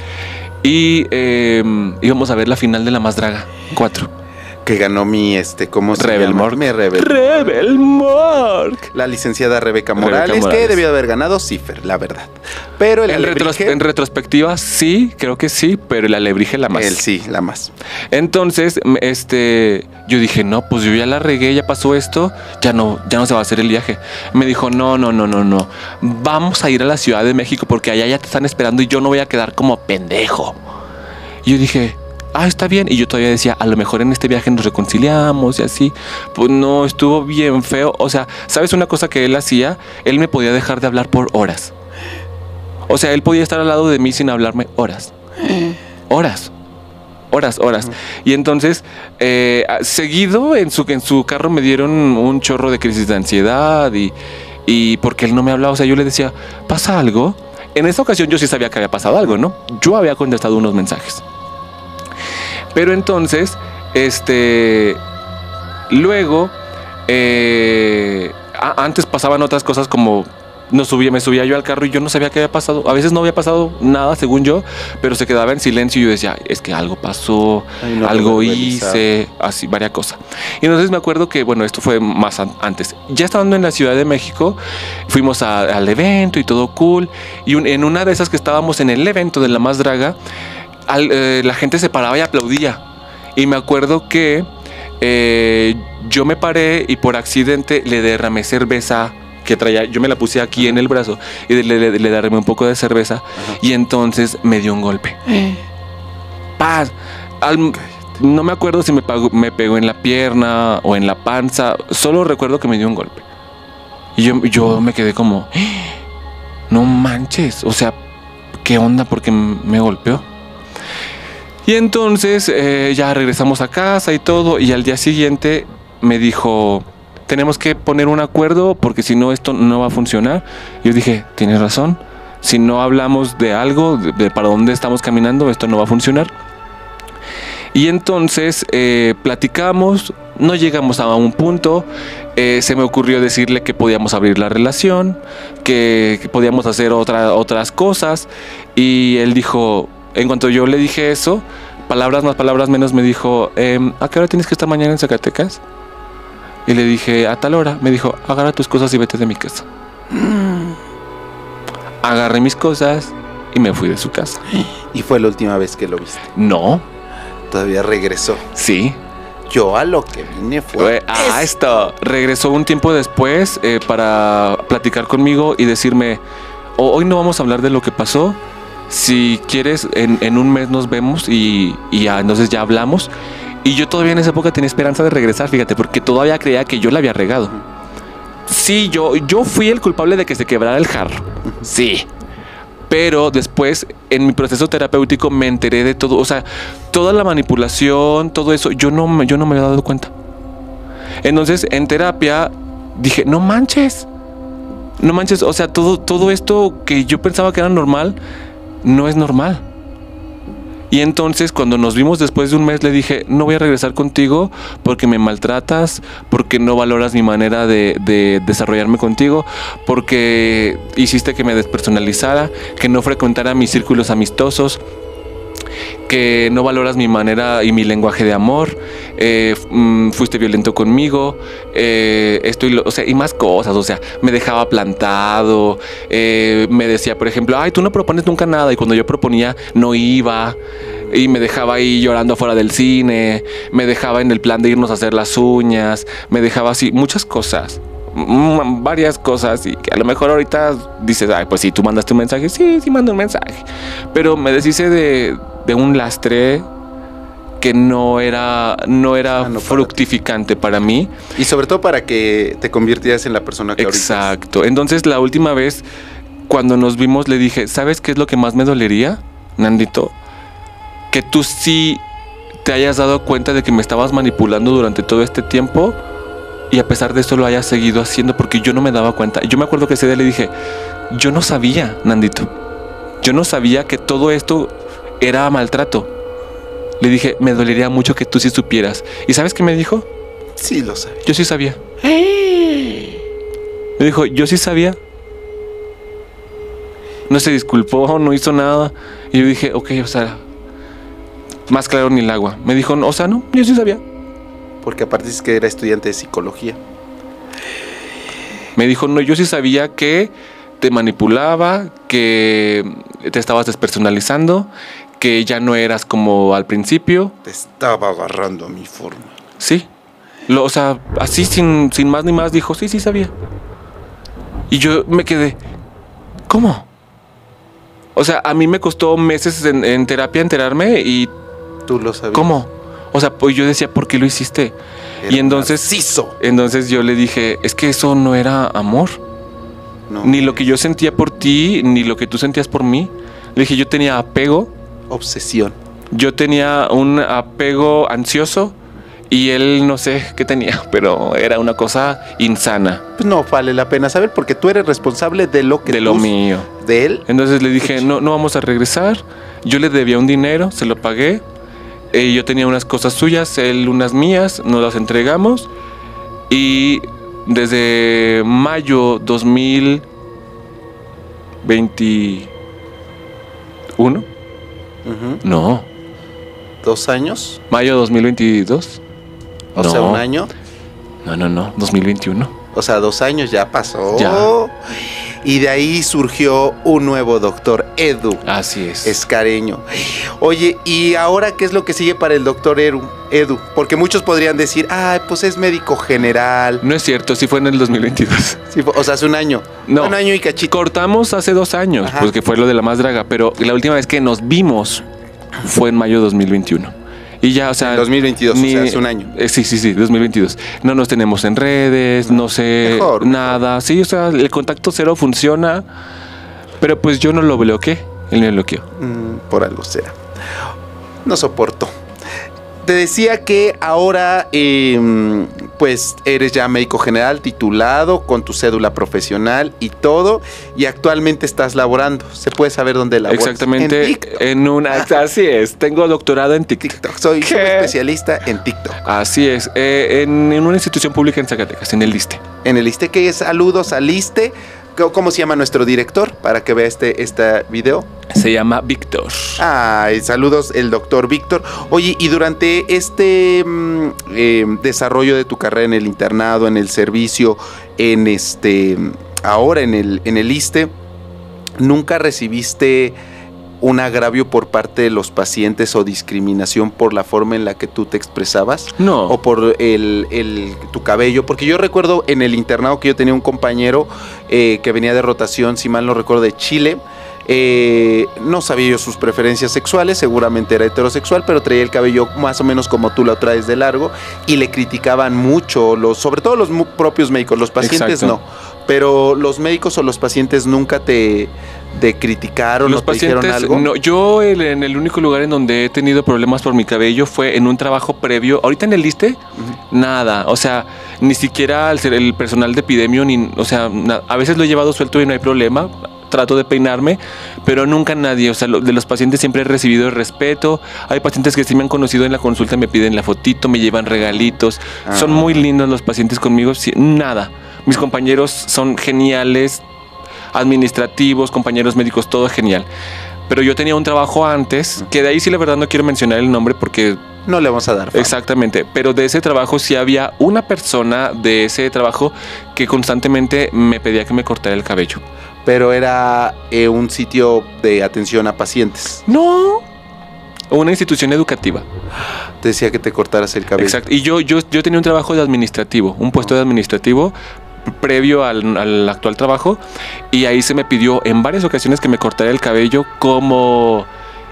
Y íbamos a ver la final de La Más Draga 4. Que ganó mi, ¿cómo se Rebel llama? Mork. Mi Rebel Mork. La licenciada Rebeca Morales, que debió haber ganado Cipher, la verdad. Pero el alebrije... En retrospectiva, sí, creo que sí, pero el alebrije la más. Él sí, la más. Entonces, yo dije, no, pues yo ya la regué, ya pasó esto, ya no se va a hacer el viaje. Me dijo, no. Vamos a ir a la Ciudad de México porque allá ya te están esperando y yo no voy a quedar como pendejo. Y yo dije, está bien. Y yo todavía decía, a lo mejor en este viaje nos reconciliamos y así. Pues no, estuvo bien feo. O sea, ¿sabes una cosa que él hacía? Él me podía dejar de hablar por horas. O sea, él podía estar al lado de mí sin hablarme horas. Horas. Y entonces, seguido en su carro me dieron un chorro de crisis de ansiedad y porque él no me hablaba. O sea, yo le decía, ¿pasa algo? En esa ocasión yo sí sabía que había pasado algo, ¿no? Yo había contestado unos mensajes. Pero entonces, luego, antes pasaban otras cosas como me subía yo al carro y yo no sabía qué había pasado. A veces no había pasado nada, según yo, pero se quedaba en silencio y yo decía, es que algo pasó, algo hice, así, varias cosas. Y entonces me acuerdo que, bueno, esto fue más antes. Ya estando en la Ciudad de México, fuimos al evento y todo cool. Y en una de esas que estábamos en el evento de La Más Draga, la gente se paraba y aplaudía. Y me acuerdo que yo me paré y por accidente le derramé cerveza que traía. Yo me la puse aquí en el brazo y le derramé un poco de cerveza. Y entonces me dio un golpe. ¡Paz! no me acuerdo si me pegó en la pierna o en la panza. Solo recuerdo que me dio un golpe. Y yo me quedé como, no manches, o sea, ¿qué onda? Porque me golpeó. Y entonces ya regresamos a casa y todo. Y al día siguiente me dijo, tenemos que poner un acuerdo porque si no esto no va a funcionar. Yo dije, tienes razón. Si no hablamos de algo, de para dónde estamos caminando, esto no va a funcionar. Y entonces platicamos, no llegamos a un punto. Se me ocurrió decirle que podíamos abrir la relación, que podíamos hacer otras cosas. Y él dijo, en cuanto yo le dije eso, palabras más, palabras menos, me dijo, ¿a qué hora tienes que estar mañana en Zacatecas? Y le dije, a tal hora. Me dijo, agarra tus cosas y vete de mi casa. Agarré mis cosas y me fui de su casa. ¿Y fue la última vez que lo viste? No. Todavía regresó. Sí. Yo a lo que vine fue esto. Regresó un tiempo después para platicar conmigo y decirme, hoy no vamos a hablar de lo que pasó. Si quieres, en un mes nos vemos y ya, entonces ya hablamos. Y yo todavía en esa época tenía esperanza de regresar, fíjate, porque todavía creía que yo la había regado. Sí, yo fui el culpable de que se quebrara el jarro. Sí. Pero después, en mi proceso terapéutico, me enteré de todo. O sea, toda la manipulación, todo eso, yo no me había dado cuenta. Entonces, en terapia, dije, no manches. No manches, o sea, todo esto que yo pensaba que era normal, no es normal. Y entonces cuando nos vimos después de un mes le dije, no voy a regresar contigo porque me maltratas, porque no valoras mi manera de desarrollarme contigo, porque hiciste que me despersonalizara, que no frecuentara mis círculos amistosos, que no valoras mi manera y mi lenguaje de amor, fuiste violento conmigo, o sea, y más cosas, o sea, me dejaba plantado, me decía, por ejemplo, ay, tú no propones nunca nada, y cuando yo proponía no iba, y me dejaba ahí llorando afuera del cine, me dejaba en el plan de irnos a hacer las uñas, me dejaba así, muchas cosas. Varias cosas y que a lo mejor ahorita dices, ay, pues sí, tú mandaste un mensaje, sí, mando un mensaje, pero me deshice de un lastre que no era fructificante para mí. Y sobre todo para que te convirtieras en la persona que ahorita. Exacto. Entonces la última vez cuando nos vimos le dije, ¿sabes qué es lo que más me dolería, Nandito? Que tú sí te hayas dado cuenta de que me estabas manipulando durante todo este tiempo y a pesar de eso lo hayas seguido haciendo, porque yo no me daba cuenta. Yo me acuerdo que ese día le dije, yo no sabía, Nandito, yo no sabía que todo esto era maltrato. Le dije, me dolería mucho que tú sí supieras. ¿Y sabes qué me dijo? Sí, lo sabía. Yo sí sabía. Me dijo, yo sí sabía. No se disculpó, no hizo nada. Y yo dije, ok, o sea, más claro ni el agua. Me dijo, o sea, no, yo sí sabía. Porque aparte es que era estudiante de psicología. Me dijo, no, yo sí sabía que te manipulaba, que te estabas despersonalizando, que ya no eras como al principio. Te estaba agarrando a mi forma. Sí. O sea, así sin más ni más dijo, sí sabía. Y yo me quedé, ¿cómo? O sea, a mí me costó meses en terapia enterarme y... Tú lo sabías. ¿Cómo? O sea, pues yo decía, ¿por qué lo hiciste? Era y entonces... narciso. Entonces yo le dije, es que eso no era amor. No. Ni lo que yo sentía por ti, ni lo que tú sentías por mí. Le dije, yo tenía apego. Obsesión. Yo tenía un apego ansioso y él no sé qué tenía, pero era una cosa insana. Pues no vale la pena saber porque tú eres responsable de lo que de lo mío. De él. Entonces le dije, no vamos a regresar. Yo le debía un dinero, se lo pagué. Yo tenía unas cosas suyas, él unas mías, nos las entregamos. Y desde mayo 2021. No. 2 años. Mayo 2022. O sea, un año. No, 2021. O sea, 2 años ya pasó. Ya. Y de ahí surgió un nuevo doctor, Edu. Así es. Escareño. Oye, ¿y ahora qué es lo que sigue para el doctor Edu? Porque muchos podrían decir, pues es médico general. No es cierto, sí fue en el 2022. Sí, o sea, hace un año. No. Un año y cachito. Cortamos hace 2 años, pues que fue lo de la más draga, pero la última vez que nos vimos fue en mayo 2021. Y ya, o sea... En 2022, o sea, hace un año. Sí, 2022. No nos tenemos en redes, no sé Mejor. nada. Sí, o sea, el contacto cero funciona, pero pues yo no lo bloqueé, él me bloqueó. Por algo será. No soporto. Te decía que ahora, pues, eres ya médico general, titulado, con tu cédula profesional y todo, y actualmente estás laborando. ¿Se puede saber dónde laboras? Exactamente, En TikTok. así es, tengo doctorado en TikTok. TikTok. Soy especialista en TikTok. Así es, en una institución pública en Zacatecas, en el ISSSTE. En el ISSSTE, que saludos al ISSSTE. ¿Cómo se llama nuestro director? Para que vea este video. Se llama Víctor. Ay, saludos, el doctor Víctor. Oye, y durante este desarrollo de tu carrera en el internado, en el servicio, ahora en el ISSSTE, ¿nunca recibiste un agravio por parte de los pacientes o discriminación por la forma en la que tú te expresabas? No. O por tu cabello. Porque yo recuerdo en el internado que yo tenía un compañero que venía de rotación, si mal no recuerdo, de Chile. No sabía yo sus preferencias sexuales, seguramente era heterosexual, pero traía el cabello más o menos como tú lo traes de largo y le criticaban mucho, sobre todo los propios médicos, los pacientes Exacto. no, pero los médicos o los pacientes nunca te criticaron Los o te dijeron pacientes, algo. no, yo en el único lugar en donde he tenido problemas por mi cabello fue en un trabajo previo. Ahorita en el ISSSTE, nada. O sea, ni siquiera el personal de epidemio, o sea, a veces lo he llevado suelto y no hay problema. Trato de peinarme, pero nunca nadie. O sea, de los pacientes siempre he recibido el respeto. Hay pacientes que sí me han conocido en la consulta, me piden la fotito, me llevan regalitos. Son muy lindos los pacientes conmigo. Sí, nada. Mis compañeros son geniales, administrativos, compañeros médicos, todo genial. Pero yo tenía un trabajo antes, que de ahí sí la verdad no quiero mencionar el nombre porque... No le vamos a dar fama. Exactamente, pero de ese trabajo sí había una persona de ese trabajo que constantemente me pedía que me cortara el cabello. Pero era un sitio de atención a pacientes. No, una institución educativa. Te decía que te cortaras el cabello. Exacto, y yo tenía un trabajo de administrativo, un puesto de administrativo previo al actual trabajo, y ahí se me pidió en varias ocasiones que me cortara el cabello como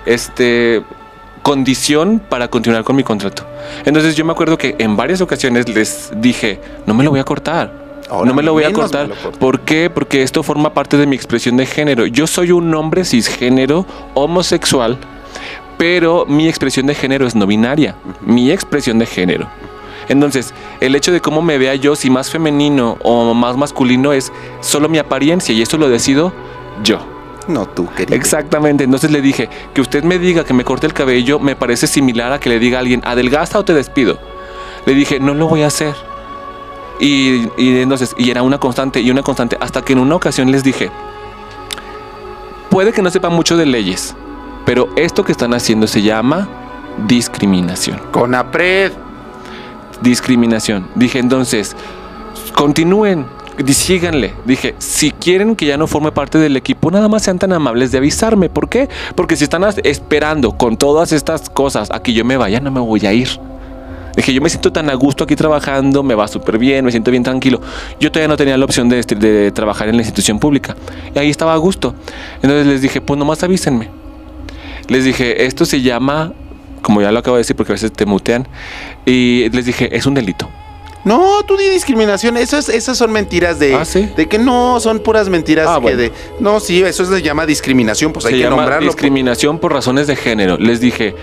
condición para continuar con mi contrato. Entonces yo me acuerdo que en varias ocasiones les dije, no me lo voy a cortar. Ahora no me lo voy a menos cortar. me lo corto. ¿Por qué? Porque esto forma parte de mi expresión de género. Yo soy un hombre cisgénero, homosexual, pero mi expresión de género es no binaria. Mi expresión de género. Entonces, el hecho de cómo me vea yo, si más femenino o más masculino, es solo mi apariencia, y eso lo decido yo. No tú, querido. Exactamente. Entonces le dije, que usted me diga que me corte el cabello me parece similar a que le diga a alguien, adelgaza o te despido. Le dije, no lo voy a hacer. Y entonces, y era una constante, hasta que en una ocasión les dije, puede que no sepa mucho de leyes, pero esto que están haciendo se llama discriminación. CONAPRED. Discriminación. Dije, entonces, continúen, síganle. Dije, si quieren que ya no forme parte del equipo, nada más sean tan amables de avisarme. ¿Por qué? Porque si están esperando con todas estas cosas a que yo me vaya, no me voy a ir. Dije, yo me siento tan a gusto aquí trabajando, me va súper bien, me siento bien tranquilo. Yo todavía no tenía la opción de trabajar en la institución pública. Y ahí estaba a gusto. Entonces les dije, pues nomás avísenme. Les dije, esto se llama, como ya lo acabo de decir porque a veces te mutean, y les dije, es un delito. No, tú di discriminación. Esas son mentiras ¿Sí? de que no, son puras mentiras. Bueno. No, sí, eso se llama discriminación, pues hay que nombrarlo. Discriminación por razones de género. Les dije,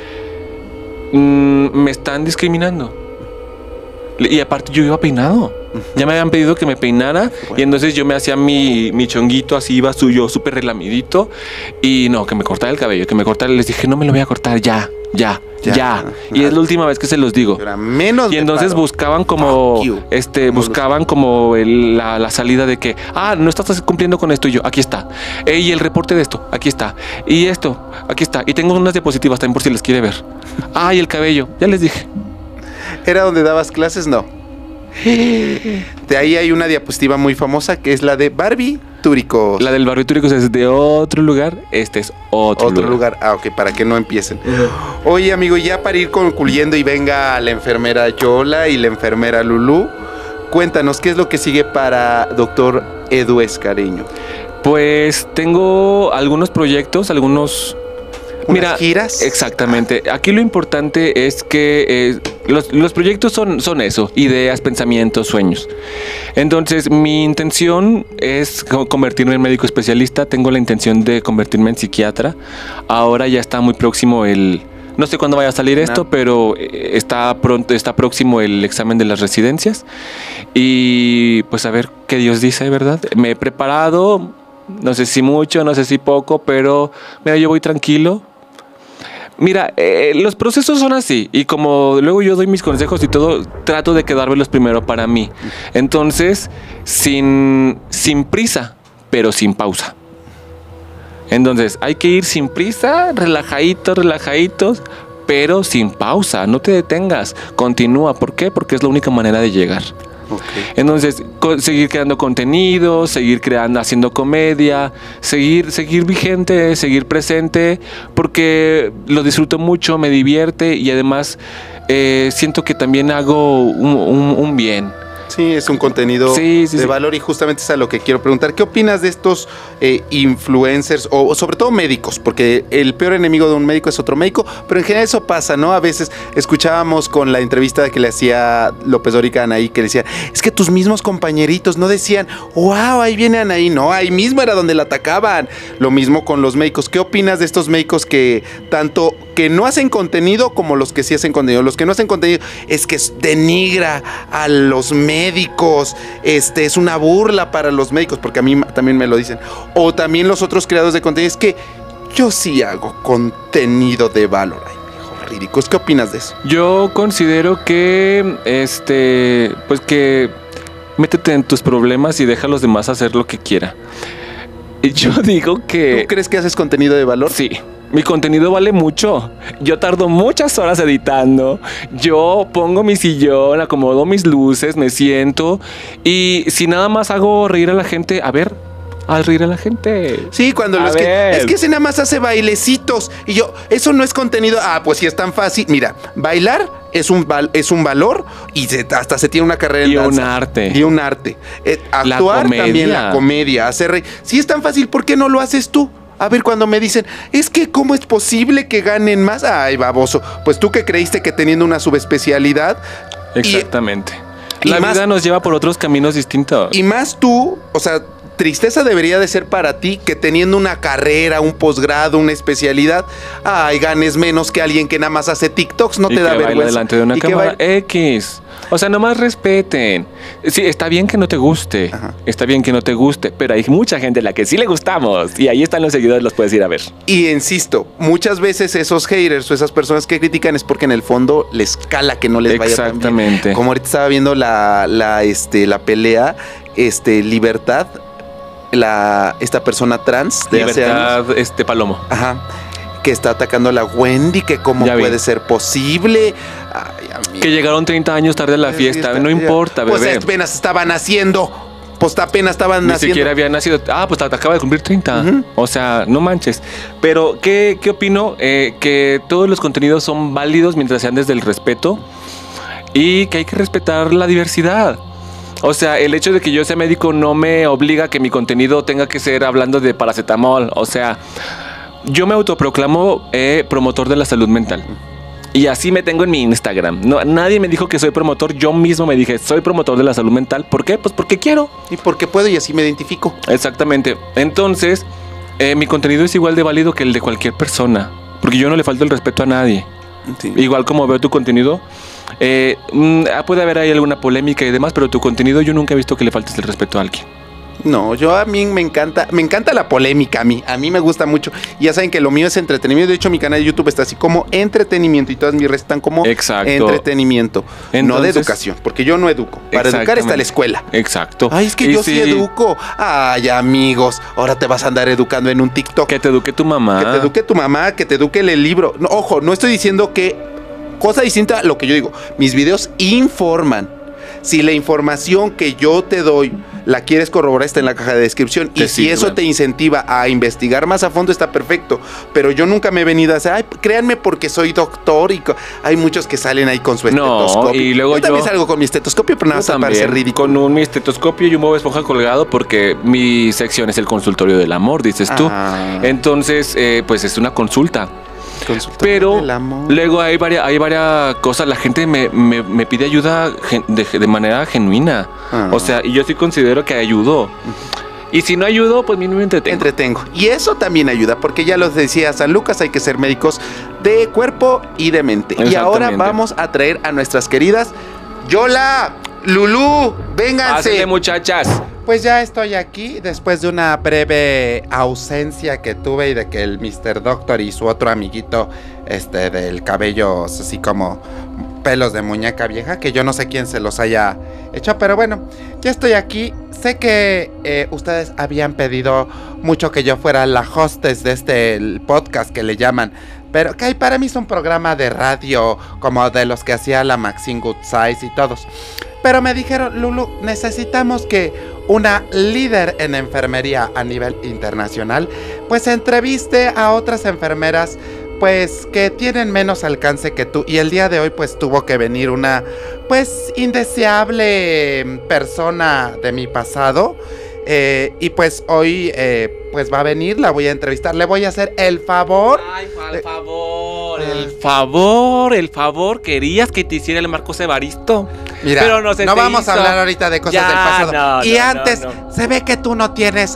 me están discriminando. Y aparte yo iba peinado. Ya me habían pedido que me peinara. Bueno. Y entonces yo me hacía mi chonguito, así iba suyo, súper relamidito. Y no, que me cortara el cabello, que me cortara. Les dije, no me lo voy a cortar, ya. Y es la última vez que se los digo. Menos y entonces buscaban como buscaban como la salida de que no estás cumpliendo con esto. Y yo, aquí está. Y el reporte de esto, aquí está. Y esto, aquí está. Y tengo unas diapositivas también por si les quiere ver. Y el cabello, ya les dije. ¿Era donde dabas clases? No. De ahí hay una diapositiva muy famosa que es la de barbitúricos. La del barbitúricos es de otro lugar. Este es otro lugar. Ok, para que no empiecen. Oye, amigo, ya para ir concluyendo y venga la enfermera Yola y la enfermera Lulú, cuéntanos, ¿qué es lo que sigue para doctor Edu Escareño? Pues tengo algunos proyectos, algunos Mira, giras. Exactamente. Aquí lo importante es que los proyectos son eso, ideas, pensamientos, sueños. Entonces, mi intención es convertirme en médico especialista. Tengo la intención de convertirme en psiquiatra. Ahora ya está muy próximo no sé cuándo vaya a salir esto, pero está próximo el examen de las residencias. Y pues a ver qué Dios dice, ¿verdad? Me he preparado, no sé si mucho, no sé si poco, pero mira, yo voy tranquilo. Mira, los procesos son así, y como luego yo doy mis consejos y todo, trato de quedármelos primero para mí. Entonces, sin prisa, pero sin pausa. Entonces, hay que ir sin prisa, relajaditos, pero sin pausa. No te detengas, continúa. ¿Por qué? Porque es la única manera de llegar. Okay. Entonces, seguir creando contenido, seguir haciendo comedia, seguir vigente, seguir presente, porque lo disfruto mucho, me divierte y además siento que también hago un bien. Sí, es un contenido de valor y justamente es a lo que quiero preguntar. ¿Qué opinas de estos influencers o sobre todo médicos? Porque el peor enemigo de un médico es otro médico, pero en general eso pasa, ¿no? A veces escuchábamos con la entrevista que le hacía López Dóriga a Anaí, que le decía, es que tus mismos compañeritos no decían, wow, ahí viene Anaí. No, ahí mismo era donde la atacaban. Lo mismo con los médicos. ¿Qué opinas de estos médicos que tanto que no hacen contenido como los que sí hacen contenido? Los que no hacen contenido es que denigra a los médicos, es una burla para los médicos, porque a mí también me lo dicen. O también los otros creadores de contenido, es que yo sí hago contenido de valor. Ay, hijo ridículos. ¿Qué opinas de eso? Yo considero que, pues que métete en tus problemas y deja a los demás hacer lo que quiera. Yo digo que... ¿Tú crees que haces contenido de valor? Sí. Mi contenido vale mucho. Yo tardo muchas horas editando. Yo pongo mi sillón, acomodo mis luces, me siento. Y si nada más hago reír a la gente, haz reír a la gente. Sí, cuando es que ese nada más hace bailecitos. Y yo, eso no es contenido. Pues si es tan fácil. Mira, bailar es un valor y hasta se tiene una carrera en danza. Y un arte. Actuar también, la comedia, hacer reír. Si es tan fácil, ¿por qué no lo haces tú? A ver, cuando me dicen, es que ¿cómo es posible que ganen más? Ay, baboso. Pues tú que creíste que teniendo una subespecialidad... Exactamente. La vida nos lleva por otros caminos distintos. Y más tú, o sea, tristeza debería de ser para ti que teniendo una carrera, un posgrado, una especialidad, ganes menos que alguien que nada más hace TikToks, no te da vergüenza. Baila delante de una cámara X. O sea, nomás respeten. Sí, está bien que no te guste. Ajá. Está bien que no te guste, pero hay mucha gente a la que sí le gustamos. Y ahí están los seguidores, los puedes ir a ver. Y insisto, muchas veces esos haters o esas personas que critican es porque en el fondo les cala que no les vaya tan bien. Exactamente. Como ahorita estaba viendo la pelea, Libertad, esta persona trans de Libertad, hace años. Palomo. Ajá. Que está atacando a la Wendy, que cómo puede ser posible. Ay, que llegaron 30 años tarde a la fiesta. No importa, bebé. Pues apenas estaban naciendo. Pues apenas estaban naciendo. Ni siquiera había nacido. Pues acaba de cumplir 30. Uh-huh. O sea, no manches. Pero, ¿qué opino? Que todos los contenidos son válidos mientras sean desde el respeto. Y que hay que respetar la diversidad. O sea, el hecho de que yo sea médico no me obliga a que mi contenido tenga que ser hablando de paracetamol. O sea... Yo me autoproclamo promotor de la salud mental. Y así me tengo en mi Instagram. Nadie me dijo que soy promotor. Yo mismo me dije, soy promotor de la salud mental. ¿Por qué? Pues porque quiero. Y porque puedo y así me identifico. Exactamente. Entonces, mi contenido es igual de válido que el de cualquier persona. Porque yo no le falto el respeto a nadie. Sí. Igual como veo tu contenido. Puede haber ahí alguna polémica y demás, pero tu contenido yo nunca he visto que le faltes el respeto a alguien. No, a mí me encanta la polémica, a mí me gusta mucho. Y ya saben que lo mío es entretenimiento. De hecho, mi canal de YouTube está así como entretenimiento y todas mis redes están como entretenimiento. Entonces, no de educación, porque yo no educo. Para educar está la escuela. Exacto. Ay, es que yo sí educo. Ay, amigos, ahora te vas a andar educando en un TikTok. Que te eduque tu mamá. Que te eduque tu mamá, que te eduque el libro. No, ojo, no estoy diciendo que... Cosa distinta a lo que yo digo. Mis videos informan. Si la información que yo te doy la quieres corroborar, está en la caja de descripción. Y si eso te incentiva a investigar más a fondo, está perfecto. Pero yo nunca me he venido a hacer, créanme porque soy doctor. Y hay muchos que salen ahí con su estetoscopio. Y luego yo también salgo con mi estetoscopio, pero nada más parece ridículo. Con mi estetoscopio y un Bob Esponja colgado, porque mi sección es el consultorio del amor, dices tú. Entonces, pues es una consulta. Pero el amor. luego hay varias cosas. La gente me pide ayuda de manera genuina. O sea, y yo sí considero que ayudo. Y si no ayudo, pues mínimo me entretengo. Y eso también ayuda, porque ya los decía San Lucas, hay que ser médicos de cuerpo y de mente. Y ahora vamos a traer a nuestras queridas Yola, Lulú, vénganse. Pásenle, muchachas. Pues ya estoy aquí después de una breve ausencia que tuve y de que el Mr. Doctor y su otro amiguito, del cabello así como pelos de muñeca vieja, que yo no sé quién se los haya hecho, pero bueno, ya estoy aquí. Sé que ustedes habían pedido mucho que yo fuera la hostess de el podcast que le llaman, pero que para mí es un programa de radio como de los que hacía la Maxine Goodside y todos. Pero me dijeron, Lulu, necesitamos que una líder en enfermería a nivel internacional pues entreviste a otras enfermeras pues que tienen menos alcance que tú. Y el día de hoy pues tuvo que venir una pues indeseable persona de mi pasado. Y pues hoy pues va a venir, la voy a entrevistar. Le voy a hacer el favor. Ay, el favor. Querías que te hiciera el Marcos Evaristo. Mira, pero no vamos a hablar ahorita de cosas del pasado. Y antes, no. Se ve que tú no tienes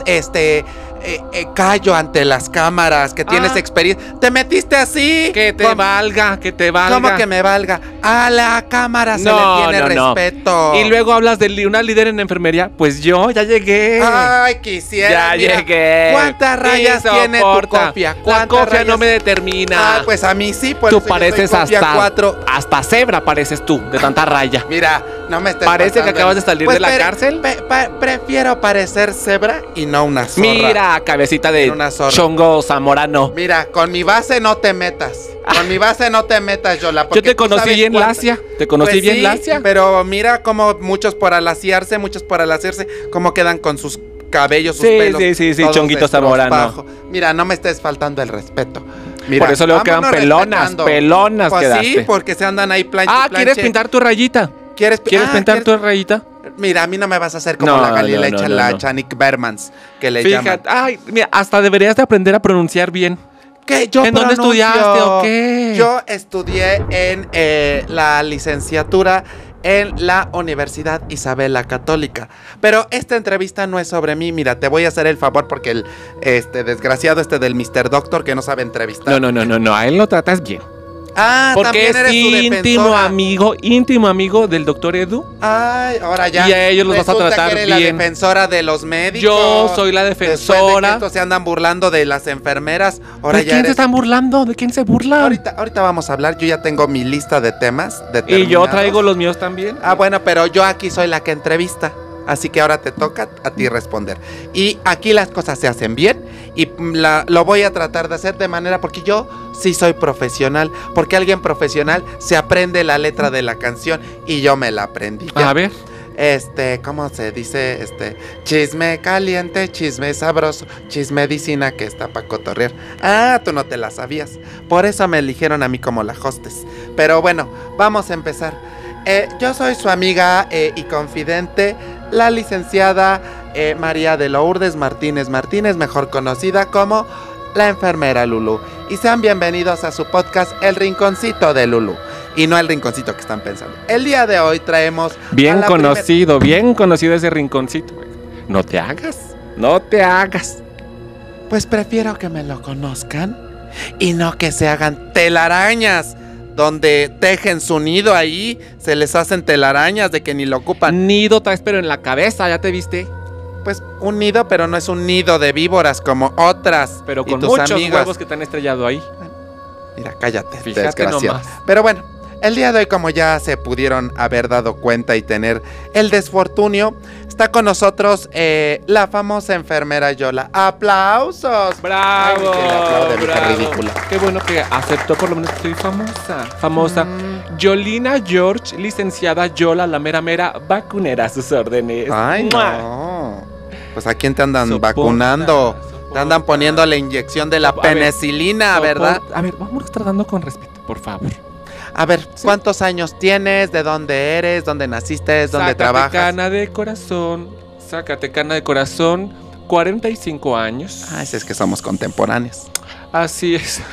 callo ante las cámaras, que tienes experiencia. ¿Te metiste así? Que te valga. ¿Cómo que me valga? A la cámara se le tiene respeto. Y luego hablas de una líder en enfermería. Pues yo ya llegué. Ay, quisiera. Ya llegué. ¿Cuántas rayas tiene tu copia? La copia no me determina. Ah, pues a mí sí. Por tú eso pareces yo soy copia 4. Hasta cebra pareces tú, de tanta raya. Mira, no me estés Parece que acabas de salir de la cárcel. Prefiero parecer cebra y no una zorra. Mira, cabecita de chongo zamorano. Mira, con mi base no te metas. Con mi base no te metas, Yola. Yo te conocí bien lacia. Te conocí bien lacia. Pero mira cómo muchos por alaciarse, cómo quedan con sus cabellos, sus pelos. Sí, chonguito zamorano. Mira, no me estés faltando el respeto. Mira, por eso luego quedan pelonas pues quedaste. Sí, porque se andan ahí planche. ¿Quieres pintar tu rayita? ¿Quieres pintar tu rayita? Mira, a mí no me vas a hacer como la Galila la Chanik Bermans, que le llaman. Ay, mira, hasta deberías de aprender a pronunciar bien. ¿Qué? ¿En dónde estudiaste o qué? Yo estudié en la licenciatura en la Universidad Isabel la Católica. Pero esta entrevista no es sobre mí. Mira, te voy a hacer el favor porque el desgraciado del Mr. Doctor que no sabe entrevistar. No, a él lo tratas bien. Porque también eres íntimo amigo del doctor Edu. Ay, ahora ya. Y a ellos los vas a tratar que eres bien. La defensora de los médicos. Yo soy la defensora. Después de que estos se andan burlando de las enfermeras. Ahora ¿De quién se están burlando? ¿De quién se burlan? Ahorita vamos a hablar. Yo ya tengo mi lista de temas determinados. Y yo traigo los míos también. Bueno, pero yo aquí soy la que entrevista. Así que ahora te toca a ti responder. Y aquí las cosas se hacen bien. Y lo voy a tratar de hacer de manera, porque yo sí soy profesional. Porque alguien profesional se aprende la letra de la canción. Y yo me la aprendí. A ver. ¿Cómo se dice? Chisme caliente, chisme sabroso, chisme medicina que está para cotorrear. Tú no te la sabías. Por eso me eligieron a mí como la hostess. Pero bueno, vamos a empezar. Yo soy su amiga y confidente, la licenciada María de Lourdes Martínez, mejor conocida como la enfermera Lulú. Y sean bienvenidos a su podcast El Rinconcito de Lulú. Y no el rinconcito que están pensando. El día de hoy traemos... Bien conocido ese rinconcito. No te hagas. Pues prefiero que me lo conozcan y no que se hagan telarañas. Donde tejen su nido ahí, se les hacen telarañas de que ni lo ocupan. Nido traes pero en la cabeza, ¿ya te viste? Pues un nido, pero no es un nido de víboras como otras. Pero con muchos huevos que te han estrellado ahí. Mira, cállate, fíjate desgraciado. nomás. Pero bueno, el día de hoy, como ya se pudieron haber dado cuenta y tener el desfortunio, está con nosotros la famosa enfermera Yola. ¡Aplausos! ¡Bravo! Ay, bravo. Ridícula. Qué bueno que aceptó, por lo menos que soy famosa. Yolina George, licenciada Yola, la mera vacunera a sus órdenes. Ay, no. Pues ¿a quién te andan vacunando? Te andan poniendo la inyección de la penicilina, ¿verdad? A ver, vamos tratando con respeto, por favor. A ver, ¿cuántos años tienes? ¿De dónde eres? ¿Dónde naciste? ¿Dónde trabajas? Zacatecana de corazón, 45 años. Es que somos contemporáneos. Así es.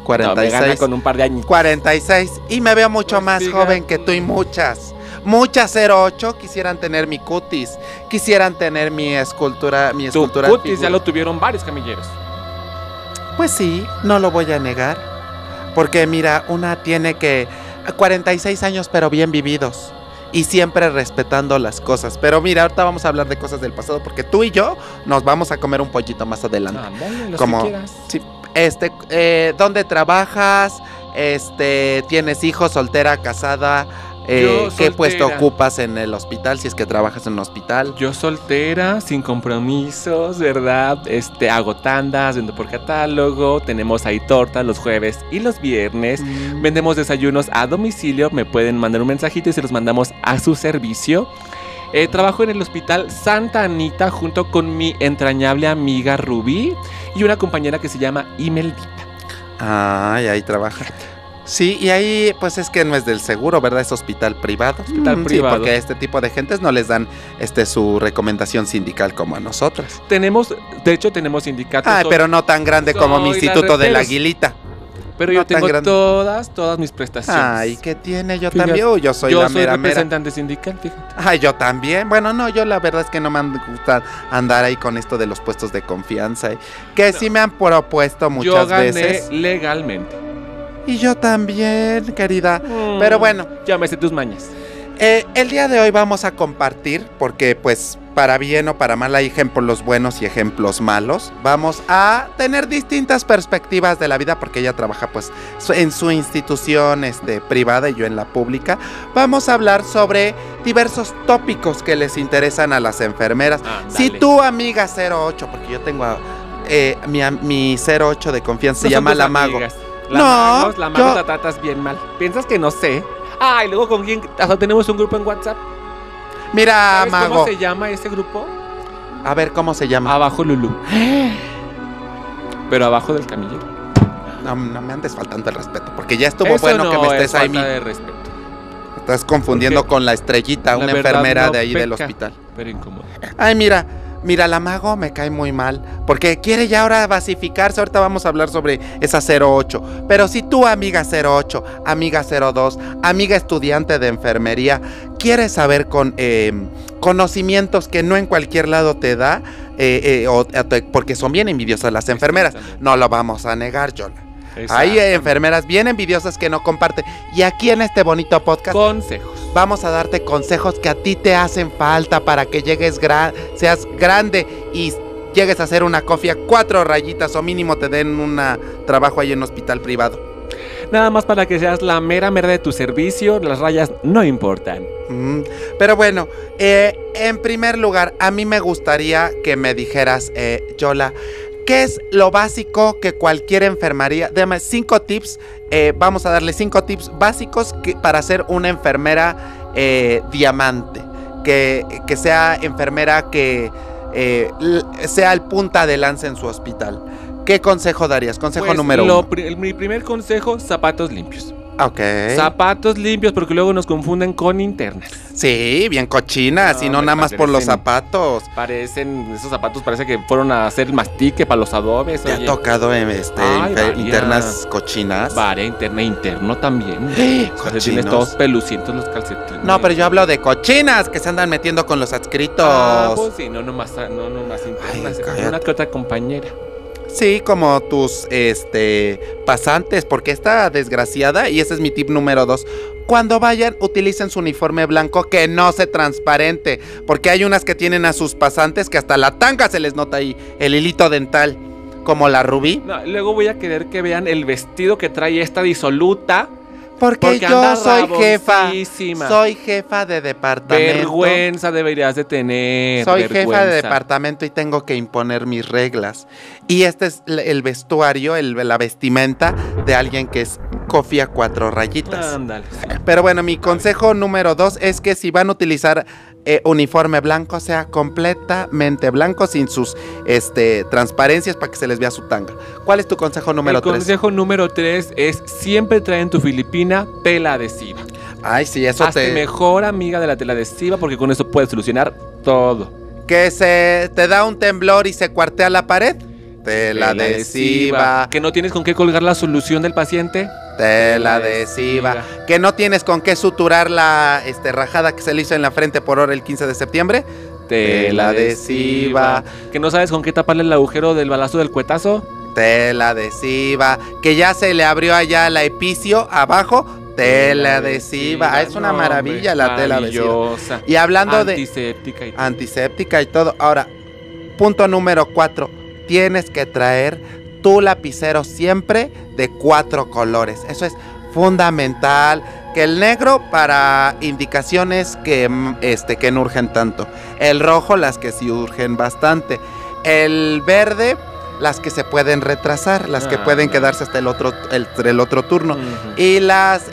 No, me gana 46. con un par de años. 46. Y me veo mucho Pues más fíjate. joven que tú y muchas. Muchas 08 quisieran tener mi cutis. Quisieran tener mi escultura. Mi Tu escultura cutis figura. ya lo tuvieron varios camilleros. Pues sí, no lo voy a negar. Porque mira, una tiene que 46 años pero bien vividos. Y siempre respetando las cosas. Pero mira, ahorita vamos a hablar de cosas del pasado. Porque tú y yo nos vamos a comer un pollito más adelante. Ándale, los Como- que quieras. Sí, ¿dónde trabajas? ¿Tienes hijos, soltera, casada? Yo ¿Qué soltera. puesto ocupas en el hospital si es que trabajas en un hospital? Yo soltera, sin compromisos, ¿verdad? Hago tandas, vendo por catálogo, tenemos ahí tortas los jueves y los viernes. Vendemos desayunos a domicilio, me pueden mandar un mensajito y se los mandamos a su servicio. Trabajo en el hospital Santa Anita junto con mi entrañable amiga Rubí y una compañera que se llama Imeldita. Ay, ahí trabaja. Sí, y ahí pues es que no es del seguro, ¿verdad? Es hospital privado. Hospital Sí, privado. porque a este tipo de gentes no les dan su recomendación sindical como a nosotras. De hecho tenemos sindicatos. Ay, pero no tan grande como mi soy la instituto de la referes. Aguilita. Pero no yo tan tengo grande. todas mis prestaciones. Ay, ¿qué tiene? Yo Fíjate, también. Yo soy yo la soy mera mera. representante sindical, fíjate. Ay, yo también. Bueno, no, yo la verdad es que no me gusta andar ahí con esto de los puestos de confianza. Que sí me han propuesto Yo muchas gané veces. legalmente. Y yo también, querida. Pero bueno, Llámese tus mañas. el día de hoy vamos a compartir, porque pues para bien o para mal hay ejemplos buenos y ejemplos malos. Vamos a tener distintas perspectivas de la vida, porque ella trabaja pues en su institución privada y yo en la pública. Vamos a hablar sobre diversos tópicos que les interesan a las enfermeras. Ándale. Si tu amiga 08, porque yo tengo mi 08 de confianza, se No son llama tus la Mago. amigas. No, La Mago yo- la tratas bien mal. ¿Piensas que no sé? Ay, luego con quién. Hasta tenemos un grupo en WhatsApp. Mira, ¿Sabes Mago. cómo se llama ese grupo? A ver, ¿cómo se llama? Abajo Lulú. Pero abajo del camillero. No me andes faltando el respeto, porque ya estuvo Eso bueno no que me estés es ahí. falta de respeto. Estás confundiendo Porque con la estrellita, la una verdad enfermera no de ahí del peca. hospital. Pero incómodo. Ay, mira, la Mago me cae muy mal, porque quiere ya ahora basificarse. Ahorita vamos a hablar sobre esa 08. Pero si tu amiga 08, amiga 02, amiga estudiante de enfermería, quieres saber con conocimientos que no en cualquier lado te da, porque son bien envidiosas las enfermeras. Exactamente. No lo vamos a negar, Yola. Hay Exactamente. enfermeras bien envidiosas que no comparten. Y aquí en este bonito podcast Consejos. vamos a darte consejos que a ti te hacen falta para que seas grande y llegues a hacer una cofia 4 rayitas o mínimo te den un trabajo ahí en un hospital privado. Nada más para que seas la mera de tu servicio, las rayas no importan. Pero bueno, en primer lugar, a mí me gustaría que me dijeras, Yola, ¿qué es lo básico que cualquier enfermería? Dame 5 tips, vamos a darle 5 tips básicos para ser una enfermera diamante. Que sea enfermera que sea el punta de lanza en su hospital. ¿Qué consejo darías? Consejo Pues, número 1. Mi primer consejo, zapatos limpios. Ok. Zapatos limpios porque luego nos confunden con internas. Sí, bien cochinas, No, y no me nada más por los parecen- zapatos. Esos zapatos parece que fueron a hacer mastique para los adobes. ¿Te ha oye. tocado Ay, varias. internas cochinas? Varia interna, interno también. Cochinos. Tienes todos pelucientos los calcetines. No, pero yo hablo de cochinas que se andan metiendo con los adscritos. Pues sí, no nomás internas, cállate. una que otra compañera. Sí, como tus pasantes, porque está desgraciada, y ese es mi tip número 2. Cuando vayan, utilicen su uniforme blanco que no se transparente, porque hay unas que tienen a sus pasantes que hasta la tanga se les nota ahí, el hilito dental, como la Rubí. No, luego voy a querer que vean el vestido que trae esta disoluta. Porque yo anda soy jefa. raboncísima. Soy jefa de departamento. Vergüenza deberías de tener. Soy jefa de vergüenza. departamento y tengo que imponer mis reglas. Y este es el vestuario, la vestimenta de alguien que es cofia 4 rayitas. Ándale. Pero bueno, mi consejo número 2 es que si van a utilizar uniforme blanco, sea completamente blanco, sin sus transparencias para que se les vea su tanga. ¿Cuál es tu consejo número El 3? consejo número 3 es siempre traer en tu filipina tela adhesiva. Ay, sí, eso Hazte mejor amiga de la tela adhesiva porque con eso puedes solucionar todo. ¿Que te da un temblor y se cuartea la pared? tela adhesiva. ¿Que no tienes con qué colgar la solución del paciente? Tela adhesiva. ¿Que no tienes con qué suturar la rajada que se le hizo en la frente por hora el 15 de septiembre? Tela adhesiva. ¿Que no sabes con qué taparle el agujero del balazo del cuetazo? Tela adhesiva. ¿Que ya se le abrió allá la epicio abajo? Tela adhesiva. Es una maravilla la tela adhesiva. Y hablando antiséptica y todo. Ahora, punto número 4. Tienes que traer tu lapicero siempre de 4 colores. Eso es fundamental. Que el negro para indicaciones que no urgen tanto. El rojo, las que sí urgen bastante. El verde, las que se pueden retrasar, las que pueden quedarse hasta el otro turno. Y las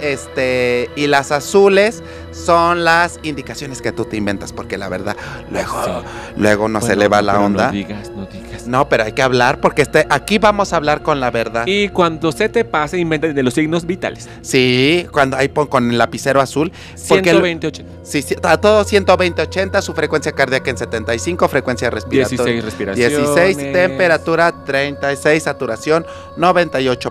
azules son las indicaciones que tú te inventas, porque la verdad, luego no se le va la onda. No digas. No, pero hay que hablar, porque aquí vamos a hablar con la verdad. Y cuando se te pase, inventa de los signos vitales. Sí, cuando ahí con el lapicero azul. 120-80. Sí, a todo 120-80, su frecuencia cardíaca en 75, frecuencia respiratoria 16 respiraciones. 16, temperatura 36, saturación 98%,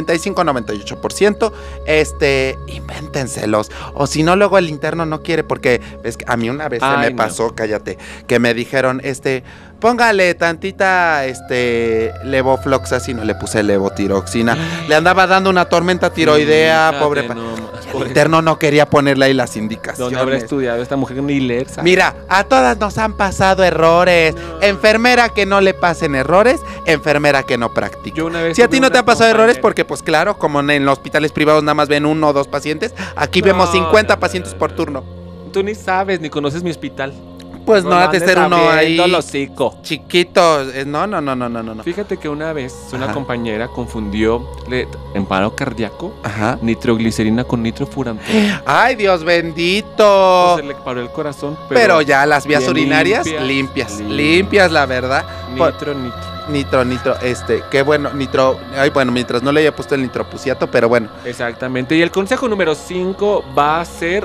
95-98%. Invéntenselos. O si no, luego el interno no quiere, porque ves que a mí una vez se me pasó, cállate, que me dijeron, póngale tantita levofloxacina, le puse levotiroxina. Le andaba dando una tormenta tiroidea, pobre. El interno no quería ponerle ahí las indicaciones. ¿Dónde habrá estudiado esta mujer? Ni leer, ¿sabes? Mira, a todas nos han pasado errores. No. Enfermera que no le pasen errores, enfermera que no practique. Si a ti no te han pasado errores, porque pues claro, como en los hospitales privados nada más ven 1 o 2 pacientes, aquí vemos 50 pacientes por turno. Tú ni sabes, ni conoces mi hospital. Pues no ha de ser uno ahí chiquito. No. Fíjate que una vez una compañera confundió en paro cardíaco nitroglicerina con nitrofurantoin. ¡Ay, Dios bendito! Entonces le paró el corazón. Pero ya las vías urinarias limpias, la verdad. Nitro, qué bueno, mientras no le haya puesto el nitropusiato, pero bueno. Exactamente. Y el consejo número 5 va a ser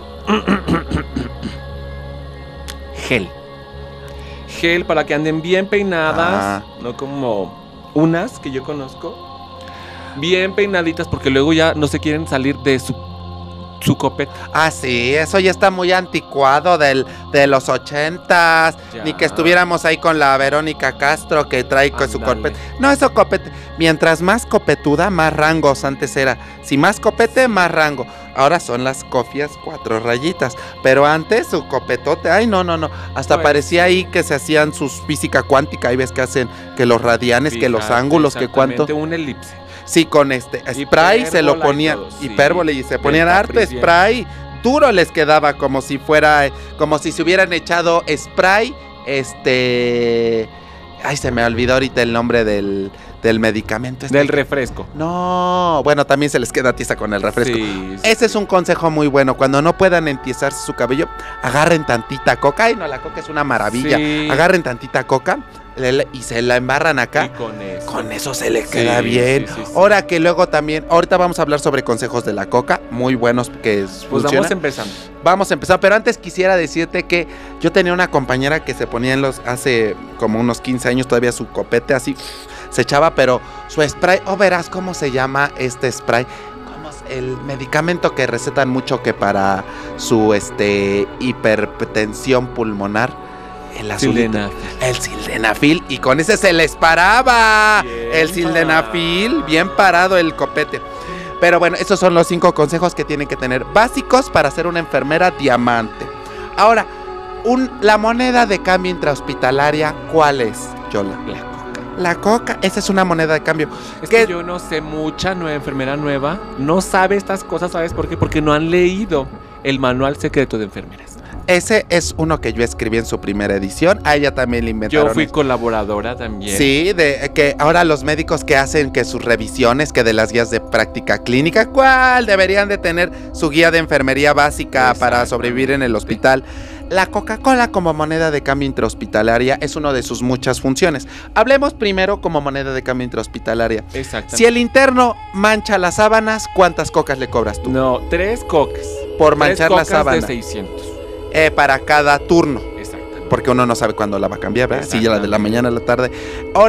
gel para que anden bien peinadas, no como unas que yo conozco, bien peinaditas, porque luego ya no se quieren salir de su copete. Ah, sí, eso ya está muy anticuado de los 80s, ni que estuviéramos ahí con la Verónica Castro que trae con su copete. No, eso copete, mientras más copetuda, más rangos. Antes era, si más copete, más rango. Ahora son las cofias 4 rayitas, pero antes su copetote, ay no, hasta pues, parecía ahí que se hacían sus física cuántica, ahí ves que hacen que los radianes, que los ángulos, que cuánto. Un elipse. Sí, con spray se lo ponían, hipérbole, y se ponían harto spray, duro les quedaba, como si se hubieran echado spray, ay, se me olvidó ahorita el nombre del medicamento. Del refresco. No, bueno, también se les queda tiesa con el refresco. Sí. Ese es un consejo muy bueno. Cuando no puedan entiesarse su cabello, agarren tantita coca. Ay, no, la coca es una maravilla. Sí. Agarren tantita coca y se la embarran acá. Y con eso se le queda bien. Sí. Ahora que luego también, ahorita vamos a hablar sobre consejos de la coca, muy buenos que pues funcionan. Vamos a empezar, pero antes quisiera decirte que yo tenía una compañera que se ponía hace como unos 15 años todavía su copete así, se echaba, pero su spray, verás cómo se llama este spray. ¿Cómo es el medicamento que recetan mucho que para su hipertensión pulmonar? El sildenafil, y con ese se les paraba. El sildenafil, bien parado el copete. Pero bueno, esos son los 5 consejos que tienen que tener básicos para ser una enfermera diamante. Ahora, la moneda de cambio intrahospitalaria, ¿cuál es, Yola? La coca, esa es una moneda de cambio. Es que yo no sé, mucha enfermera nueva no sabe estas cosas, ¿sabes por qué? Porque no han leído el manual secreto de enfermeras. Ese es uno que yo escribí en su primera edición. A ella también le inventaron. Yo fui colaboradora también. Sí, de que ahora los médicos que hacen que sus revisiones, que de las guías de práctica clínica, ¿cuál? Deberían de tener su guía de enfermería básica para sobrevivir en el hospital. La Coca-Cola como moneda de cambio intrahospitalaria es una de sus muchas funciones. Hablemos primero como moneda de cambio intrahospitalaria. Exacto. Si el interno mancha las sábanas, ¿cuántas cocas le cobras tú? No, 3 cocas. Por manchar la sábana. De 600. Para cada turno. Exacto. Porque uno no sabe cuándo la va a cambiar, ¿verdad? Si ya la de la mañana a la tarde. Ahora,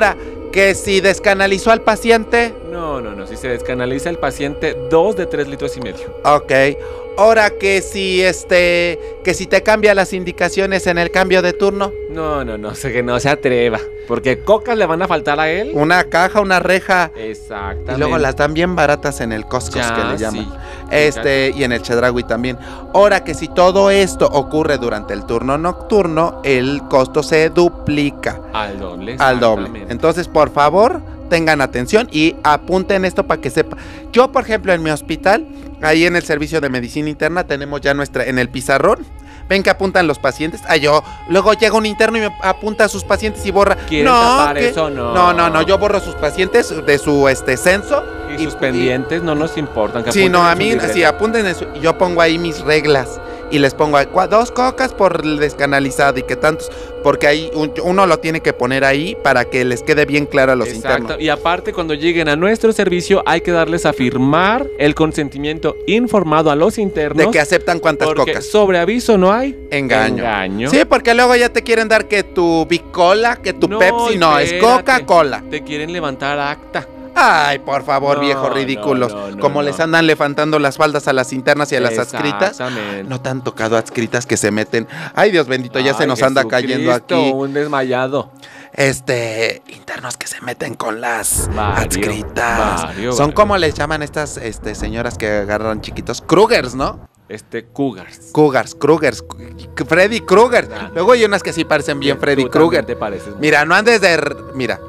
Que si descanalizó al paciente. No. Si se descanaliza el paciente, 2 de 3 litros y medio. Ok. Ahora que si te cambia las indicaciones en el cambio de turno. No, sé que no se atreva. Porque cocas le van a faltar a él. Una caja, una reja. Exactamente. Y luego las dan bien baratas en el Costco, que le llaman. Sí. Y en el Chedraui también. Ahora que si todo esto ocurre durante el turno nocturno, el costo se duplica. Al doble. Al doble. Entonces, por favor, tengan atención y apunten esto para que sepa. Yo, por ejemplo, en mi hospital, ahí en el servicio de medicina interna, tenemos ya en el pizarrón. Ven que apuntan los pacientes. Luego llega un interno y me apunta a sus pacientes y borra. ¿Quieren tapar eso? No, yo borro sus pacientes de su censo. Y sus pendientes no nos importan. Sí, no, a mí, sí, apunten eso. Y yo pongo ahí mis reglas. Y les pongo 2 cocas por el descanalizado y que tantos. Porque ahí uno lo tiene que poner ahí para que les quede bien claro a los internos. Y aparte, cuando lleguen a nuestro servicio, hay que darles a firmar el consentimiento informado a los internos. De que aceptan cuántas porque cocas. Sobre aviso no hay engaño. Sí, porque luego ya te quieren dar que tu Bicola, que tu Pepsi. No, es Coca-Cola. Te quieren levantar acta. Ay, por favor, viejos ridículos. Como les andan levantando las faldas a las internas y a las adscritas. No te han tocado adscritas que se meten. Ay, Dios bendito, ya se nos anda cayendo aquí. Un desmayado. Internos que se meten con las adscritas. Son como les llaman estas señoras que agarran chiquitos. Krugers, ¿no? Cougars. Freddy Krueger. Luego hay unas que sí parecen bien Freddy Krueger. ¿Te pareces? Mira, no andes de... Mira.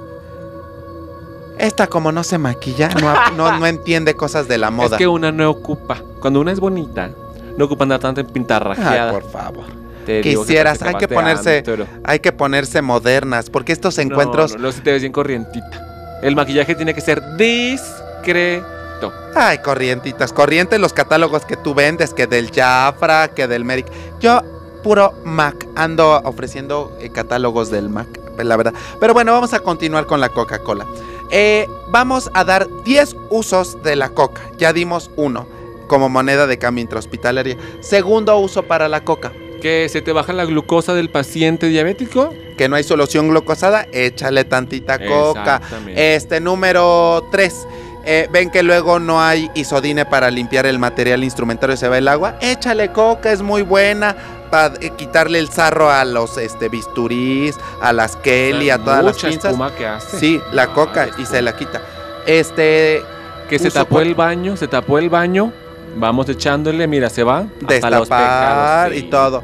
Esta como no se maquilla, no entiende cosas de la moda. Es que una no ocupa. Cuando una es bonita, no ocupa andar tanto en pintarrajeada. Ay, por favor. Quisieras, hay que ponerse modernas, porque estos encuentros... No, si te ves bien corrientita. El maquillaje tiene que ser discreto. Ay, corrientes los catálogos que tú vendes, que del Jafra, que del Merrick. Yo, puro Mac, ando ofreciendo catálogos del Mac, la verdad. Pero bueno, vamos a continuar con la Coca-Cola. Vamos a dar 10 usos de la coca. Ya dimos 1 como moneda de cambio intrahospitalaria. Segundo uso para la coca. ¿Que se te baja la glucosa del paciente diabético? Que no hay solución glucosada, échale tantita coca. Número 3. Ven que luego no hay isodine para limpiar el material instrumentario y se va el agua. Échale coca, es muy buena. Para quitarle el sarro a los bisturís, a las Kelly, a todas las pinzas. Que hace. Sí, la coca y se la quita. Que se tapó el baño. Vamos echándole, mira, se va. Destapar los pecados, sí. Y todo.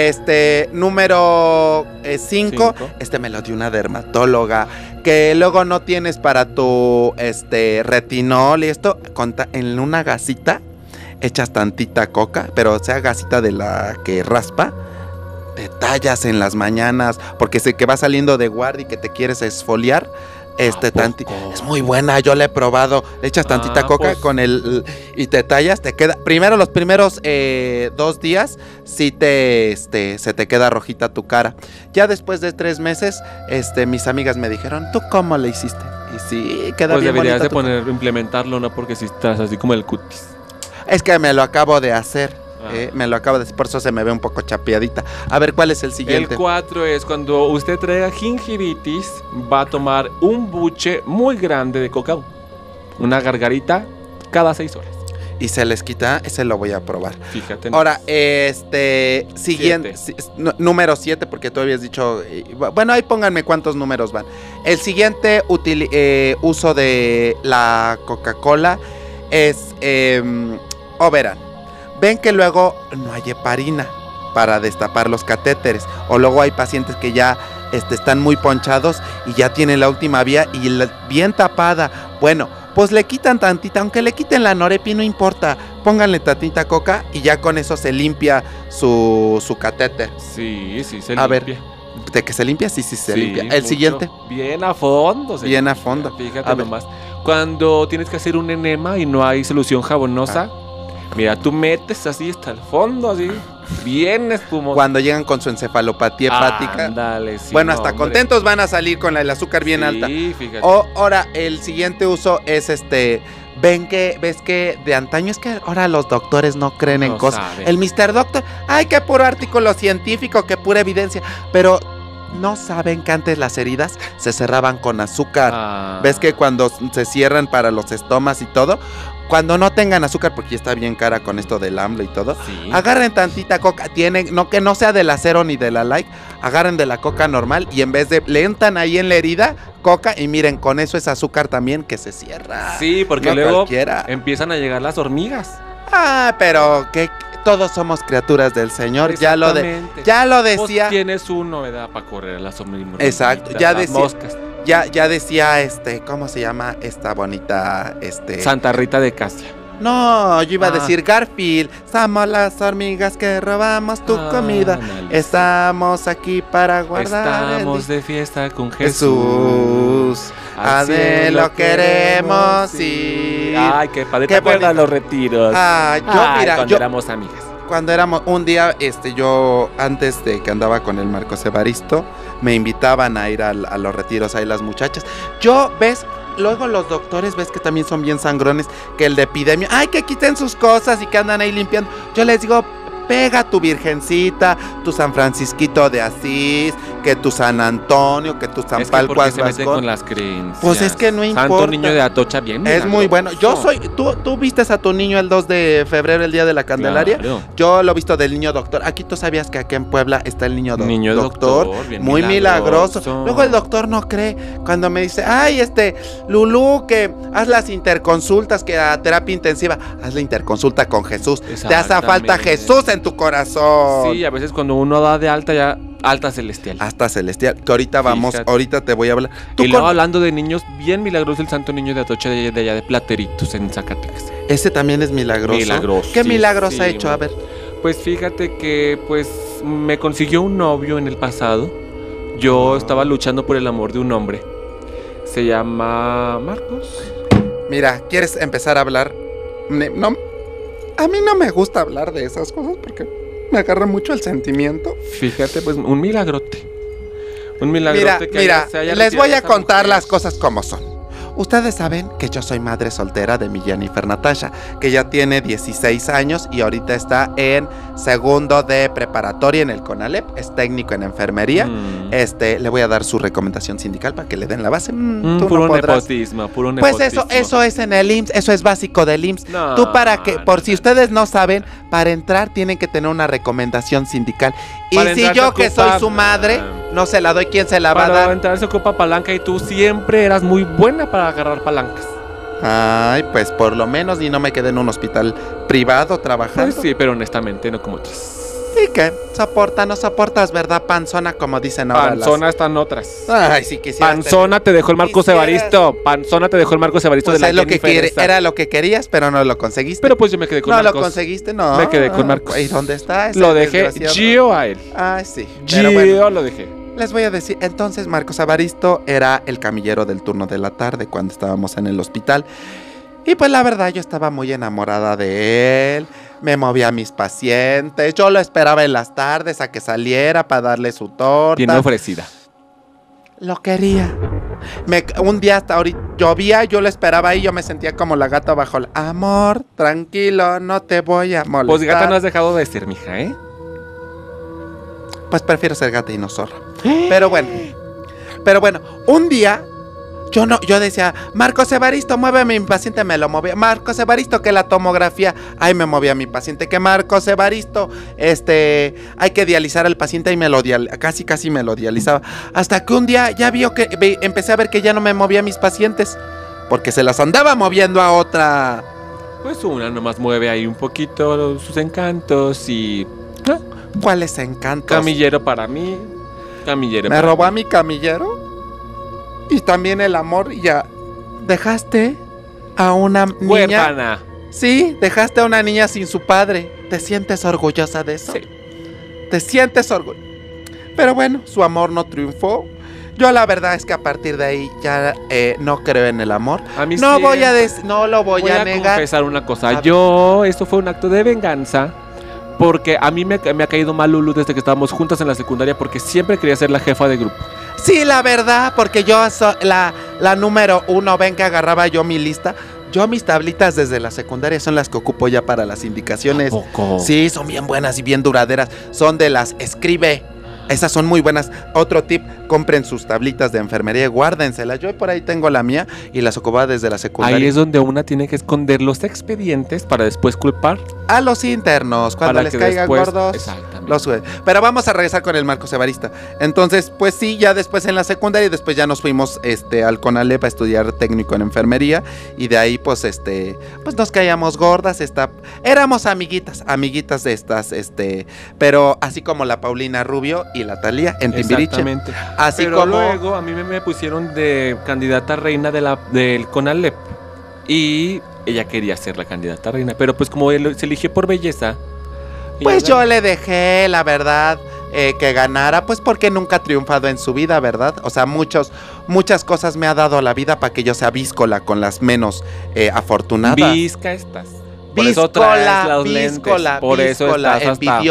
Número 5. Me lo dio una dermatóloga. Que luego no tienes para tu retinol y esto. En una gasita. Echas tantita coca, pero sea gasita de la que raspa. Te tallas en las mañanas, porque sé que va saliendo de guardia y que te quieres esfoliar. Es muy buena, yo la he probado. Le echas tantita coca y te tallas, te queda. Primero, los primeros 2 días, sí se te queda rojita tu cara. Ya después de 3 meses, mis amigas me dijeron, ¿tú cómo le hiciste? Y sí, queda bien bonita. Pues deberías de implementarlo, ¿no? Porque si estás así como el cutis. Es que me lo acabo de hacer. Por eso se me ve un poco chapeadita. A ver, ¿cuál es el siguiente? El 4 es cuando usted traiga gingivitis, va a tomar un buche muy grande de coca. Una gargarita cada 6 horas. Y se les quita, ese lo voy a probar. Fíjate. Ahora, siguiente, número 7, porque tú habías dicho, bueno, ahí pónganme cuántos números van. El siguiente uso de la Coca-Cola es, verán, ven que luego no hay heparina para destapar los catéteres, o luego hay pacientes que ya están muy ponchados y ya tienen la última vía y bien tapada. Bueno, pues le quitan tantita, aunque le quiten la norepi, no importa, pónganle tantita coca y ya con eso se limpia su catéter. Sí, se limpia. A ver, ¿de que se limpia? Sí, se limpia. El siguiente. Bien a fondo. Bien a fondo. Fíjate nomás. Cuando tienes que hacer un enema y no hay solución jabonosa, mira, tú metes así hasta el fondo, así, bien espumoso. Cuando llegan con su encefalopatía hepática. Ándale, sí. Bueno, hasta contentos van a salir con el azúcar bien alta. Sí, fíjate. Ahora, el siguiente uso es ves que de antaño es que ahora los doctores no creen en cosas. El Mr. Doctor, ay, qué puro artículo científico, qué pura evidencia. Pero no saben que antes las heridas se cerraban con azúcar. Ah. ¿Ves que cuando se cierran para los estomas y todo? Cuando no tengan azúcar, porque ya está bien cara con esto del AMLO y todo, Sí. agarren tantita coca, no que no sea de la cero ni de la light, agarren de la coca normal y en vez de le untan ahí en la herida, coca, y miren, con eso es azúcar también que se cierra. Sí, porque No luego cualquiera. empiezan a llegar las hormigas. Ah, pero que todos somos criaturas del Señor, ya lo Exactamente. decía. Pues tienes uno, ¿verdad? Para correr a las hormigas. Exacto, ya las decía- moscas. Ya decía ¿cómo se llama esta bonita Santa Rita de Casia. No, yo iba a Ah. decir Garfield. Somos las hormigas que robamos tu comida. Ándale. Estamos aquí para guardar Estamos de fiesta con Jesús. A de lo queremos ir. Ay, qué padre. Qué ¿Te acuerdas bonito. los retiros? Ay, mira, cuando éramos amigas. cuando éramos un día, yo antes de que andaba con el Marcos Evaristo, me invitaban a ir a los retiros ahí las muchachas. Luego los doctores, ves que también son bien sangrones, que el de epidemia, ay, que quiten sus cosas y que andan ahí limpiando. Yo les digo, pega tu virgencita, tu San Francisquito de Asís, que tu San Antonio, que tu San Es que porque Palcuas se meten con Vascón. las creencias. Pues es que no Santo importa. Niño de Atocha, bien. Es muy bueno. milagroso. Tú vistes a tu niño el 2 de febrero, el día de la Candelaria. Claro. Yo lo he visto del niño doctor. Aquí tú sabías que aquí en Puebla está el niño, Niño doctor. doctor, bien Muy milagroso. milagroso. Luego el doctor no cree cuando me dice, ay, Lulú, que haz las interconsultas, que a terapia intensiva. Haz la interconsulta con Jesús. Te hace falta Exactamente. Jesús en tu corazón. Sí, a veces cuando uno da de alta ya, alta celestial. Hasta celestial. Que ahorita vamos, Fíjate. ahorita te voy a hablar. Tú Y luego con- hablando de niños, bien milagroso el Santo Niño de Atocha de allá de Plateritos en Zacatecas. Ese también es milagroso. Milagroso, ¿Qué sí, milagros sí, ha hecho? A ver. Pues fíjate que me consiguió un novio en el pasado. Yo estaba luchando por el amor de un hombre. Se llama Marcos. Mira, ¿quieres empezar a hablar? No, a mí no me gusta hablar de esas cosas porque me agarra mucho el sentimiento. Fíjate, pues un milagrote. Un milagrote Mira, se haya les voy a retirado esa contar mujer. las cosas como son. Ustedes saben que yo soy madre soltera de mi Jennifer Natasha, que ya tiene 16 años y ahorita está en segundo de preparatoria en el CONALEP, es técnico en enfermería. Mm. Le voy a dar su recomendación sindical para que le den la base. Tú Puro no podrás. nepotismo, puro Pues nepotismo. eso es en el IMSS, eso es básico del IMSS. No, Tú para que, por no, si ustedes no saben, para entrar tienen que tener una recomendación sindical. Y Para si entrar yo se que ocupa- soy su madre, no se la doy, ¿quién se la va a Para dar? entrar se ocupa palanca y tú siempre eras muy buena para agarrar palancas. Ay, pues por lo menos y no me quedé en un hospital privado trabajando. Pues sí, pero honestamente no como otras. ¿Y qué? No soportas, ¿verdad? Panzona, como dicen ahora. Panzona están otras. Ay, sí quisiera. Panzona te dejó el Marcos Quisieras- Evaristo. Panzona te dejó el Marcos Evaristo Pues de la es lo que Jennifer esa. era lo que querías, pero no lo conseguiste. Pero pues yo me quedé con no Marcos. lo conseguiste, no. Me quedé con Marcos. ¿Y dónde está ese Lo dejé desgraciado? Gio a él. Ay, sí. Pero Gio bueno, lo dejé. les voy a decir, entonces Marcos Evaristo era el camillero del turno de la tarde cuando estábamos en el hospital. Y pues la verdad yo estaba muy enamorada de él, me movía a mis pacientes, yo lo esperaba en las tardes a que saliera para darle su torta. Tiene ofrecida. Lo quería. Un día hasta ahorita llovía, yo lo esperaba ahí, yo me sentía como la gata bajo el amor, tranquilo, no te voy a molestar. Pues gata no has dejado de ser, mija, ¿eh? Pues prefiero ser gata y no zorra. Pero bueno, un día yo decía, Marcos Evaristo, muéveme mi paciente, me lo movía. Marcos Evaristo, que la tomografía, ay, me movía mi paciente. Que Marcos Evaristo, hay que dializar al paciente y casi me lo dializaba. Hasta que un día ya empecé a ver que ya no me movía mis pacientes, porque se las andaba moviendo a otra. Pues una nomás mueve ahí un poquito sus encantos y... ¿Cuáles encantos? Camillero para mí. Camillero Me para robó mí. a mi camillero. Y también el amor, y ya. Dejaste a una niña. Huérfana. Sí, dejaste a una niña sin su padre. ¿Te sientes orgullosa de eso? Sí. ¿Te sientes orgullosa? Pero bueno, su amor no triunfó. Yo la verdad es que a partir de ahí ya no creo en el amor. A mí No sí. no lo voy a negar. confesar una cosa. A Esto fue un acto de venganza. Porque a mí me ha caído mal Lulu desde que estábamos juntas en la secundaria. Porque siempre quería ser la jefa de grupo. Sí, la verdad, porque yo soy la número 1, ven que agarraba yo mi lista. Yo mis tablitas desde la secundaria son las que ocupo ya para las indicaciones. ¿A poco? Sí, son bien buenas y bien duraderas. Son de las escribe. Esas son muy buenas. Otro tip, compren sus tablitas de enfermería y guárdenselas. Yo por ahí tengo la mía y las ocupaba desde la secundaria. Ahí es donde una tiene que esconder los expedientes para después culpar a los internos, cuando para les que caigan después, gordos. exactamente. Los sube. Pero vamos a regresar con el Marcos Evarista. Entonces, pues sí, ya después en la secundaria y después ya nos fuimos al CONALEP a estudiar técnico en enfermería y de ahí pues pues nos caíamos gordas, éramos amiguitas de estas, pero así como la Paulina Rubio y la Talía en Timbiriche. Exactamente. Así pero como luego a mí me pusieron de candidata reina del CONALEP y ella quería ser la candidata reina, pero pues como se eligió por belleza. Pues yo le dejé, la verdad, que ganara, pues porque nunca ha triunfado en su vida, ¿verdad? O sea, muchas cosas me ha dado la vida para que yo sea víscola con las menos afortunadas. Visca estás. Por eso traes los lentes. Por eso estás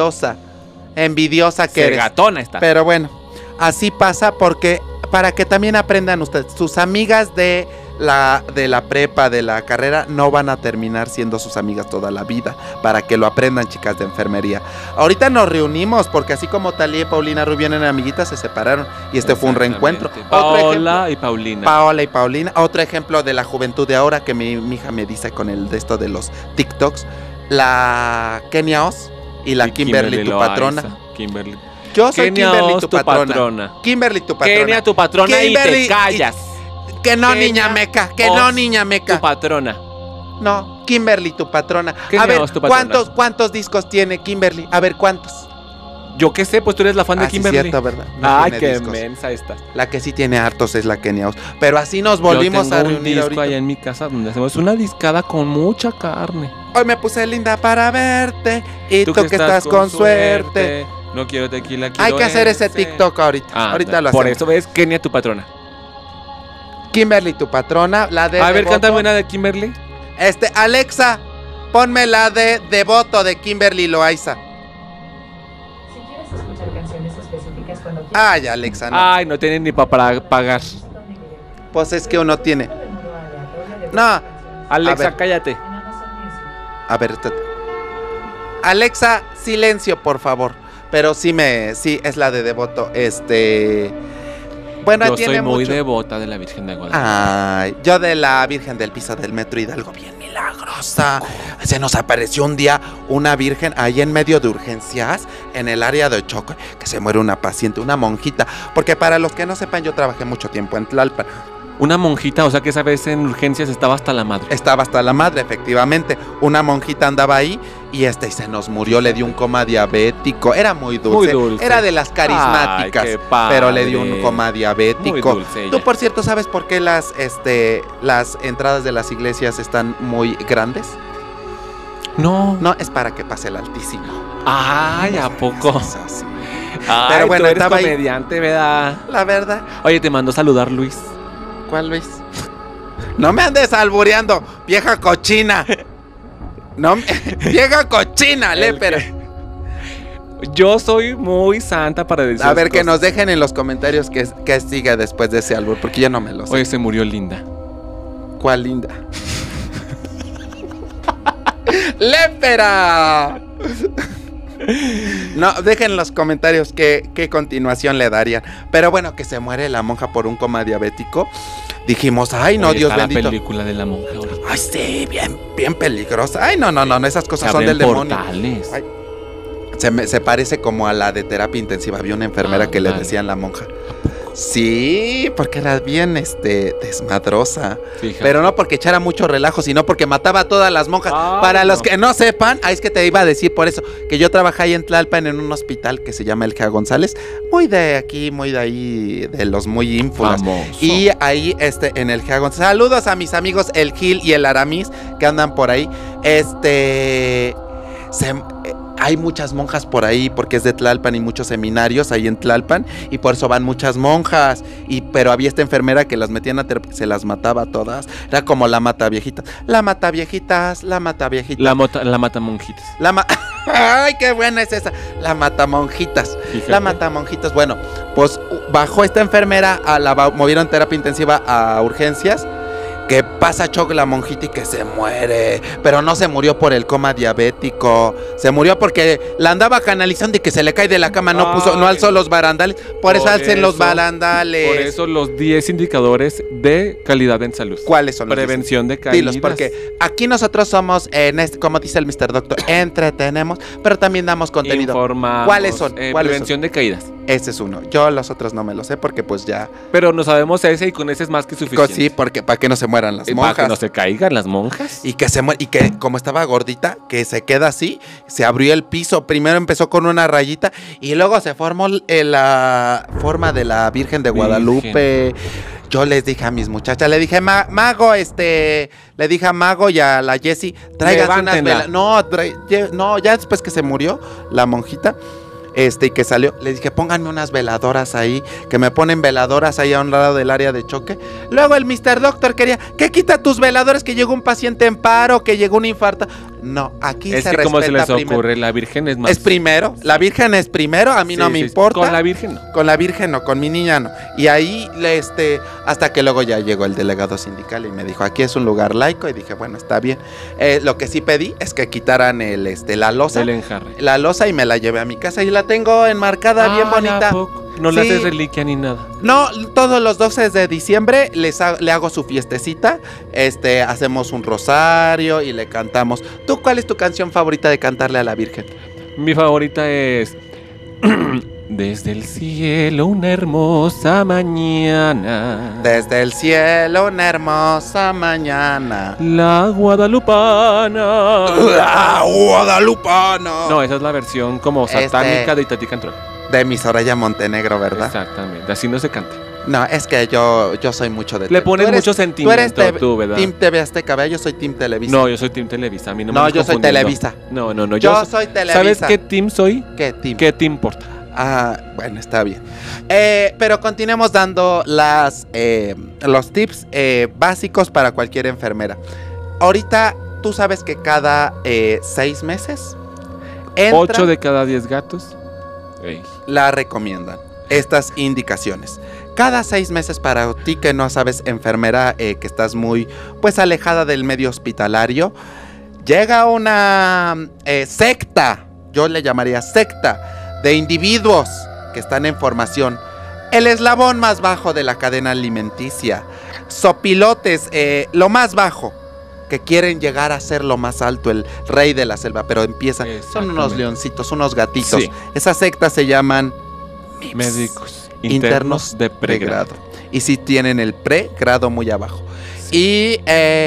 envidiosa que eres. Gatona estás. Pero bueno, así pasa porque para que también aprendan ustedes, sus amigas de la prepa, de la carrera, no van a terminar siendo sus amigas toda la vida, para que lo aprendan, chicas de enfermería. Ahorita nos reunimos, porque así como Talía y Paulina Rubio eran amiguitas, se separaron, y fue un reencuentro. Paola y Paulina. Paola y Paulina, otro ejemplo de la juventud de ahora, que mi hija me dice con el de esto de los TikToks, la Kenia Oz y la Kimberly, tu patrona. Kimberly. Yo soy Kimberly, tu patrona. Kimberly, tu patrona. Kenia, tu patrona, Kimberly, y te callas. Que no, Kenia, niña meca, que no, niña meca. Tu patrona. No, Kimberly, tu patrona. Kenia, a ver, tu patrona. ¿cuántos discos tiene Kimberly? A ver, ¿cuántos? Yo qué sé, pues tú eres la fan de Kimberly. Sí, cierto, ¿verdad? No ay, qué discos. Mensa estás. La que sí tiene hartos es la Kenia Oz. Pero así nos volvimos a reunir un disco ahorita. allá en mi casa donde hacemos una discada con mucha carne. Hoy me puse linda para verte y tú que estás con suerte. No quiero tequila, quiero hay que hacer ese TikTok ahorita. Ahorita lo hacemos. Por eso ves, Kenia, tu patrona. Kimberly, tu patrona, la de a ver, Devoto. cántame una de Kimberly. Alexa, ponme la de Devoto de Kimberly Loaiza. Si quieres escuchar canciones específicas cuando quieras. Ay, Alexa, no. Ay, no tienen ni para pagar. Pues es que uno tiene. No. Alexa, cállate. A ver, Alexa, silencio, por favor. Pero sí es la de Devoto. Bueno, yo tiene soy muy mucho. devota de la Virgen de Guadalupe. Ay, yo de la Virgen del Piso del Metro Hidalgo, bien milagrosa. Se nos apareció un día una virgen ahí en medio de urgencias, en el área de Choco, que se muere una paciente, una monjita. Porque para los que no sepan, yo trabajé mucho tiempo en Tlalpan. Una monjita, o sea que esa vez en urgencias estaba hasta la madre. Estaba hasta la madre, efectivamente. Una monjita andaba ahí y se nos murió, le dio un coma diabético. Era muy dulce. Era de las carismáticas. Ay, qué padre. Pero le dio un coma diabético. Muy dulce ella. Tú, por cierto, ¿sabes por qué las entradas de las iglesias están muy grandes? No. No, es para que pase el Altísimo. Ay, ¿a poco? Eso, sí. Ay, pero bueno, tú eres estaba comediante, ¿verdad? La verdad. Oye, te mando saludar, Luis. ¿Cuál Luis? No me andes albureando, vieja cochina. No, vieja cochina, lépera. Yo soy muy santa para decir. A ver, que nos dejen en los comentarios qué sigue después de ese albur, porque yo no me lo sé. Oye, se murió Linda. ¿Cuál Linda? ¡Lépera! No, dejen en los comentarios qué continuación le darían. Pero bueno, que se muere la monja por un coma diabético. Dijimos, ay no, Oye, Dios está bendito. la película de la monja ahorita. Ay, sí, bien peligrosa. Ay, no, esas cosas son del demonio. Portales. Ay, se parece como a la de terapia intensiva. Había una enfermera que le decían la monja. Sí, porque era bien desmadrosa. Fíjate. Pero no porque echara mucho relajo, sino porque mataba a todas las monjas. Ay, Para los no. que no sepan, es que te iba a decir por eso, que yo trabajé ahí en Tlalpan en un hospital que se llama El Gea González, muy de aquí, muy de ahí, de los muy ínfulas. Famoso. Y ahí en El Gea González. Saludos a mis amigos el Gil y el Aramis que andan por ahí. Hay muchas monjas por ahí porque es de Tlalpan y muchos seminarios ahí en Tlalpan y por eso van muchas monjas. Pero había esta enfermera que las metían a terapia, se las mataba a todas. Era como la mata viejitas. La mata viejitas, la mata viejitas. La mata monjitas. ¡Ay, qué buena es esa! La mata monjitas. Fíjate. La mata monjitas. Bueno, pues bajó esta enfermera, la movieron terapia intensiva a urgencias. que pasa shock la monjita y que se muere, pero no se murió por el coma diabético, se murió porque la andaba canalizando y que se le cae de la cama, no alzó los barandales, por eso alcen los barandales. Por eso los 10 indicadores de calidad en salud. ¿Cuáles son los Prevención de caídas. Dilos, porque aquí nosotros somos, como dice el Mr. Doctor, entretenemos, pero también damos contenido. Informamos. ¿Cuáles son? Prevención de caídas. Ese es uno. Yo los otros no me los sé porque pues ya... Pero no sabemos ese y con ese es más que suficiente. Sí, porque para que no se mueran las monjas. Para que no se caigan las monjas. Y que y que como estaba gordita, que se queda así, se abrió el piso. Primero empezó con una rayita y luego se formó la forma de la Virgen de Guadalupe. Yo les dije a mis muchachas, le dije, Mago, le dije a Mago y a la Jessie, tráiganse unas velas. No, ya después que se murió la monjita, y que salió, le dije, pónganme unas veladoras ahí, que me ponen veladoras ahí a un lado del área de choque. Luego el Mr. Doctor quería, ¿qué quita tus veladores? Que llegó un paciente en paro, que llegó un infarto. No, aquí es se que respeta como se les primero. ocurre, la Virgen es más... Es primero, la Virgen es primero, a mí no me importa. Con la Virgen no. Con la Virgen no, con mi niña no. Y ahí, hasta que luego ya llegó el delegado sindical y me dijo, aquí es un lugar laico, y dije, bueno, está bien. Lo que sí pedí es que quitaran la losa. El enjarre. La losa y me la llevé a mi casa y la tengo enmarcada bien bonita. No le haces reliquia ni nada. No, todos los 12 de diciembre le hago su fiestecita. Hacemos un rosario y le cantamos. ¿Tú cuál es tu canción favorita de cantarle a la Virgen? Mi favorita es Desde el cielo una hermosa mañana. Desde el cielo una hermosa mañana. La guadalupana. La guadalupana. No, esa es la versión como satánica de Itatí Cantrell. De mi Soraya Montenegro, ¿verdad? Exactamente, así no se canta. No, es que yo soy mucho de... Le pones mucho sentimiento tú, ¿verdad? Team TV Azteca, yo soy Team Televisa. No, yo soy Team Televisa, a mí no me yo soy Televisa. No. Yo soy Televisa. ¿Sabes qué team soy? ¿Qué team? ¿Qué te importa? Ah, bueno, está bien. Pero continuemos dando los tips básicos para cualquier enfermera. Ahorita, tú sabes que cada 6 meses... 8 de cada 10 gatos... la recomiendan estas indicaciones. Cada 6 meses para ti que no sabes, enfermera, que estás muy pues alejada del medio hospitalario, llega una secta, yo le llamaría secta, de individuos que están en formación, el eslabón más bajo de la cadena alimenticia, sopilotes, lo más bajo, que quieren llegar a ser lo más alto, el rey de la selva, pero empiezan, son unos leoncitos, unos gatitos. Sí. Esas sectas se llaman MIPS, médicos internos de pregrado. Y sí tienen el pregrado muy abajo. Sí.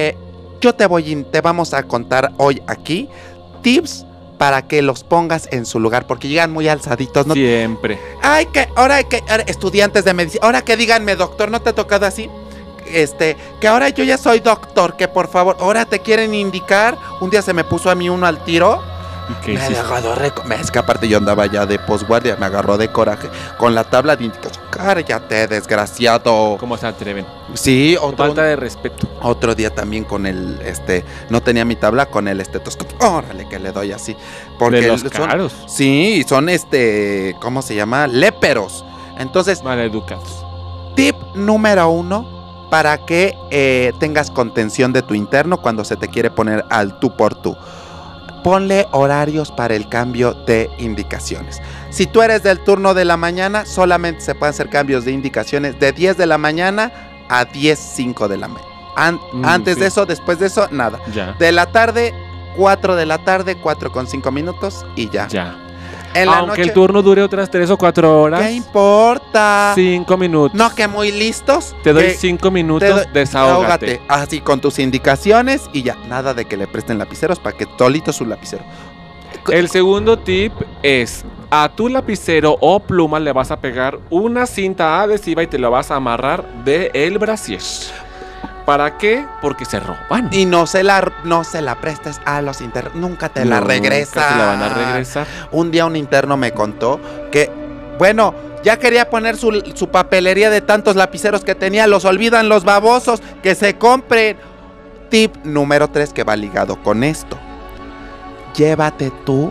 Y te vamos a contar hoy aquí tips para que los pongas en su lugar, porque llegan muy alzaditos, ¿no? Siempre. Ahora estudiantes de medicina, ahora que díganme, doctor, ¿no te ha tocado así? Que ahora yo ya soy doctor, que por favor, ahora te quieren indicar. Un día se me puso a mí uno al tiro. Me agarró es que aparte yo andaba ya de posguardia, me agarró de coraje con la tabla de indicación. Cállate, desgraciado. ¿Cómo se atreven? Sí, falta de respeto. Otro día también con no tenía mi tabla, con el estetoscopio. Órale, que le doy así. Porque de los caros. Sí, son ¿cómo se llama? Léperos. Entonces, maleducados. Tip número 1. Para que tengas contención de tu interno cuando se te quiere poner al tú por tú. Ponle horarios para el cambio de indicaciones. Si tú eres del turno de la mañana, solamente se pueden hacer cambios de indicaciones de 10 de la mañana a 10:05 de la mañana. Antes de eso, después de eso, nada. Ya. De la tarde, 4 de la tarde, 4:05 y ya. Ya. Aunque noche, el turno dure otras 3 o 4 horas. ¿Qué importa? 5 minutos. No, que muy listos. Te doy 5 minutos, desahógate. Así con tus indicaciones y ya. Nada de que le presten lapiceros para que tolito su lapicero. El segundo tip es: a tu lapicero o pluma le vas a pegar una cinta adhesiva y te la vas a amarrar del brasier. ¿Para qué? Porque se roban. Y no se la prestes a los internos. Nunca te la regresan. Nunca te la van a regresar. Un día un interno me contó que, bueno, ya quería poner su papelería de tantos lapiceros que tenía. Los olvidan los babosos. Que se compren. Tip número 3 que va ligado con esto. Llévate tú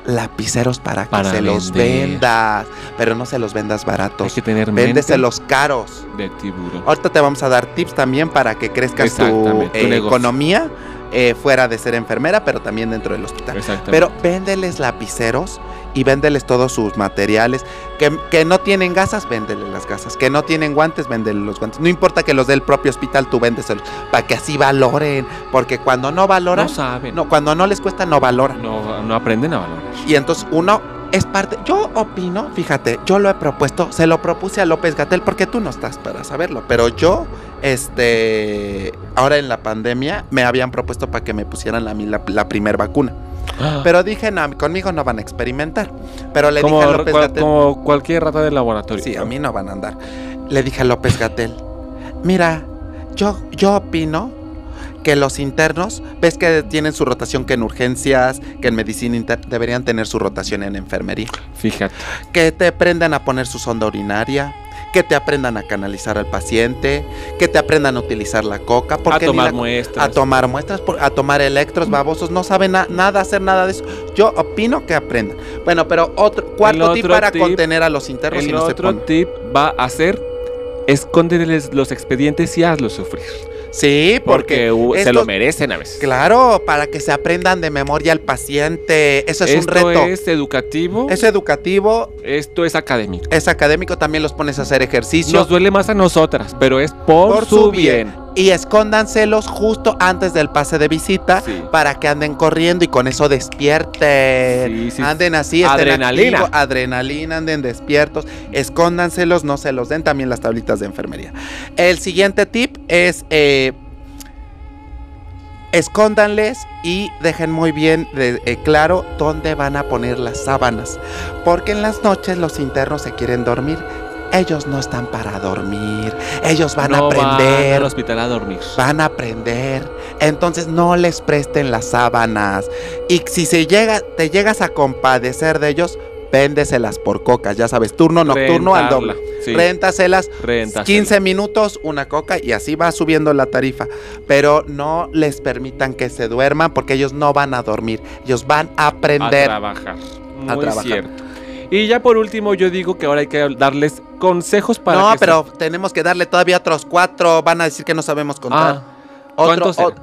lapiceros para Para que se los vender. vendas, pero no se los vendas Hay baratos. que tener mente Véndeselos caros. de tiburón. Ahorita te vamos a dar tips también para que crezcas tu Exactamente, tu negocio. economía fuera de ser enfermera, pero también dentro del hospital. Exactamente. Pero véndeles lapiceros y véndeles todos sus materiales. Que no tienen gasas, véndele las gasas. Que no tienen guantes, véndele los guantes. No importa que los dé el propio hospital, tú véndeselos. Para que así valoren. Porque cuando no valoran, no saben. no, cuando no les cuesta, no valoran. No aprenden a valorar. Y entonces uno es parte. Yo opino, fíjate, yo lo he propuesto, se lo propuse a López-Gatell porque tú no estás para saberlo. Pero yo, ahora en la pandemia, me habían propuesto para que me pusieran a mí la primer vacuna. Pero dije, no, conmigo no van a experimentar. Pero le dije a López-Gatell. Como cualquier rata de laboratorio. Sí, a mí no van a andar. Le dije a López-Gatell, mira, yo opino que los internos, ves que tienen su rotación que en urgencias, que en medicina interna, deberían tener su rotación en enfermería. Fíjate. Que te aprendan a poner su sonda urinaria, que te aprendan a canalizar al paciente, que te aprendan a utilizar la coca. Porque A tomar muestras. A tomar muestras, a tomar electros, babosos, no saben nada, hacer nada de eso. Yo opino que aprendan. Bueno, pero cuarto tip para contener a los internos y El no se otro pongan. tip va a ser escóndeles los expedientes y hazlos sufrir. Sí, porque se lo merecen a veces. Claro, para que se aprendan de memoria al paciente. Eso es un reto. Esto es educativo. Es educativo, Esto es académico. es académico, también los pones a hacer ejercicio. Nos duele más a nosotras, pero es por su bien. Y escóndanselos justo antes del pase de visita Sí. para que anden corriendo y con eso despierten. Sí. Anden así, estén Adrenalina. activos, adrenalina, anden despiertos. Escóndanselos, no se los den, también las tablitas de enfermería. El siguiente tip es escóndanles y dejen muy bien claro dónde van a poner las sábanas. Porque en las noches los internos se quieren dormir. Ellos no están para dormir. Ellos van a No van aprender. al hospital a dormir. Van a aprender. Entonces no les presten las sábanas. Y si te llegas a compadecer de ellos, véndeselas por cocas. Ya sabes, turno nocturno al doble. Sí. Réntaselas. Réntaselas. 15 minutos, una coca y así va subiendo la tarifa. Pero no les permitan que se duerman porque ellos no van a dormir. Ellos van a A aprender. trabajar. Muy trabajar. cierto. Y ya por último, yo digo que ahora hay que darles consejos para No, que pero tenemos que darle todavía otros 4. Van a decir que no sabemos contar. ¿Cuántos eran?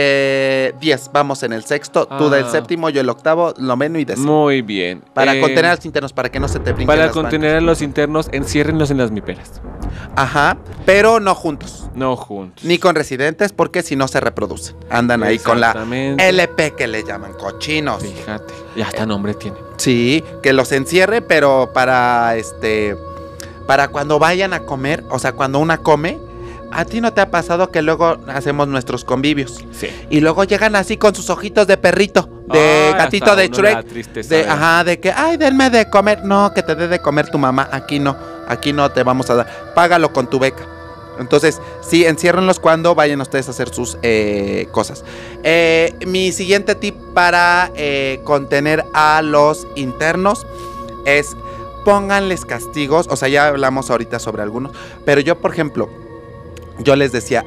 10. Vamos en el sexto. Tú del séptimo, yo el octavo, noveno y décimo. Muy bien. Para contener a los internos, para que no se te brinquen Para las contener a los internos, enciérrenlos en las miperas. bancas. Ajá, pero no juntos. No juntos. Ni con residentes, porque si no se reproducen. Andan ahí con la Exactamente. LP que le llaman cochinos. Fíjate. Y hasta nombre tiene. Sí, que los encierre, pero para cuando vayan a comer, o sea, cuando una come, ¿a ti no te ha pasado que luego hacemos nuestros convivios? Sí. Y luego llegan así con sus ojitos de perrito, de Ay, gatito hasta de uno le da Shrek. tristeza, De, ¿eh? ajá, de que, ay, denme de comer. No, que te dé de comer tu mamá. Aquí no te vamos a dar. Págalo con tu beca. Entonces, sí, enciérrenlos cuando vayan ustedes a hacer sus cosas. Mi siguiente tip para contener a los internos es pónganles castigos. O sea, ya hablamos ahorita sobre algunos. Pero yo, por ejemplo, yo les decía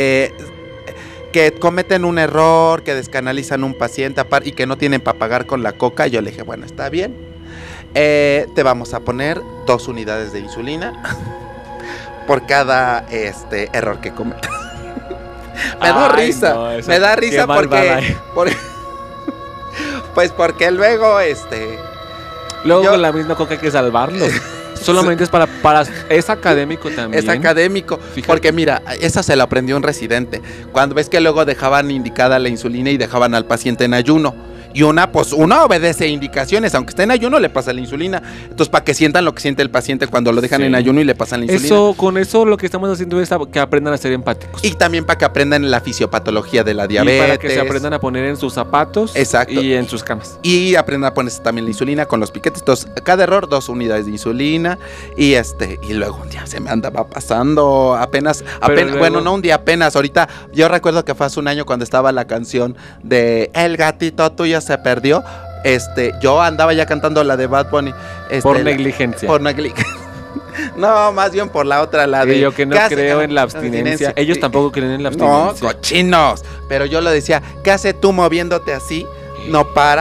que cometen un error, que descanalizan un paciente y que no tienen para pagar con la coca. Yo le dije, bueno, está bien. Te vamos a poner 2 unidades de insulina por cada error que cometas. Me da Ay, risa. no, eso- Me da qué risa malvada. pues porque luego Luego Yo- con la misma coca hay que salvarlos. Solamente es para es académico también. es académico. Fíjate. Porque mira, eso se lo aprendió un residente. Cuando ves que luego dejaban indicada la insulina y dejaban al paciente en ayuno. Y una obedece indicaciones, aunque esté en ayuno le pasa la insulina. Entonces, para que sientan lo que siente el paciente cuando lo dejan Sí. en ayuno y le pasan la insulina. Con eso lo que estamos haciendo es que aprendan a ser empáticos. Y también para que aprendan la fisiopatología de la diabetes. Y para que se aprendan a poner en sus zapatos. Exacto. Y en sus camas. Y aprendan a ponerse también la insulina con los piquetes. Entonces, cada error, 2 unidades de insulina. Y luego un día se me andaba pasando. Apenas, luego- bueno, no un día, apenas. Ahorita, yo recuerdo que fue hace un año cuando estaba la canción de El gatito tuyo se perdió. Yo andaba ya cantando la de Bad Bunny. Por negligencia. Por negligencia. No, más bien por la otra, la de. Y yo que no ¿qué hace? creo en la abstinencia. Ellos Sí. tampoco creen en la No, abstinencia. cochinos. Pero yo lo decía, ¿qué hace tú moviéndote así? No paras.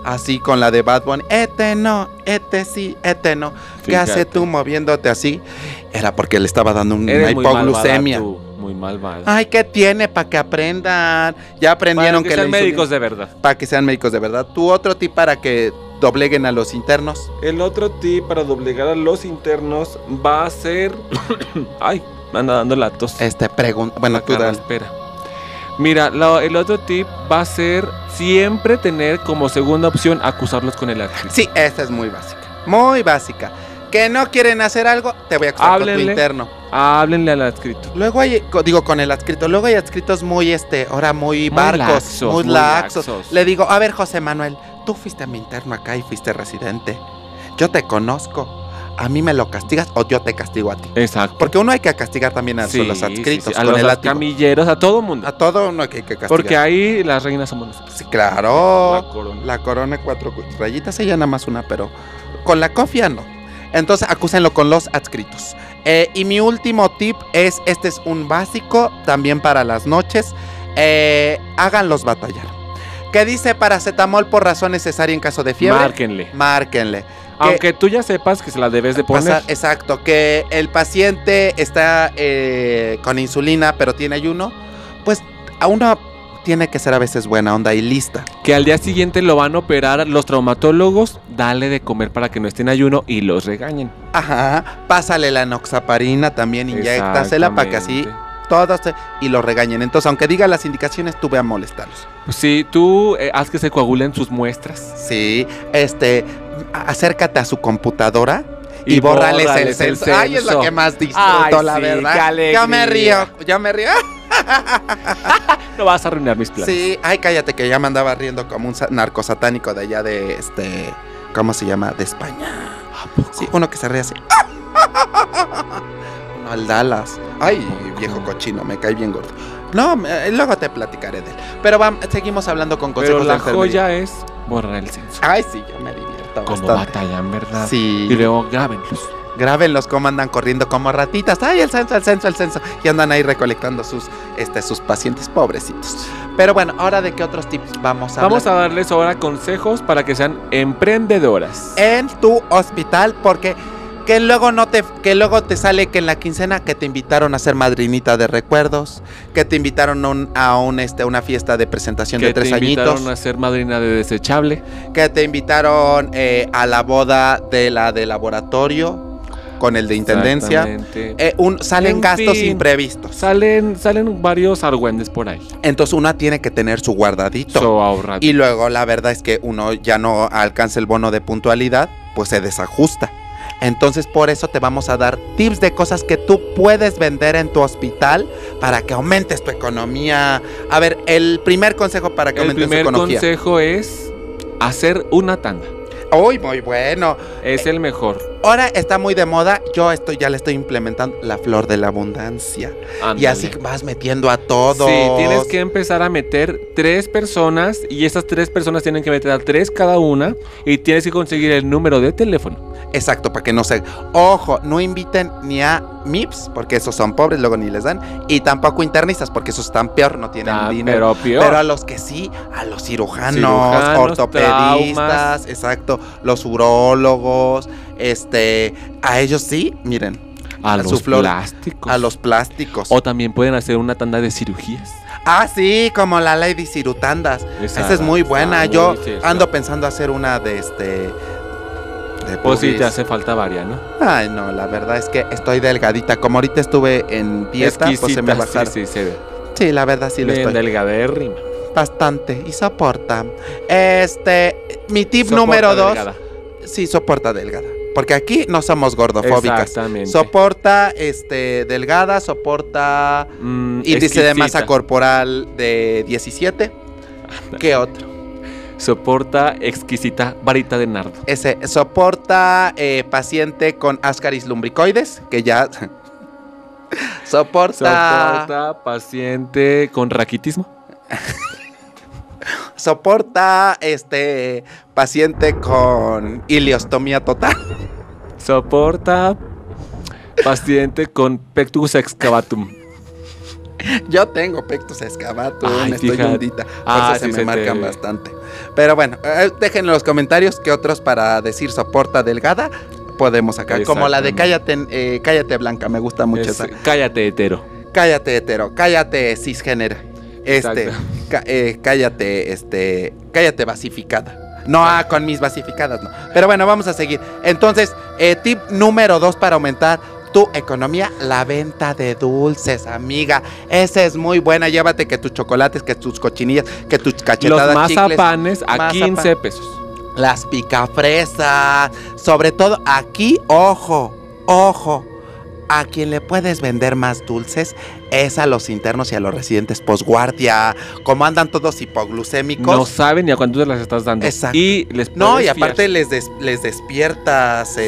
así con la de Bad Bunny, no, sí, no. ¿Qué Fíjate. haces tú moviéndote así? Era porque le estaba dando una Eres muy hipoglucemia. malvada tú, muy malvada. Ay, ¿qué tiene? Para que aprendan. Ya aprendieron Para que sean la insulina- médicos de verdad. Para que sean médicos de verdad. Tu otro tip para que dobleguen a los internos. El otro tip para doblegar a los internos va a ser... Ay, me anda dando la tos. Bueno, tú dale. Espera. Mira, el otro tip va a ser siempre tener como segunda opción acusarlos con el adscrito. Sí, esta es muy básica. Muy básica. Que no quieren hacer algo, te voy a acusar con tu Háblenle. interno. Háblenle al adscrito. Luego hay, con el adscrito, luego hay adscritos muy, ahora muy barcos, laxos, muy muy laxos. laxos. Le digo, a ver, José Manuel, tú fuiste a mi interno acá y fuiste residente. Yo te conozco. ¿A mí me lo castigas o yo te castigo a ti? Exacto. Porque uno hay que castigar también a Sí, los adscritos, sí, sí. A con los el látigo. camilleros, a todo mundo. A todo uno hay que castigar. Porque ahí las reinas somos nosotros. Sí, claro. La corona. La corona 4 rayitas, ella nada más una, pero con la cofia no. Entonces acúsenlo con los adscritos. Y mi último tip es, este es un básico también para las noches. Háganlos batallar. ¿Qué dice paracetamol por razón necesaria en caso de fiebre? Márquenle. Márquenle. Aunque tú ya sepas que se la debes de poner. Exacto, que el paciente está con insulina pero tiene ayuno, pues a uno tiene que ser a veces buena onda y lista. Que al día siguiente lo van a operar los traumatólogos, dale de comer para que no esté en ayuno y los regañen. Ajá, pásale la enoxaparina también, inyéctasela para que así todos y los regañen. Entonces, aunque diga las indicaciones, tú ve a molestarlos. Sí, tú haz que se coagulen sus muestras. Sí, acércate a su computadora y bórrales el censo. Ay, es la que más disfruto, la verdad. Qué alegría. Yo me río. No vas a arruinar mis planes. Sí, ay, cállate que ya me andaba riendo como un narcosatánico de allá de ¿cómo se llama? De España. Sí, uno que se ríe así. Uno al Dallas. Ay, viejo cochino, me cae bien gordo. No, luego te platicaré de él. Pero seguimos hablando con consejos Pero la de enfermería. joya es borrar el censo. Ay, sí, yo me divierto Como bastante. batallan, ¿verdad? Sí. Y luego grábenlos. Grábenlos cómo andan corriendo como ratitas. Ay, el censo. Y andan ahí recolectando sus pacientes pobrecitos. Pero bueno, ahora de qué otros tips vamos a hablar. Vamos a darles ahora consejos para que sean emprendedoras. En tu hospital, porque que luego te sale que en la quincena que te invitaron a ser madrinita de recuerdos, que te invitaron a una fiesta de presentación de 3 te invitaron añitos, a ser madrina de desechable. que te invitaron a la boda de la de laboratorio con el de intendencia. Exactamente. Salen En gastos fin. imprevistos. Salen varios argüendes por ahí. Entonces uno tiene que tener su guardadito. Ahorrado. Y luego la verdad es que uno ya no alcanza el bono de puntualidad, pues se desajusta. Entonces por eso te vamos a dar tips de cosas que tú puedes vender en tu hospital para que aumentes tu economía. A ver, el primer consejo para que El aumentes tu primer economía. consejo es hacer una tanda. Uy, muy bueno. Es el mejor. Ahora está muy de moda, ya le estoy implementando la flor de la abundancia. Ándale. Y así vas metiendo a todos. Sí, tienes que empezar a meter 3 personas y esas 3 personas tienen que meter a 3 cada una y tienes que conseguir el número de teléfono. Exacto, para que no se... Ojo, no inviten ni a MIPS, porque esos son pobres, luego ni les dan. Y tampoco internistas, porque esos están peor, no tienen dinero. Pero a los que sí, a los cirujanos, ortopedistas, traumas. exacto, los urólogos, a ellos sí, miren. A su los flor, plásticos. A los plásticos. O también pueden hacer una tanda de cirugías. Ah, sí, como la Lady Cirutandas. Esa es muy buena. Yo ando pensando hacer una de Pues sí, pubis. te hace falta varias, ¿no? Ay, no, la verdad es que estoy delgadita. Como ahorita estuve en dieta, pues se me bajaron. Sí, se ve. Sí, la verdad sí lo Bien estoy. delgadérrima. Bastante. Y soporta. Mi tip Soporta número 2. delgada. Sí, soporta delgada. Porque aquí no somos gordofóbicas. Exactamente. Soporta delgada, soporta índice de masa exquisita. corporal de 17. ¿Qué otro? Soporta exquisita varita de nardo. Soporta paciente con ascaris lumbricoides, que ya soporta paciente con raquitismo. soporta paciente con ileostomía total. Soporta paciente con pectus excavatum. Yo tengo pectus excavatum, Ay, estoy fíjate. hundita. Por eso se sí, me marcan bastante. Pero bueno, dejen en los comentarios qué otros para decir soporta delgada podemos sacar. Como la de cállate Blanca, me gusta mucho esa. Cállate, hetero. Cállate hetero, cállate cisgénero. Cállate basificada. No, con mis basificadas, no. Pero bueno, vamos a seguir. Entonces, tip número 2 para aumentar tu economía, la venta de dulces, amiga. Esa es muy buena. Llévate que tus chocolates, que tus cochinillas, que tus cachetadas, Los chicles, mazapanes a 15 pesos. las picafresas. Sobre todo aquí, ojo, a quien le puedes vender más dulces es a los internos y a los residentes posguardia. Como andan todos hipoglucémicos. No saben ni a cuántos les estás dando. Exacto. Y les No, puedes y aparte fiar. les despiertas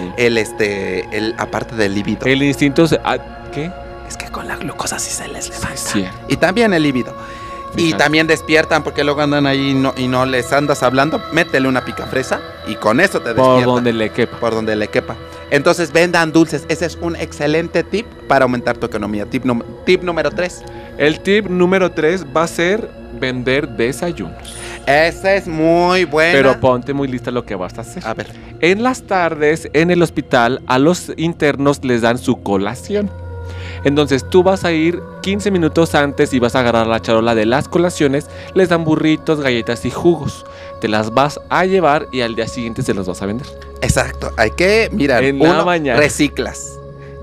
el aparte del líbido. El instinto ¿qué? Es que con la glucosa sí se les levanta. Sí. Y también el líbido. Y Fíjate. también despiertan porque luego andan ahí y no les andas hablando. Métele una picafresa y con eso te despierta. Por donde le quepa. Por donde le quepa. Entonces vendan dulces. Ese es un excelente tip para aumentar tu economía. Tip número 3. El tip número 3 va a ser vender desayunos. Ese es muy bueno. Pero ponte muy lista lo que vas a hacer. A ver. En las tardes, en el hospital, a los internos les dan su colación. Entonces tú vas a ir 15 minutos antes y vas a agarrar la charola de las colaciones. Les dan burritos, galletas y jugos. Te las vas a llevar y al día siguiente se las vas a vender. Exacto. Hay que, mira, En la mañana. reciclas.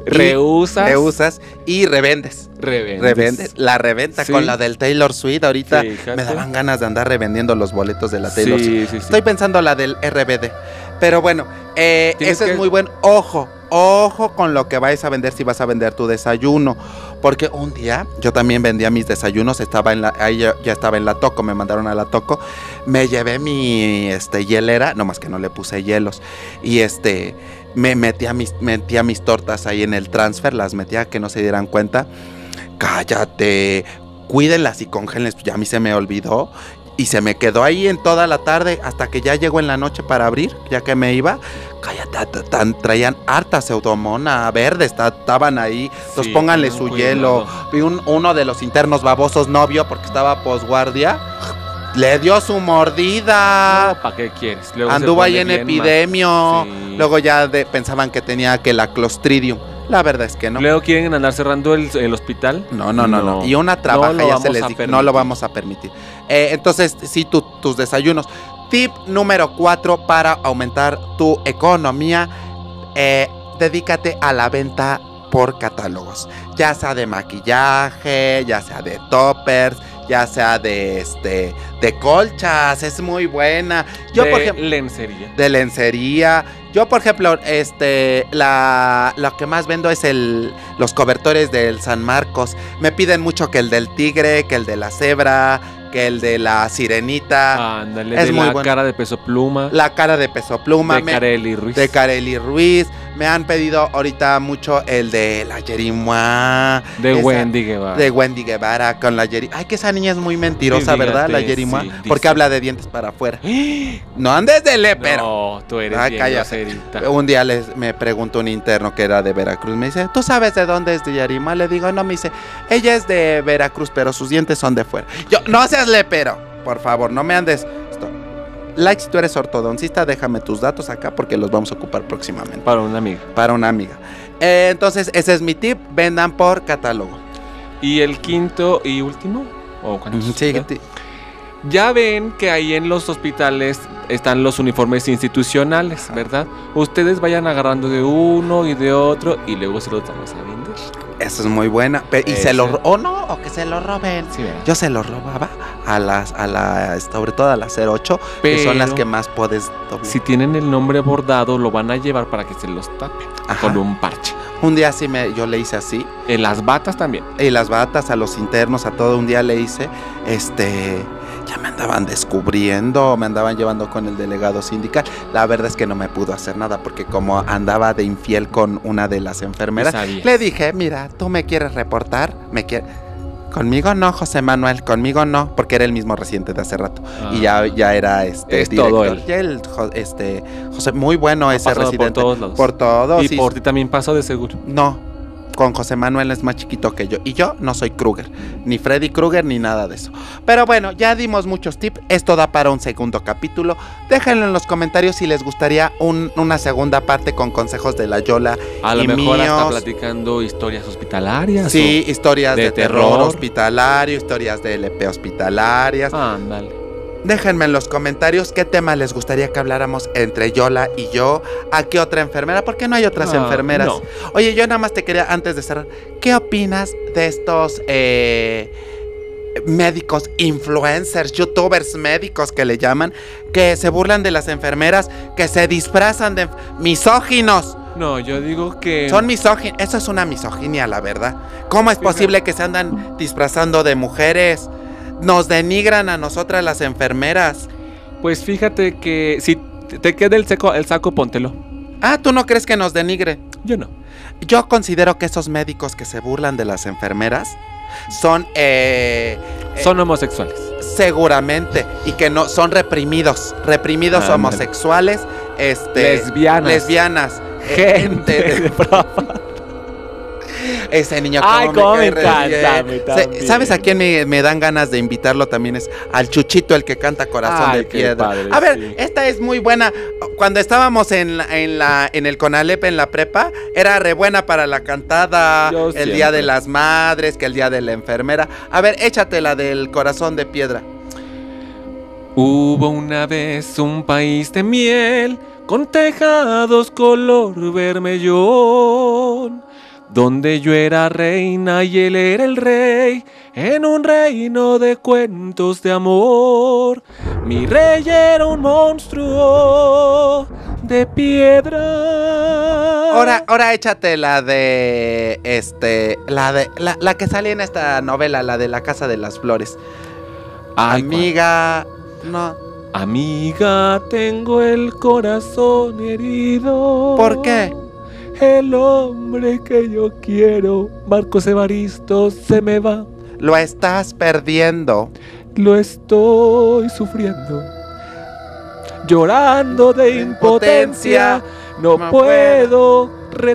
Reusas. Y revendes. Revendes. La reventa Sí. con la del Taylor Swift. Ahorita Fíjate. me daban ganas de andar revendiendo los boletos de la Taylor Swift. Sí. Estoy pensando la del RBD. Pero bueno, ese es muy buen. Ojo con lo que vais a vender si vas a vender tu desayuno. Porque un día yo también vendía mis desayunos. Ahí ya estaba en la Toco. Me mandaron a la Toco. Me llevé mi hielera. Nomás que no le puse hielos. Y me metía mis tortas ahí en el transfer. Las metía que no se dieran cuenta. Cállate. Cuídenlas y congélenlas. Ya a mí se me olvidó. Y se me quedó ahí en toda la tarde hasta que ya llegó en la noche para abrir, ya que me iba. Cállate, traían harta pseudomona verde, estaban ahí. Entonces Sí, pónganle ten su cuidado. hielo. Vi uno de los internos babosos novio porque estaba posguardia. Le dio su mordida. ¿Para qué quieres? Luego se Anduvo ahí pone en bien epidemio. mal. Sí. Luego ya pensaban que tenía que la Clostridium. La verdad es que no. Luego quieren andar cerrando el hospital. No. Y una trabaja, No lo ya se vamos les a dijo, no lo permitir. vamos a permitir. Entonces, sí, tus desayunos. Tip número 4 para aumentar tu economía. Dedícate a la venta por catálogos. Ya sea de maquillaje, ya sea de toppers, ya sea de colchas. Es muy buena. Yo, De por ejemplo, lencería. de lencería. Yo, por ejemplo, lo que más vendo es los cobertores del San Marcos. Me piden mucho que el del tigre, que el de la cebra, que el de la sirenita. Ándale, Es de muy la bueno. cara de Peso Pluma. La cara de Peso Pluma. de Carely Ruiz. De Carely Ruiz. Me han pedido ahorita mucho el de la Jerimois. De Wendy Guevara. De Wendy Guevara con la Jerry. Ay, que esa niña es muy mentirosa, Sí, ¿verdad? La fíjate, Jerimois. sí, dice. Porque habla de dientes para afuera. No andes de lepero. No, tú eres Ay, bien cállate. groserita. Un día me preguntó un interno que era de Veracruz. Me dice, ¿tú sabes de dónde es de Yarima? Le digo, no, me dice, ella es de Veracruz, pero sus dientes son de fuera. Yo, no seas lepero, por favor, no me andes. Like, si tú eres ortodoncista, déjame tus datos acá porque los vamos a ocupar próximamente. Para una amiga. Para una amiga. Entonces, ese es mi tip, vendan por catálogo. ¿Y el quinto y último? ¿O cuántos? Sí, Ya ven que ahí en los hospitales están los uniformes institucionales, ¿verdad? Ustedes vayan agarrando de uno y de otro y luego se los vamos a vender. Eso es muy buena. Y Ese. se lo o que se lo roben. Sí, ¿verdad? Yo se lo robaba sobre todo a las 08, que son las Pero que más puedes doblar. Si tienen el nombre bordado, lo van a llevar para que se los tapen Ajá. con un parche. Un día sí yo le hice así. En las batas también. Y las batas a los internos, a todo un día le hice. Ya me andaban descubriendo, me andaban llevando con el delegado sindical. La verdad es que no me pudo hacer nada porque como andaba de infiel con una de las enfermeras, Sabías. le dije, mira, ¿tú me quieres reportar? Conmigo no, José Manuel, conmigo no, porque era el mismo residente de hace rato. Ah. Y ya era Es director. todo él. Ya José, muy bueno ese pasado por residente. todos lados. Por todos. Y por ti también pasó de seguro. No, con José Manuel es más chiquito que yo. Y yo no soy Krueger, ni Freddy Krueger, ni nada de eso. Pero bueno, ya dimos muchos tips. Esto da para un segundo capítulo. Déjenlo en los comentarios si les gustaría una segunda parte con consejos de la Yola. A lo y mejor hasta míos. platicando historias hospitalarias. Sí, historias de terror terror. hospitalario, historias de LP hospitalarias. Ándale. Déjenme en los comentarios qué tema les gustaría que habláramos entre Yola y yo. ¿A qué otra enfermera? ¿Por qué no hay otras enfermeras? no. Oye, yo nada más te quería, antes de cerrar, ¿qué opinas de estos médicos, influencers, youtubers médicos que le llaman, que se burlan de las enfermeras, que se disfrazan de misóginos? No, yo digo que... Son misóginos. Eso es una misoginia, la verdad. ¿Cómo es posible que se andan disfrazando de mujeres? Nos denigran a nosotras las enfermeras. Pues fíjate que si te queda el saco, póntelo. Ah, ¿tú no crees que nos denigre? Yo no. Yo considero que esos médicos que se burlan de las enfermeras son... Son homosexuales. seguramente. Y que no son reprimidos. Reprimidos Ándale. homosexuales. Lesbianas. Gente de broma. Ese niño Ay, cómo me cae re encanta, bien. a mí también. ¿Sabes a quién me dan ganas de invitarlo también? Es al Chuchito, el que canta Corazón Ay, de qué Piedra. padre, A ver, sí. esta es muy buena. Cuando estábamos en el Conalep, en la prepa, era re buena para la cantada. Yo el siempre. Día de las Madres, que el Día de la Enfermera. A ver, échate la del Corazón de Piedra. Hubo una vez un país de miel con tejados color vermellón, donde yo era reina y él era el rey, en un reino de cuentos de amor. Mi rey era un monstruo de piedra. Ahora échate la de la que sale en esta novela, la de La Casa de las Flores. Ay, Amiga, no. Amiga, tengo el corazón herido. ¿Por qué? El hombre que yo quiero, Marcos Evaristo, se me va. Lo estás perdiendo. Lo estoy sufriendo. Llorando de impotencia, no No puedo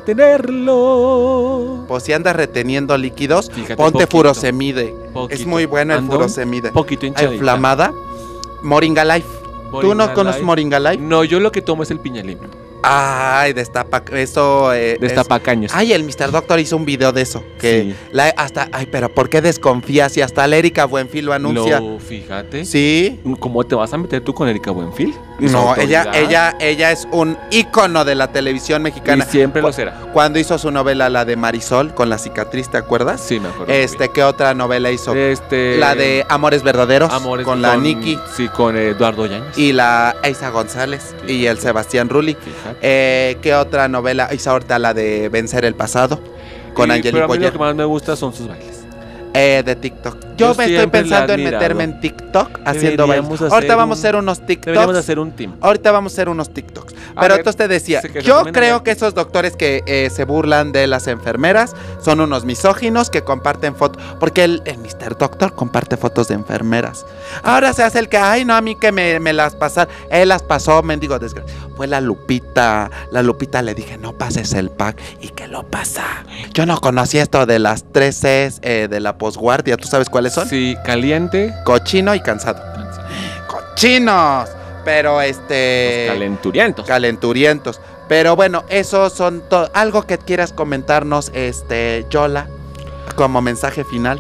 retenerlo. Pues si andas reteniendo líquidos, Fíjate, ponte poquito. furosemide. Poquito. Es muy bueno el Ando furosemide. poquito hinchadita. Inflamada. Moringa Life. ¿Tú no Moringa conoces Life. Moringa Life? No, yo lo que tomo es el piñalín. Ay, destapa. Eso. Destapacaños. Ay, el Mr. Doctor hizo un video de eso. Que Sí. Ay, pero ¿por qué desconfías? Si hasta la Erika Buenfil lo anuncia. No, fíjate. Sí. ¿Cómo te vas a meter tú con Erika Buenfil? Es No, autoridad. ella es un ícono de la televisión Y mexicana. siempre lo será. Cuando hizo su novela, la de Marisol, con la cicatriz, ¿te acuerdas? Sí, me acuerdo. ¿Qué otra novela hizo? Este, La de Amores Verdaderos, Amores con la Nikki Sí, con Eduardo Yáñez. y la Eiza González y el Sebastián Rulli. Fíjate. ¿Qué otra novela hizo ahorita? La de Vencer el Pasado, con Pero Angelique a mí lo Boyer. que más me gusta son sus bailes. De TikTok. Yo me estoy siempre la he pensando en admirado. meterme en TikTok haciendo bailes. Deberíamos hacer Ahorita vamos a un- hacer unos Deberíamos TikToks. hacer un team. Ahorita vamos a hacer unos TikToks. A Pero ver, entonces te decía, se que yo recomiendan creo ya. que esos doctores que se burlan de las enfermeras son unos misóginos que comparten fotos. Porque el Mr. Doctor comparte fotos de enfermeras. Ahora se hace el que, ay, no, a mí que me las pasaron. Él las pasó, mendigo desgracia. Fue la Lupita. La Lupita le dije, no pases el pack. Y que lo pasa. Yo no conocía esto de las 3 Cs de la posguardia. ¿Tú sabes cuáles son? Sí, caliente. Cochino y cansado. ¡Cochinos! Pero Calenturientos. calenturientos. Pero bueno, esos son todo. Algo que quieras comentarnos, Yola, como mensaje final.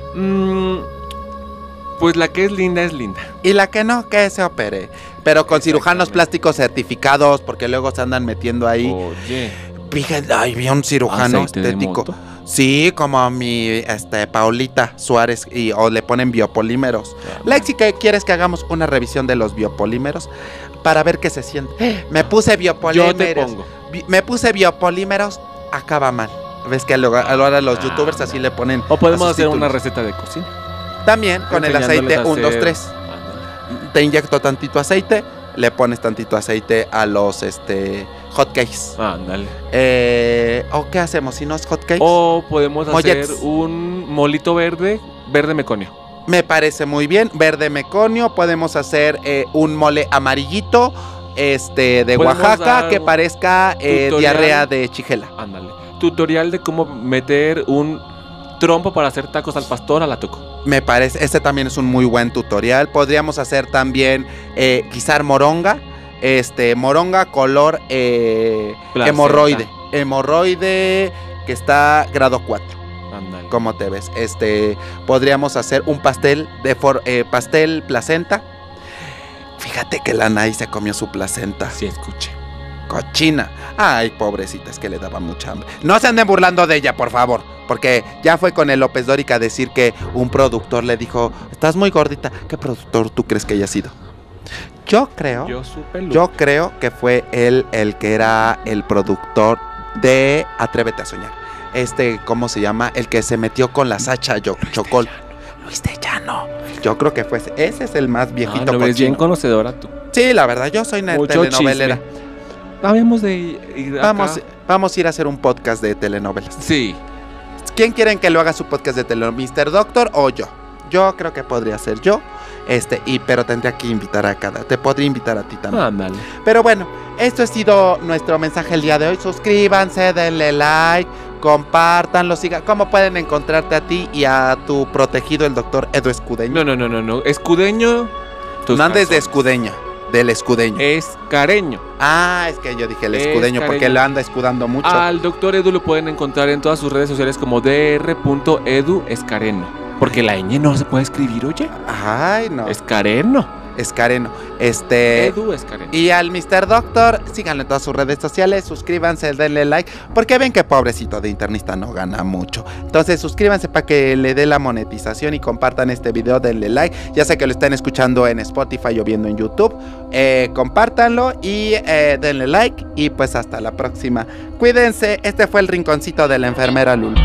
Pues la que es linda es linda. Y la que no, que se opere. Pero con cirujanos Exactamente. plásticos certificados, porque luego se andan metiendo ahí. Oye, Fíjate, ay, vi un cirujano aceite de estético. moto. Sí, como mi Paulita Suárez, o le ponen biopolímeros. Lexi, ¿qué quieres que hagamos una revisión de los biopolímeros? Para ver qué se siente. Me puse biopolímeros. Yo te pongo. Me puse biopolímeros, acaba mal. Ves que ahora los youtubers así le ponen. O podemos a sus hacer una títulos. receta de cocina. También con el aceite Enseñándoles a 1, 2, hacer- 3. Ándale. Te inyecto tantito aceite, le pones tantito aceite a los hotcakes. Ándale. ¿O qué hacemos? Si no es hotcakes. O podemos Mollets. hacer un molito verde meconio. Me parece muy bien. Verde meconio. Podemos hacer un mole amarillito. De Podemos Oaxaca dar que un parezca tutorial. diarrea de chigela. Ándale. tutorial de cómo meter un trompo para hacer tacos al pastor a la tuco. Me parece, este también es un muy buen tutorial. Podríamos hacer también guisar moronga. Moronga color Placenta. hemorroide que está grado 4. Ándale. ¿Cómo te ves? Podríamos hacer un pastel pastel placenta. Fíjate que la Anaí se comió su placenta. Sí, escuché. Cochina. Ay, pobrecita, es que le daba mucha hambre. No se anden burlando de ella, por favor. Porque ya fue con el López Dórica a decir que un productor le dijo, estás muy gordita. ¿Qué productor tú crees que haya sido? Yo creo que fue él el que era el productor de Atrévete a Soñar. ¿Cómo se llama? El que se metió con la Sacha Chocol. Luis de Llano. Yo creo que fue ese es el más viejito. No eres bien conocedora tú. Sí, la verdad, yo soy una Mucho telenovelera. Habíamos de ir acá. Vamos a ir a hacer un podcast de telenovelas. Sí. ¿Quién quieren que lo haga su podcast de telenovelas? ¿Mr. Doctor o yo? Yo creo que podría ser yo. Pero tendría que invitar a te podría invitar a ti también. Ándale. Pero bueno, esto ha sido nuestro mensaje el día de hoy. Suscríbanse, denle like, compártanlo, ¿Cómo pueden encontrarte a ti y a tu protegido, el doctor Edu Escudeño? No. Escudeño. No andes de Escudeño, del Escudeño. Escareño. Ah, es que yo dije el Escudeño porque lo anda escudando mucho. Al doctor Edu lo pueden encontrar en todas sus redes sociales como dr.eduescareno. Porque la ñ no se puede escribir, oye. Ay, no. Escareno. Edu Escareno. Y al Mr. Doctor, síganlo en todas sus redes sociales, suscríbanse, denle like, porque ven que pobrecito de internista no gana mucho. Entonces suscríbanse para que le dé la monetización y compartan este video, denle like. Ya sé que lo están escuchando en Spotify o viendo en YouTube. Compártanlo y denle like. Y pues hasta la próxima. Cuídense, este fue el rinconcito de la enfermera Lul.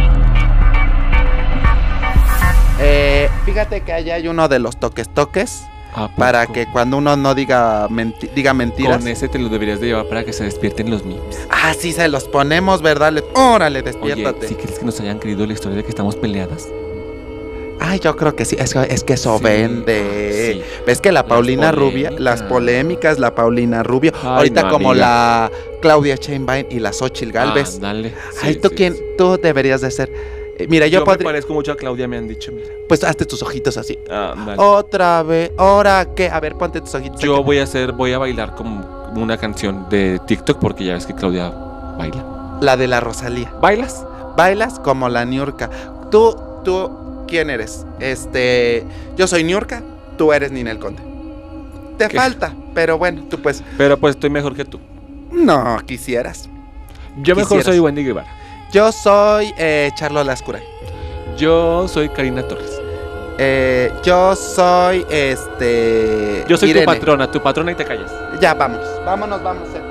Fíjate que allá hay uno de los toques para que cuando uno no diga mentiras. Con ese te lo deberías de llevar para que se despierten los memes. Ah, sí, se los ponemos, ¿verdad? Órale, despiértate. Oye, ¿sí crees que nos hayan creído la historia de que estamos peleadas? Ay, yo creo que sí, es que eso Sí, vende. sí. ¿Ves que la Paulina Rubio, las polémicas, la Paulina Rubio, ahorita no, como amiga. La Claudia Sheinbaum y la Xóchitl Gálvez? Dale. Ay, tú deberías de ser. Mira, yo me parezco mucho a Claudia, me han dicho, mira. Pues hazte tus ojitos así. Dale. Otra vez, ¿ahora qué? A ver, ponte tus ojitos. Yo voy a bailar como una canción de TikTok porque ya ves que Claudia baila. La de la Rosalía. ¿Bailas? Bailas como la Niurka. Tú, ¿quién eres? Yo soy Niurka, tú eres Ninel Conde. Te falta, pero bueno, tú pues. Pero pues estoy mejor que tú. No, quisieras. Yo mejor soy Wendy Guevara. Yo soy Charlo Lascura. Yo soy Karina Torres. Yo soy Yo soy Irene. tu patrona y te callas. Ya, vámonos.